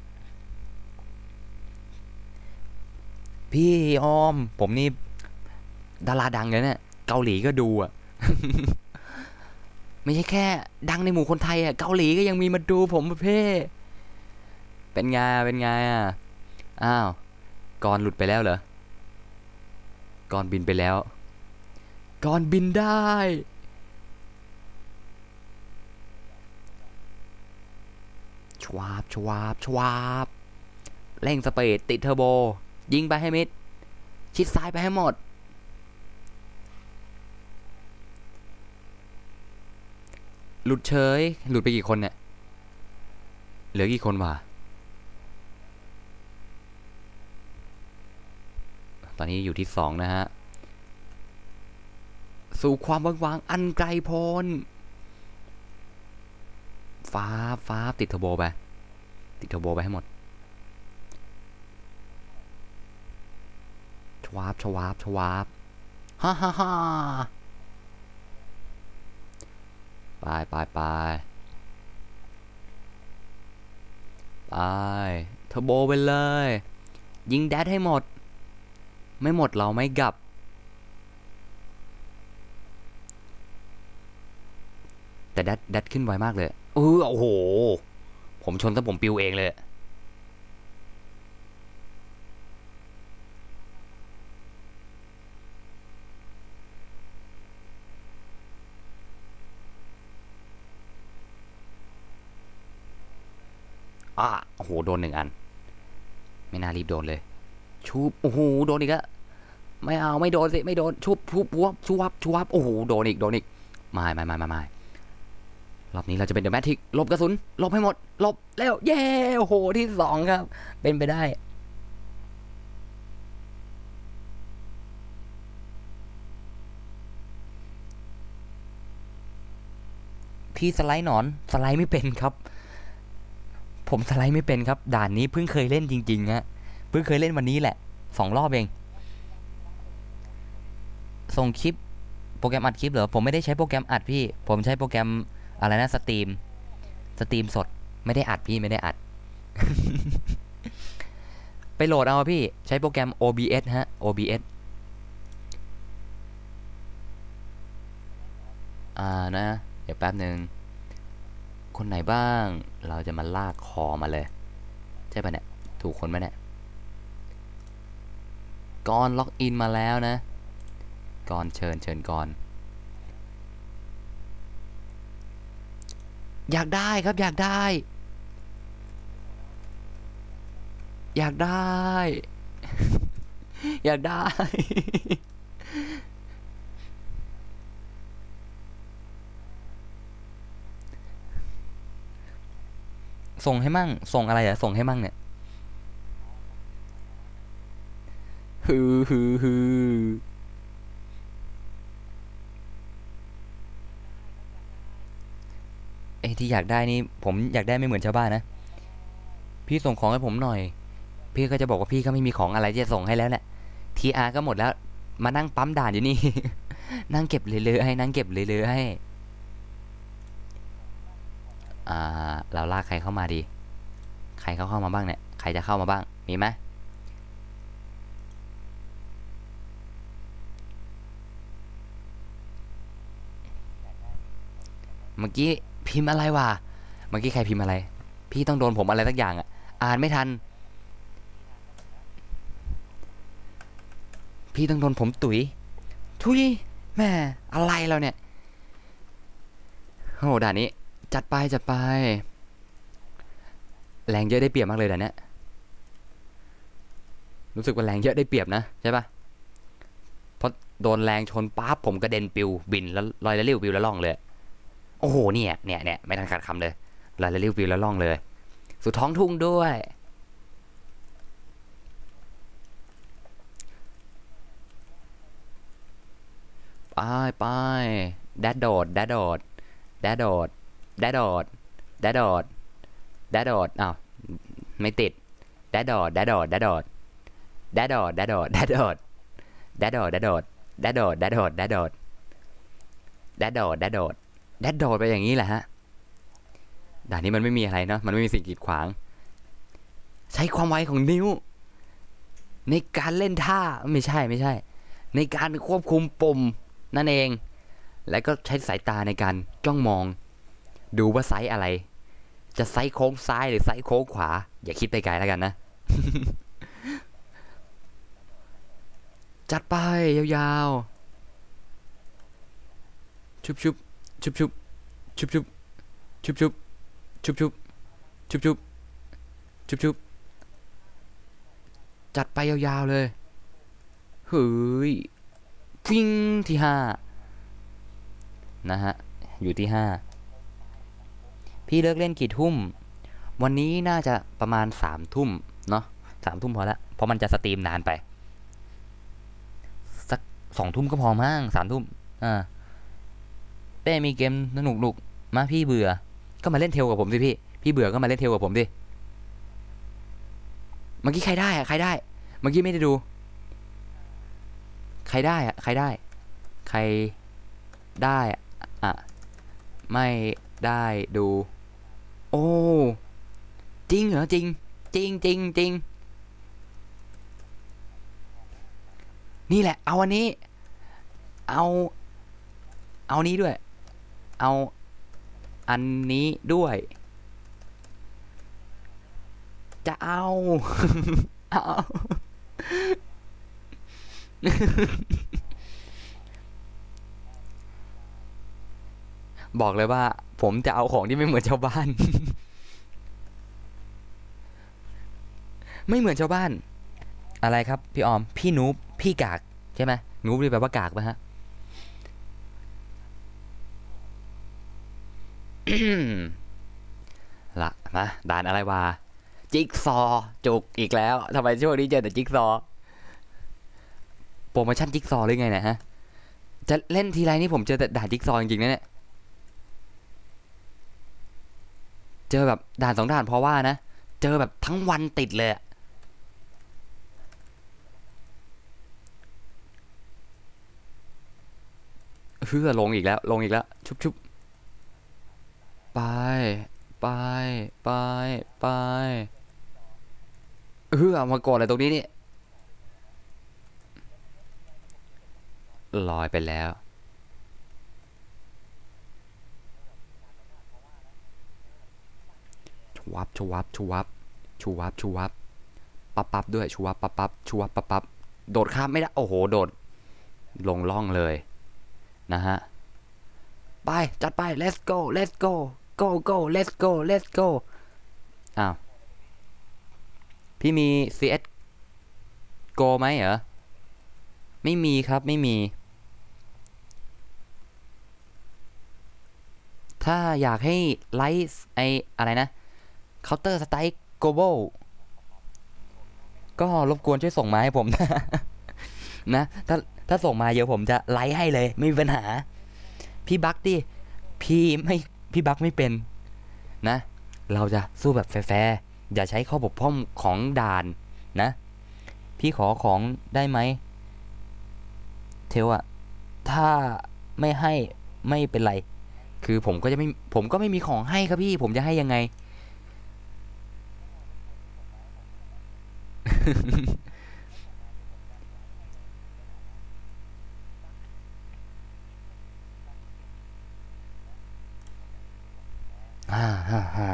S1: พี่ออมผมนี่ดาราดังเลยเนี่ยเกาหลีก็ดูอ่ะ ไม่ใช่แค่ดังในหมู่คนไทยอ่ะเกาหลีก็ยังมีมาดูผมประเภทเป็นไงเป็นไงอ่ะอ้าวก่อนหลุดไปแล้วเหรอก่อนบินไปแล้วก่อนบินได้ชวาบชวาบชวาบเร่งสปีดติดเทอร์โบยิงไปให้มิดชิดซ้ายไปให้หมดหลุดเฉยหลุดไปกี่คนเนี่ยเหลือกี่คนวะตอนนี้อยู่ที่สองนะฮะสู่ความว่างวางอันไกลโพ้นฟ้าฟ้าติดเทอร์โบไปติดเทอร์โบไปให้หมดชวาบชวาบชวาบฮ่าฮ่าฮ่าไปไปไปไปเทอร์โบไปเลยยิงแดดให้หมดไม่หมดเราไม่กลับแต่แดดแดดขึ้นไวมากเลยเออโอ้โหผมชนแต่ผมปิวเองเลยอ่ะโอ้โหโดนหนึ่งอันไม่น่ารีบโดนเลยชุบโอ้โหโดนอีกแล้วไม่เอาไม่โดนสิไม่โดนชุบชุบวับชุบวับชุบวับโอ้โหโดนอีกโดนอีกไม่ไม่ไม่ไม่ไม่รอบนี้เราจะเป็นเดอะแมทริกหลบกระสุนหลบให้หมดหลบแล้วเย้โอ้โหที่สองครับเป็นไปได้พี่สไลด์หนอนสไลด์ไม่เป็นครับผมสไลด์ไม่เป็นครับด่านนี้เพิ่งเคยเล่นจริงๆฮะเพิ่งเคยเล่นวันนี้แหละสองรอบเองส่งคลิปโปรแกรมอัดคลิปเหรอผมไม่ได้ใช้โปรแกรมอัดพี่ผมใช้โปรแกรมอะไรนะสตรีมสตรีมสดไม่ได้อัดพี่ไม่ได้อัด ไปโหลดเอาพี่ใช้โปรแกรม โอ บี เอส ฮะ โอ บี เอส อ่านะเดี๋ยวแป๊บหนึ่งคนไหนบ้างเราจะมาลากคอมาเลยใช่ปะเนี่ยถูกคนไหมเนี่ยก่อนล็อกอินมาแล้วนะก่อนเชิญเชิญก่อนอยากได้ครับอยากได้อยากได้ อยากได้ ส่งให้มั่งส่งอะไรอะส่งให้มั่งเนี่ยฮือฮือฮือเอ้ที่อยากได้นี่ผมอยากได้ไม่เหมือนชาวบ้านนะพี่ส่งของให้ผมหน่อยพี่ก็จะบอกว่าพี่ก็ไม่มีของอะไรที่จะส่งให้แล้วแหละทีอาร์ก็หมดแล้วมานั่งปั๊มด่านอยู่นี่นั่งเก็บเรื่อยๆให้นั่งเก็บเรื่อยๆให้อ่าเราลากใครเข้ามาดีใครเขาเข้ามาบ้างเนี่ยใครจะเข้ามาบ้างมีไหมเมื่อกี้พิมพ์อะไรวะเมื่อกี้ใครพิมพ์อะไรพี่ต้องโดนผมอะไรสักอย่างอ่ะอ่านไม่ทันพี่ต้องโดนผมตุ๋ยทุยแม่อะไรเราเนี่ยโอ้ด่านนี้จัดไปจัดไปแรงเยอะได้เปรียบมากเลยด่านเนี้ยรู้สึกว่าแรงเยอะได้เปรียบนะใช่ปะเพราะโดนแรงชนปั๊บผมกระเด็นปิวบินแล้วลอยแล้วริ้วปิวแล้วล่องเลยโอ้โหเนี่ยเนี่ยเนี่ยไม่ทันขาดคำเลยลอยแล้วริ้วปิวแล้วล่องเลยสุดท้องทุ่งด้วยไปไปแดดโดดแดดโดดแดดโดดแดดโดดแดดโดดแดดโดดอ้าวไม่ติดแดดโดดแดดโดดแดดโดดแดดโดดแดดโดดแดดโดดแดดโดดแดดโดดแดดโดดแดดโดดแดดโดดแดดโดดแดดโดดแดดโดดไปอย่างนี้แหละฮะด่านนี้มันไม่มีอะไรเนาะมันไม่มีสิ่งกีดขวางใช้ความไวของนิ้วในการเล่นท่าไม่ใช่ไม่ใช่ในการควบคุมปุ่มนั่นเองแล้วก็ใช้สายตาในการจ้องมองดูว่าไซส์อะไรจะไซส์โค้งซ้ายหรือไซส์โค้งขวาอย่าคิดไปไกลแล้วกันนะจัดไปยาวๆชุบชุบชุบชุบชุบชุบชุบชุบชุบชุบชุบชุบชุบชุบจัดไปยาวๆเลยเฮ้ยฟิงที่ห้านะฮะอยู่ที่ห้าพี่เลิกเล่นกี่ทุ่มวันนี้น่าจะประมาณสามทุ่มเนาะสามทุ่มพอละเพราะมันจะสตรีมนานไปสักสองทุ่มก็พอมั้งสามทุ่มอ่าเป้มีเกมสนุกหนุกมาพี่เบื่อก็มาเล่นเทลกับผมสิพี่พี่เบื่อก็มาเล่นเทลกับผมสิเมื่อกี้ใครได้อะใครได้เมื่อกี้ไม่ได้ดูใครได้อะใครได้ใครได้อะไม่ได้ดูโอ้จริงเหรอจริงจริงจริงจริงนี่แหละเอาอันนี้เอาเอานี้ด้วยเอาอันนี้ด้วยจะเอาเอาบอกเลยว่าผมจะเอาของที่ไม่เหมือนชาวบ้านไม่เหมือนชาวบ้านอะไรครับพี่ออมพี่นูบพี่กากใช่ไหมนูบนี่แปลว่ากากไหมฮะละนะด่านอะไรวะจิ๊กซอจุกอีกแล้วทำไมช่วงนี้เจอแต่จิ๊กซอโปรโมชั่นจิ๊กซอหรือไงเนี่ยฮะจะเล่นทีไรนี่ผมเจอแต่ด่านจิ๊กซอจริงๆนะเนี่ยเจอแบบด่านสองด่านเพราะว่านะเจอแบบทั้งวันติดเลยเฮือลงอีกแล้วลงอีกแล้วชุบชุบไปไปไปไปเฮือมาก่อนอะไรตรงนี้นี่ลอยไปแล้วชวับชวับชวับชวับชวับปับปับด้วยชวับปับปับชวับปับปับโดดข้ามไม่ได้โอ้โหโดดลงล่องเลยนะฮะไปจัดไป let's go let's go go go let's go let's go อ้าวพี่มี ซี เอส Go ไหมเหรอไม่มีครับไม่มีถ้าอยากให้ไลฟ์ไออะไรนะ Counter Strike Global ก็รบกวนช่วยส่งมาให้ผมนะนะถ้าถ้าส่งมาเดี๋ยวผมจะไลค์ให้เลยไม่มีปัญหาพี่บักดิพี่ไม่พี่บักไม่เป็นนะเราจะสู้แบบแฟร์ๆอย่าใช้ข้อบกพร่องของด่านนะพี่ขอของได้ไหมเทลอะถ้าไม่ให้ไม่เป็นไรคือผมก็จะไม่ผมก็ไม่มีของให้ครับพี่ผมจะให้ยังไง ฮ่าฮ่าฮ่า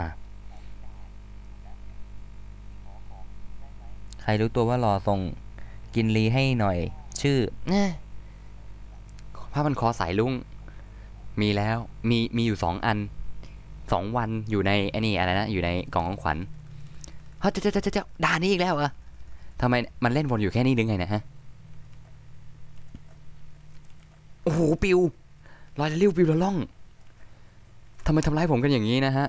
S1: ใครรู้ตัวว่ารอส่งกินรีให้หน่อยชื่อเนี่ยผ้าพันคอสายลุงมีแล้วมีมีอยู่สองอันสองวันอยู่ในไอ้นี่อะไรนะอยู่ในกล่องของขวัญเฮ้ยเจ้าเจ้าเจ้าเจ้าด่านี่อีกแล้วเหรอทำไมมันเล่นวนอยู่แค่นี้ดึงไงนะฮะโอ้โหปิวลอยละลิ้วปิวละล่องทำไมทำร้ายผมกันอย่างนี้นะฮะ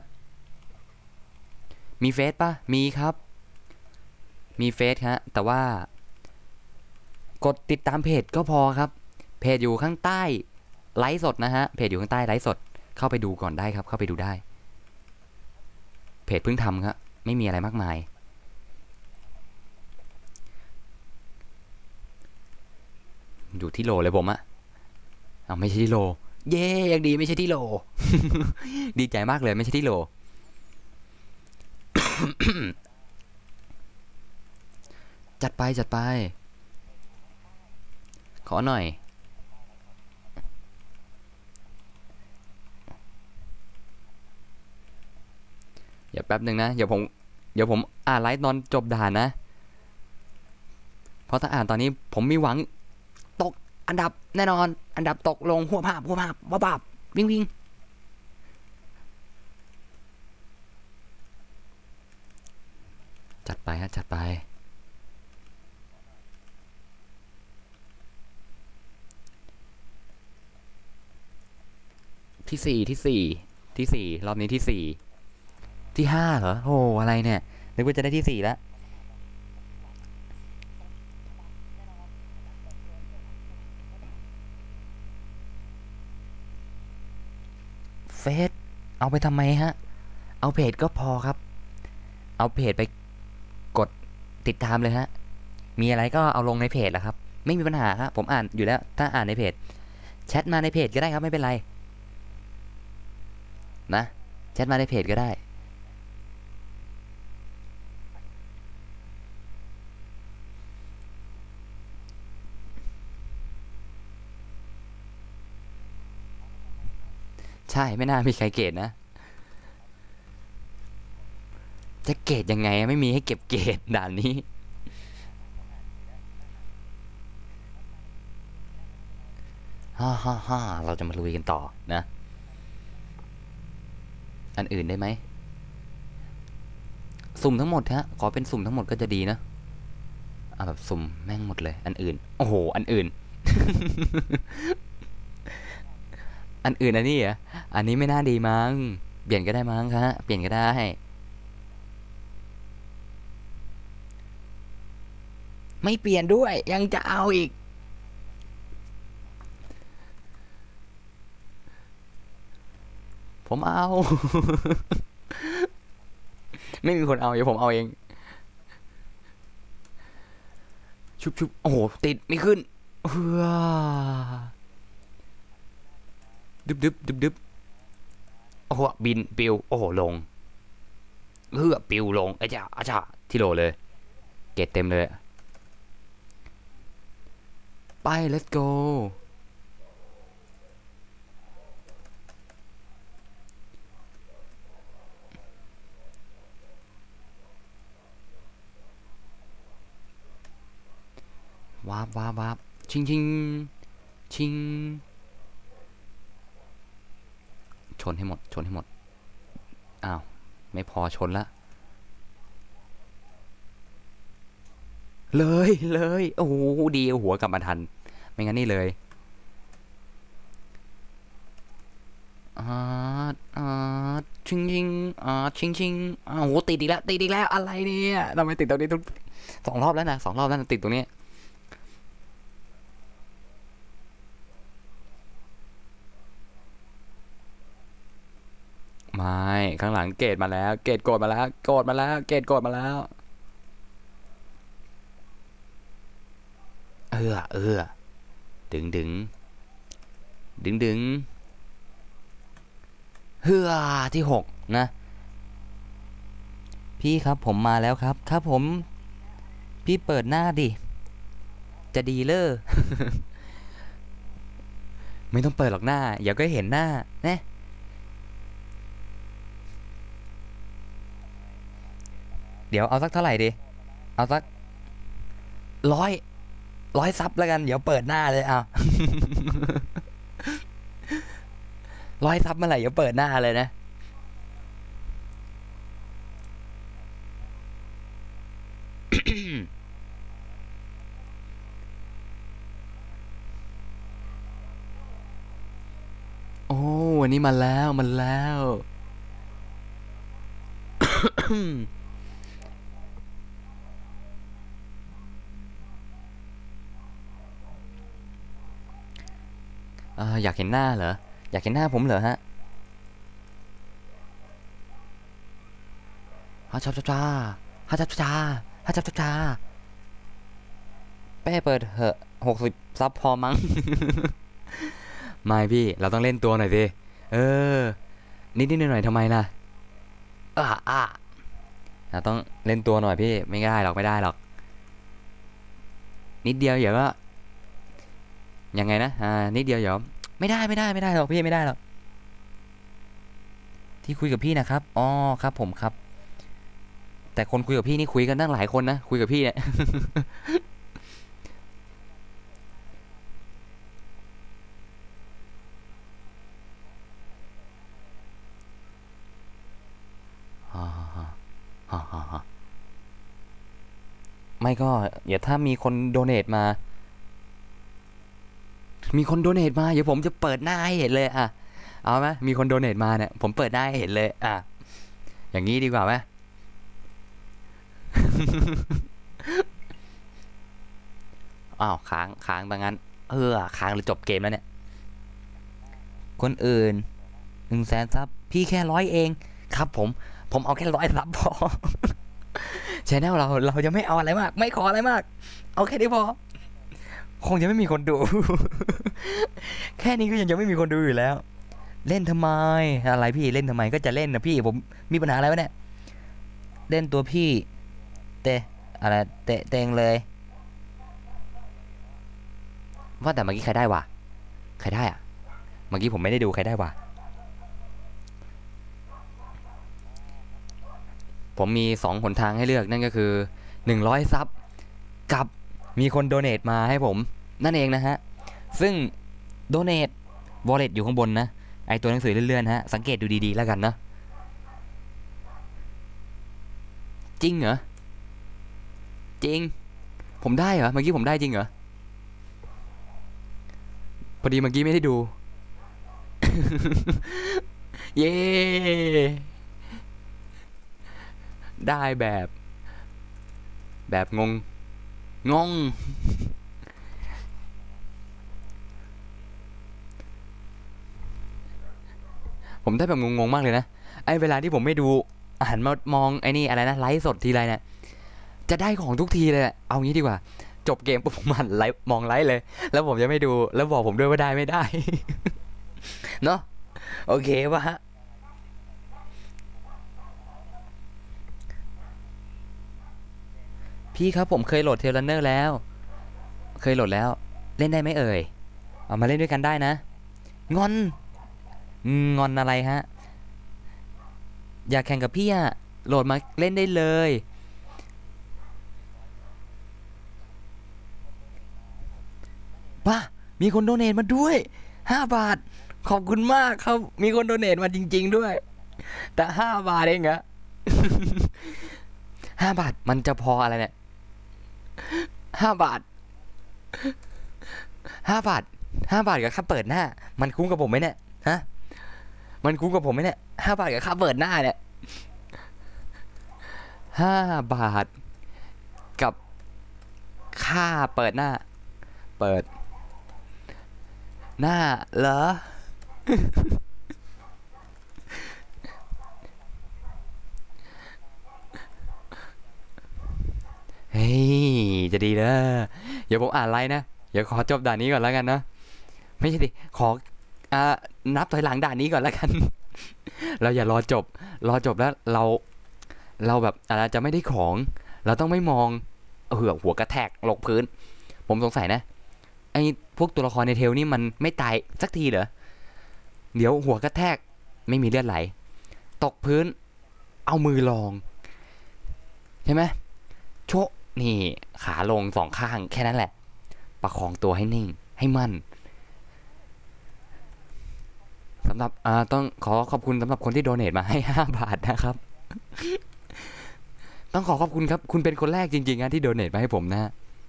S1: มีเฟซปะมีครับมีเฟซฮะแต่ว่ากดติดตามเพจก็พอครับเพจอยู่ข้างใต้ไลฟ์สดนะฮะเพจอยู่ข้างใต้ไลฟ์สดเข้าไปดูก่อนได้ครับเข้าไปดูได้เพจเพิ่งทำครับไม่มีอะไรมากมายอยู่ที่โลเลยผมอะเอาไม่ใช่ที่โลเย่ยังดีไม่ใช่ที่โล ดีใจมากเลยไม่ใช่ที่โล จัดไปจัดไปขอหน่อยอย่าแป๊บหนึ่งนะเดี๋ยวผมเดี๋ยวผมอ่านไลฟ์ตอนจบด่านนะเพราะถ้าอ่านตอนนี้ผมมีหวังตกอันดับแน่นอนอันดับตกลงหัวภาพหัวภาพว้าบาบวิ่งวิ่งจัดไปฮะจัดไปที่สี่ที่สี่ที่สี่รอบนี้ที่สี่ที่ห้าเหรอโอ้อะไรเนี่ยนึกว่าจะได้ที่สี่แล้วเฟซเอาไปทำไมฮะเอาเพจก็พอครับเอาเพจไปกดติดตามเลยฮะมีอะไรก็เอาลงในเพจแหละครับไม่มีปัญหาครับผมอ่านอยู่แล้วถ้าอ่านในเพจแชทมาในเพจก็ได้ครับไม่เป็นไรนะแชทมาในเพจก็ได้ใช่ไม่น่ามีใครเกรดนะจะเกรดยังไงไม่มีให้เก็บเกรดด่านนี้ฮ่าฮ่าฮ่าเราจะมาลุยกันต่อนะอันอื่นได้ไหมสุ่มทั้งหมดฮะขอเป็นสุ่มทั้งหมดก็จะดีนะเอาแบบสุ่มแม่งหมดเลยอันอื่นโอ้โหอันอื่น อันอื่นอันนี้เหรออันนี้ไม่น่าดีมั้งเปลี่ยนก็ได้มั้งฮะเปลี่ยนก็ได้ไม่เปลี่ยนด้วยยังจะเอาอีกผมเอา ไม่มีคนเอาเดี๋ยวผมเอาเองชุบชุบโอ้โหติดไม่ขึ้นเฮ้อดึบดึบดึบดึบโอ้โหบินปิวโอ้โหลงเฮือปิวลงไอ้เจ้าอาจ้าที่โหลเลยเกตเต็มเลยไป let's go วาบวาบวาบชิงชิงชิงชนให้หมดชนให้หมดอ้าวไม่พอชนละเลยเลยโอ้โหดีหัวกลับมาทันไม่งั้นนี่เลยอ่าอ่าชิงชิงอ่าชิงชิงอ้าวโหติดอีกแล้วติดอีกแล้วอะไรเนี่ยทำไมติดตรงนี้ทุกสองรอบแล้วนะสองรอบแล้วนะติดตรงนี้ไม่ข้างหลังเกตมาแล้วเกตโกรธมาแล้วโกรธมาแล้วเกตโกรธมาแล้วเออเออดึงดึงดึงดึงเฮือที่หกนะพี่ครับผมมาแล้วครับครับผมพี่เปิดหน้าดิจะดีเลอ ไม่ต้องเปิดหรอกหน้าอย่าก็เห็นหน้านะเดี๋ยวเอาสักเท่าไหร่ดีเอาสักร้อยร้อยซับแล้วกันเดี๋ยวเปิดหน้าเลยเอา ร้อยซับเมื่อไหร่เดี๋ยวเปิดหน้าเลยนะโอ้วันนี้มาแล้วมาแล้วเอออยากเห็นหน้าเหรออยากเห็นหน้าผมเหรอฮะฮัจับจ้าฮัจับจ้าฮัจับจ้าเป้เปิดเหอะหกสิบซับพอมั้ง ไม่พี่เราต้องเล่นตัวหน่อยสิเออนิดนิดหน่อยหน่อยทำไมล่ะอ่ะอ่ะเราต้องเล่นตัวหน่อยพี่ไม่ได้หรอกไม่ได้หรอกนิดเดียวเดี๋ยวก็ยังไงนะอ่านิดเดียวเดี๋ยวไม่ได้ไม่ได้ไม่ได้หรอกพี่ไม่ได้หรอกที่คุยกับพี่นะครับอ๋อครับผมครับแต่คนคุยกับพี่นี่คุยกันตั้งหลายคนนะคุยกับพี่เนี่ย ฮ่าฮ่าฮ่าฮ่าฮ่าไม่ก็เดี๋ยวถ้ามีคนโดเนทมามีคนโดเนทมาเดี๋ยวผมจะเปิดหน้าให้เห็นเลยอ่ะเอาไหมมีคนโดเนทมาเนี่ยผมเปิดหน้าให้เห็นเลยอ่ะอย่างนี้ดีกว่าไหม อ้าวค้างค้างบางงั้นเออค้างหรือจบเกมแล้วเนี่ยคนอื่นหนึ่งแสนซับพี่แค่ร้อยเองครับผมผมเอาแค่ร้อยซับพอ ชแนลเราเราจะไม่เอาอะไรมากไม่ขออะไรมากเอาแค่นี้พอคงจะไม่มีคนดู แค่นี้ก็ยังจะไม่มีคนดูอยู่แล้วเล่นทำไมอะไรพี่เล่นทำไมก็จะเล่นนะพี่ผมมีปัญหาอะไรวะเนี่ยเล่นตัวพี่เตะอะไรเตะเตงเลยว่าแต่เมื่อกี้ใครได้วะใครได้อะเมื่อกี้ผมไม่ได้ดูใครได้วะผมมีสองหนทางให้เลือกนั่นก็คือหนึ่งร้อยซับกับมีคนโดเนทมาให้ผมนั่นเองนะฮะซึ่งโดเนทวอลเล็ตอยู่ข้างบนนะไอตัวหนังสือเลื่อนๆฮะสังเกตดูดีๆแล้วกันนะจริงเหรอจริงผมได้เหรอเมื่อกี้ผมได้จริงเหรอพอดีเมื่อกี้ไม่ได้ดู เย้ได้แบบแบบงงงงผมได้แบบงงๆมากเลยนะไอเวลาที่ผมไม่ดูหันมามองไอ้นี่อะไรนะไลฟ์สดทีไรเนี่ยจะได้ของทุกทีเลยเอางี้ดีกว่าจบเกมปุ๊บผมหันไลฟ์มองไลฟ์เลยแล้วผมจะไม่ดูแล้วบอกผมด้วยว่าได้ไม่ได้ เนาะโอเคป่ะฮะพี่ครับผมเคยโหลดเทเลนเนอร์แล้วเคยโหลดแล้วเล่นได้ไหมเอ่ยเอามาเล่นด้วยกันได้นะงอนงอนอะไรฮะอยากแข่งกับพี่อะโหลดมาเล่นได้เลยป่ะมีคนโดเนทมาด้วยห้าบาทขอบคุณมากครับมีคนโดเนทมาจริงๆด้วยแต่ห้าบาทเองอะห้าบาทมันจะพออะไรเนี่ยห้าบาทห้าบาทห้าบาทกับค่าเปิดหน้ามันคุ้มกับผมไหมเนี่ยฮะมันคุ้มกับผมไหมเนี่ยห้าบาทกับค่าเปิดหน้าเนี่ยห้าบาทกับค่าเปิดหน้าเปิดหน้าเหรอจะดีเลยเดี๋ยวผมอ่านไลน์นะเดี๋ยวขอจบด่านนี้ก่อนแล้วกันนะไม่ใช่ดิขออ่านับถอยหลังด่านนี้ก่อนแล้วกัน เราอย่ารอจบรอจบแล้วเราเราแบบอาจจะไม่ได้ของเราต้องไม่มองเออหัวกระแทกลงพื้นผมสงสัยนะไอ้พวกตัวละครในเทลนี่มันไม่ตายสักทีเหรอเดี๋ยวหัวกระแทกไม่มีเลือดไหลตกพื้นเอามือลองใช่ไหมโชะนี่ขาลงสองข้างแค่นั้นแหละประคองตัวให้นิ่งให้มั่นสำหรับอ่าต้องขอขอบคุณสำหรับคนที่โดเนทมาให้ห้าบาทนะครับต้องขอขอบคุณครับคุณเป็นคนแรกจริงๆนะที่โดเนทมาให้ผมนะฮะ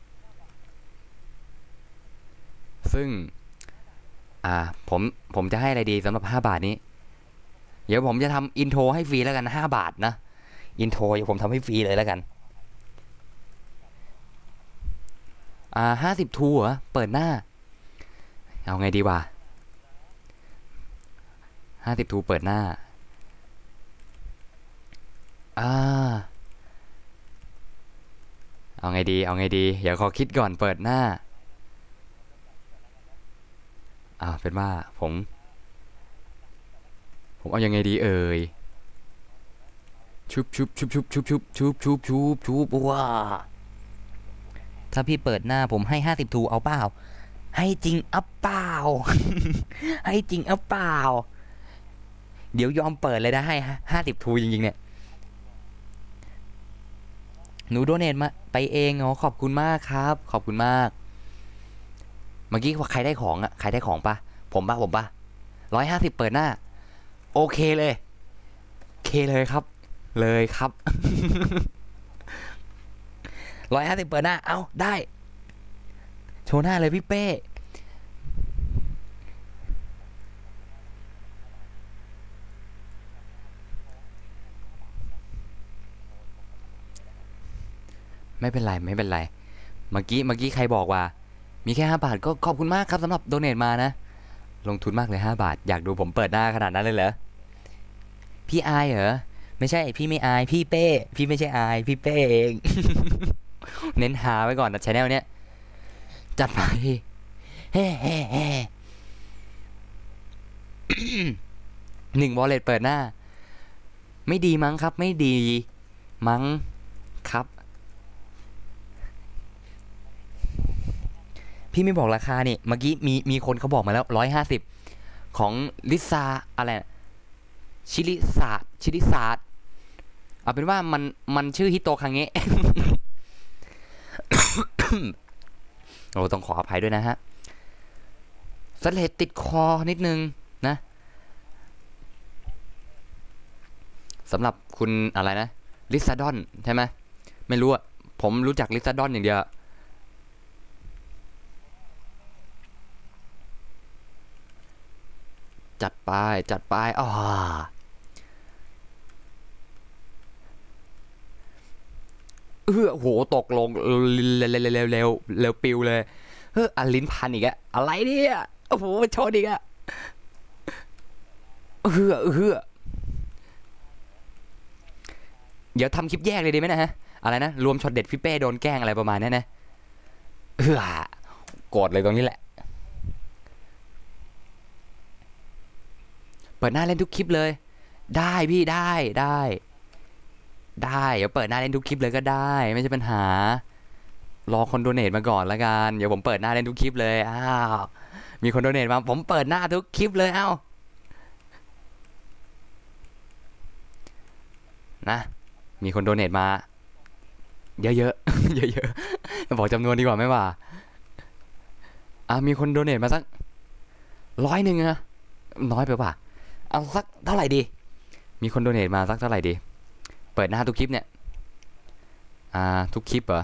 S1: ซึ่งอ่าผมผมจะให้อะไรดีสำหรับห้าบาทนี้เดี๋ยวผมจะทำอินโทรให้ฟรีแล้วกันห้าบาทนะอินโทรเดี๋ยวผมทำให้ฟรีเลยแล้วกันอ่าห้าสิบทูเหรอเปิดหน้าเอาไงดีวะห้าสิบทูเปิดหน้าอ่าเอาไงดีเอาไงดีเดี๋ยวขอคิดก่อนเปิดหน้าอ่าเป็นว่าผมผมเอายังไงดีเอ่ยชุบชุบชุบชุบชุบชุบชุบชุบชุบชุบว้าถ้าพี่เปิดหน้าผมให้ห้าสิบทูเอาเปล่าให้จริงอัปเปล่า ให้จริงอัปเปล่าเดี๋ยวยอมเปิดเลยนะให้ห้าสิบทูจริงๆเนี่ยหนูโดเนทมาไปเองอ๋อขอบคุณมากครับขอบคุณมากเมื่อกี้ว่าใครได้ของอ่ะใครได้ของปะผมปะผมปะร้อยห้าสิบเปิดหน้าโอเคเลยเคเลยครับเลยครับ ร้อยห้าสิบเปิดหน้าเอาได้โชว์หน้าเลยพี่เป้ไม่เป็นไรไม่เป็นไรเมื่อกี้เมื่อกี้ใครบอกว่ามีแค่ห้าบาทก็ขอบคุณมากครับสำหรับโดเนทมานะลงทุนมากเลยห้าบาทอยากดูผมเปิดหน้าขนาดนั้นเลยเหรอพี่อายเหรอไม่ใช่พี่ไม่อายพี่เป้พี่ไม่ใช่อายพี่เป้เอง เน้นหาไว้ก่อนนะชาแนลเนี้ยจัดไปเฮ้เฮ้เฮ้หนึ่งวอลเล็ตเปิดหน้าไม่ดีมั้งครับไม่ดีมั้งครับพี่ไม่บอกราคานี่เมื่อกี้มีมีคนเขาบอกมาแล้วร้อยห้าสิบของลิซ่าอะไรชิลิซาชิลิซาเอาเป็นว่ามันมันชื่อฮิโตคังเงะ เราต้องขออภัยด้วยนะฮะสเลดติดคอนิดนึงนะสำหรับคุณอะไรนะลิซาดอนใช่ไหมไม่รู้อะผมรู้จักลิซาดอนอย่างเดียวจัดไปจัดไปอ่าเออโหตกลงเร็วเร็วเร็วเร็วปิวเลยเฮ้ออลิ้นพันอีกอะอะไรเนี่ยโอ้โหโชดอีกอะเออเออเดี๋ยวทำคลิปแยกเลยดีไหมนะฮะอะไรนะรวมช็อตเด็ดพี่เป้โดนแกล้งอะไรประมาณนี้นะเออโกรธเลยตรงนี้แหละเปิดหน้าเล่นทุกคลิปเลยได้พี่ได้ได้ได้เดี๋ยวเปิดหน้าเล่นทุกคลิปเลยก็ได้ไม่ใช่ปัญหารอคนโดเนทมาก่อนละกันเดี๋ยวผมเปิดหน้าเล่นทุกคลิปเลยอ้าวมีคนโดเนทมาผมเปิดหน้าทุกคลิปเลยเอ้านะมีคนโดเนทมาเยอะๆ เยอะๆบอกจำนวนดีกว่าไม่ว่าอ่ะมีคนโดเนทมาสักร้อยหนึ่งนะน้อยไปป่ะเอาสักเท่าไหร่ดีมีคนโดเนทมาสักเท่าไหร่ดีเปิดหน้าทุกคลิปเนี่ยอ่าทุกคลิปเหรอ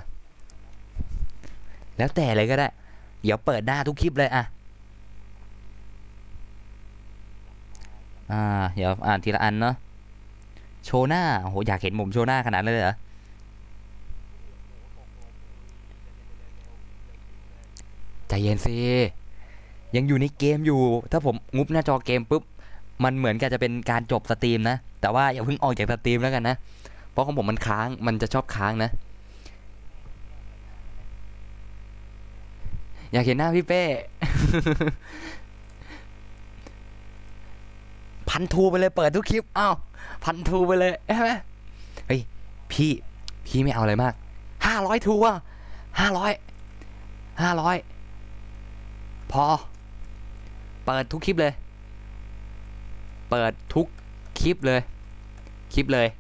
S1: แล้วแต่เลยก็ได้เดี๋ยวเปิดหน้าทุกคลิปเลยอ่ะอ่าเดี๋ยวอ่านทีละอันเนาะโชว์หน้าโหอยากเห็นผมโชว์หน้าขนาดนั้นเลยเหรอใจเย็นสิยังอยู่ในเกมอยู่ถ้าผมงุบหน้าจอเกมปุ๊บมันเหมือนกับจะเป็นการจบสตรีมนะแต่ว่าอย่าเพิ่งออกจากสตรีมแล้วกันนะเพราะของผมมันค้างมันจะชอบค้างนะอยากเห็นหน้าพี่เป้ พันทูไปเลยเปิดทุกคลิปอ้าวพันทูไปเลยใช่ไหมเฮ้ยพี่พี่ไม่เอาอะไรมากห้าร้อยทูอ่ะห้าร้อยห้าร้อยพอเปิดทุกคลิปเลยเปิดทุกคลิปเลยคลิปเลย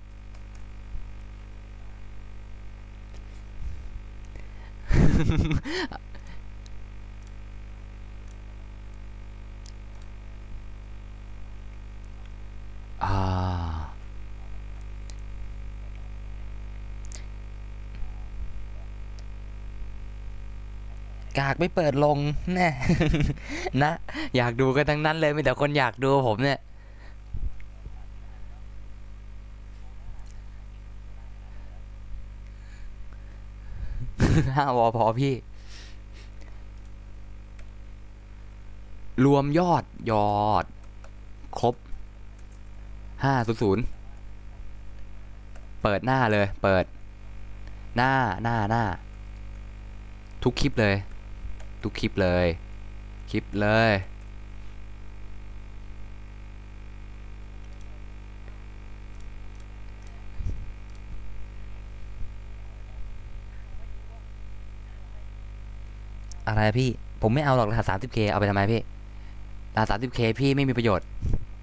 S1: อ่ากากไม่เปิดลงแน่ นะอยากดูกันทั้งนั้นเลยมีแต่คนอยากดูผมเนี่ย ห้าวอพอพี่รวมยอดยอดครบห้าศูนย์ศูนย์เปิดหน้าเลยเปิดหน้าหน้าหน้าทุกคลิปเลยทุกคลิปเลยคลิปเลยอะไรพี่ผมไม่เอาหรอกรหัส สามสิบเค เอาไปทำไมพี่รหัส สามสิบเค พี่ไม่มีประโยชน์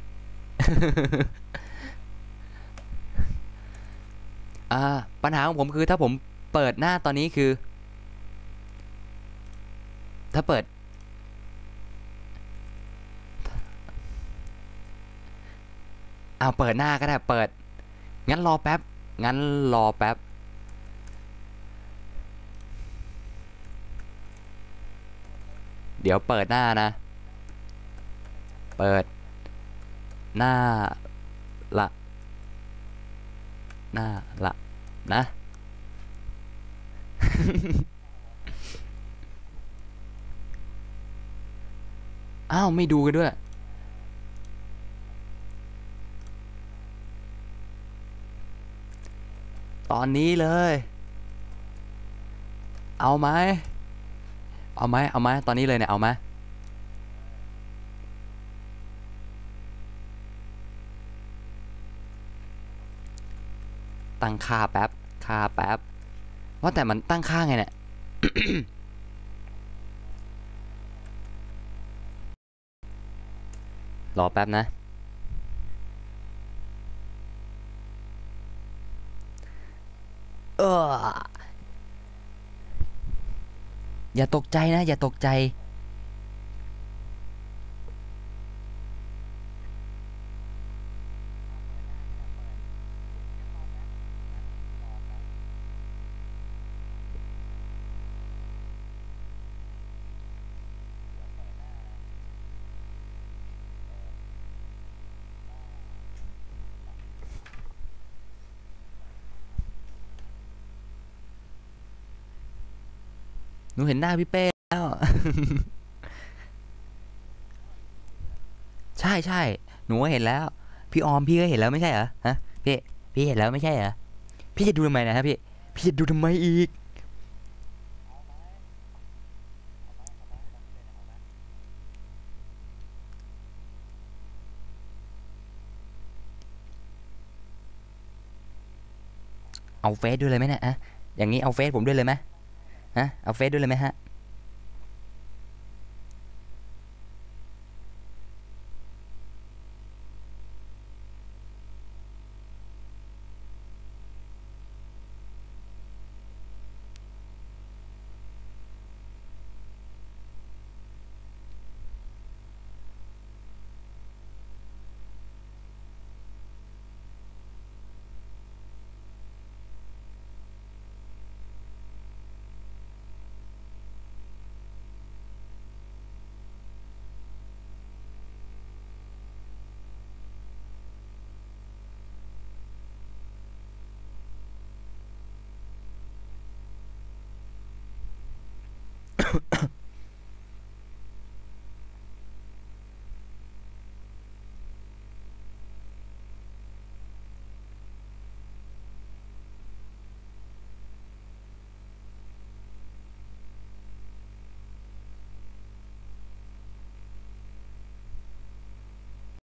S1: อ่าปัญหาของผมคือถ้าผมเปิดหน้าตอนนี้คือถ้าเปิดเอาเปิดหน้าก็ได้เปิดงั้นรอแป๊บงั้นรอแป๊บเดี๋ยวเปิดหน้านะเปิดหน้าละหน้าละนะ อ้าวไม่ดูกันด้วยตอนนี้เลยเอาไหมเอาไหมเอาไหมตอนนี้เลยเนี่ยเอาไหมตั้งค่าแป๊บค่าแป๊บว่าแต่มันตั้งค่าไงเนี่ย รอแป๊บนะเอออย่าตกใจนะอย่าตกใจหนูเห็นหน้าพี่เป้แล้ว ใช่ใช่หนูก็เห็นแล้วพี่ออมพี่ก็เห็นแล้วไม่ใช่เหรอฮะพี่พี่เห็นแล้วไม่ใช่เหรอพี่จะดูทำไมนะครับพี่พี่จะดูทำไมอีกเอาเฟซด้วยเลยไหมเนี่ยฮะอย่างนี้เอาเฟซผมด้วยเลยไหมฮะเอาเฟซด้วยเลยไหมฮะ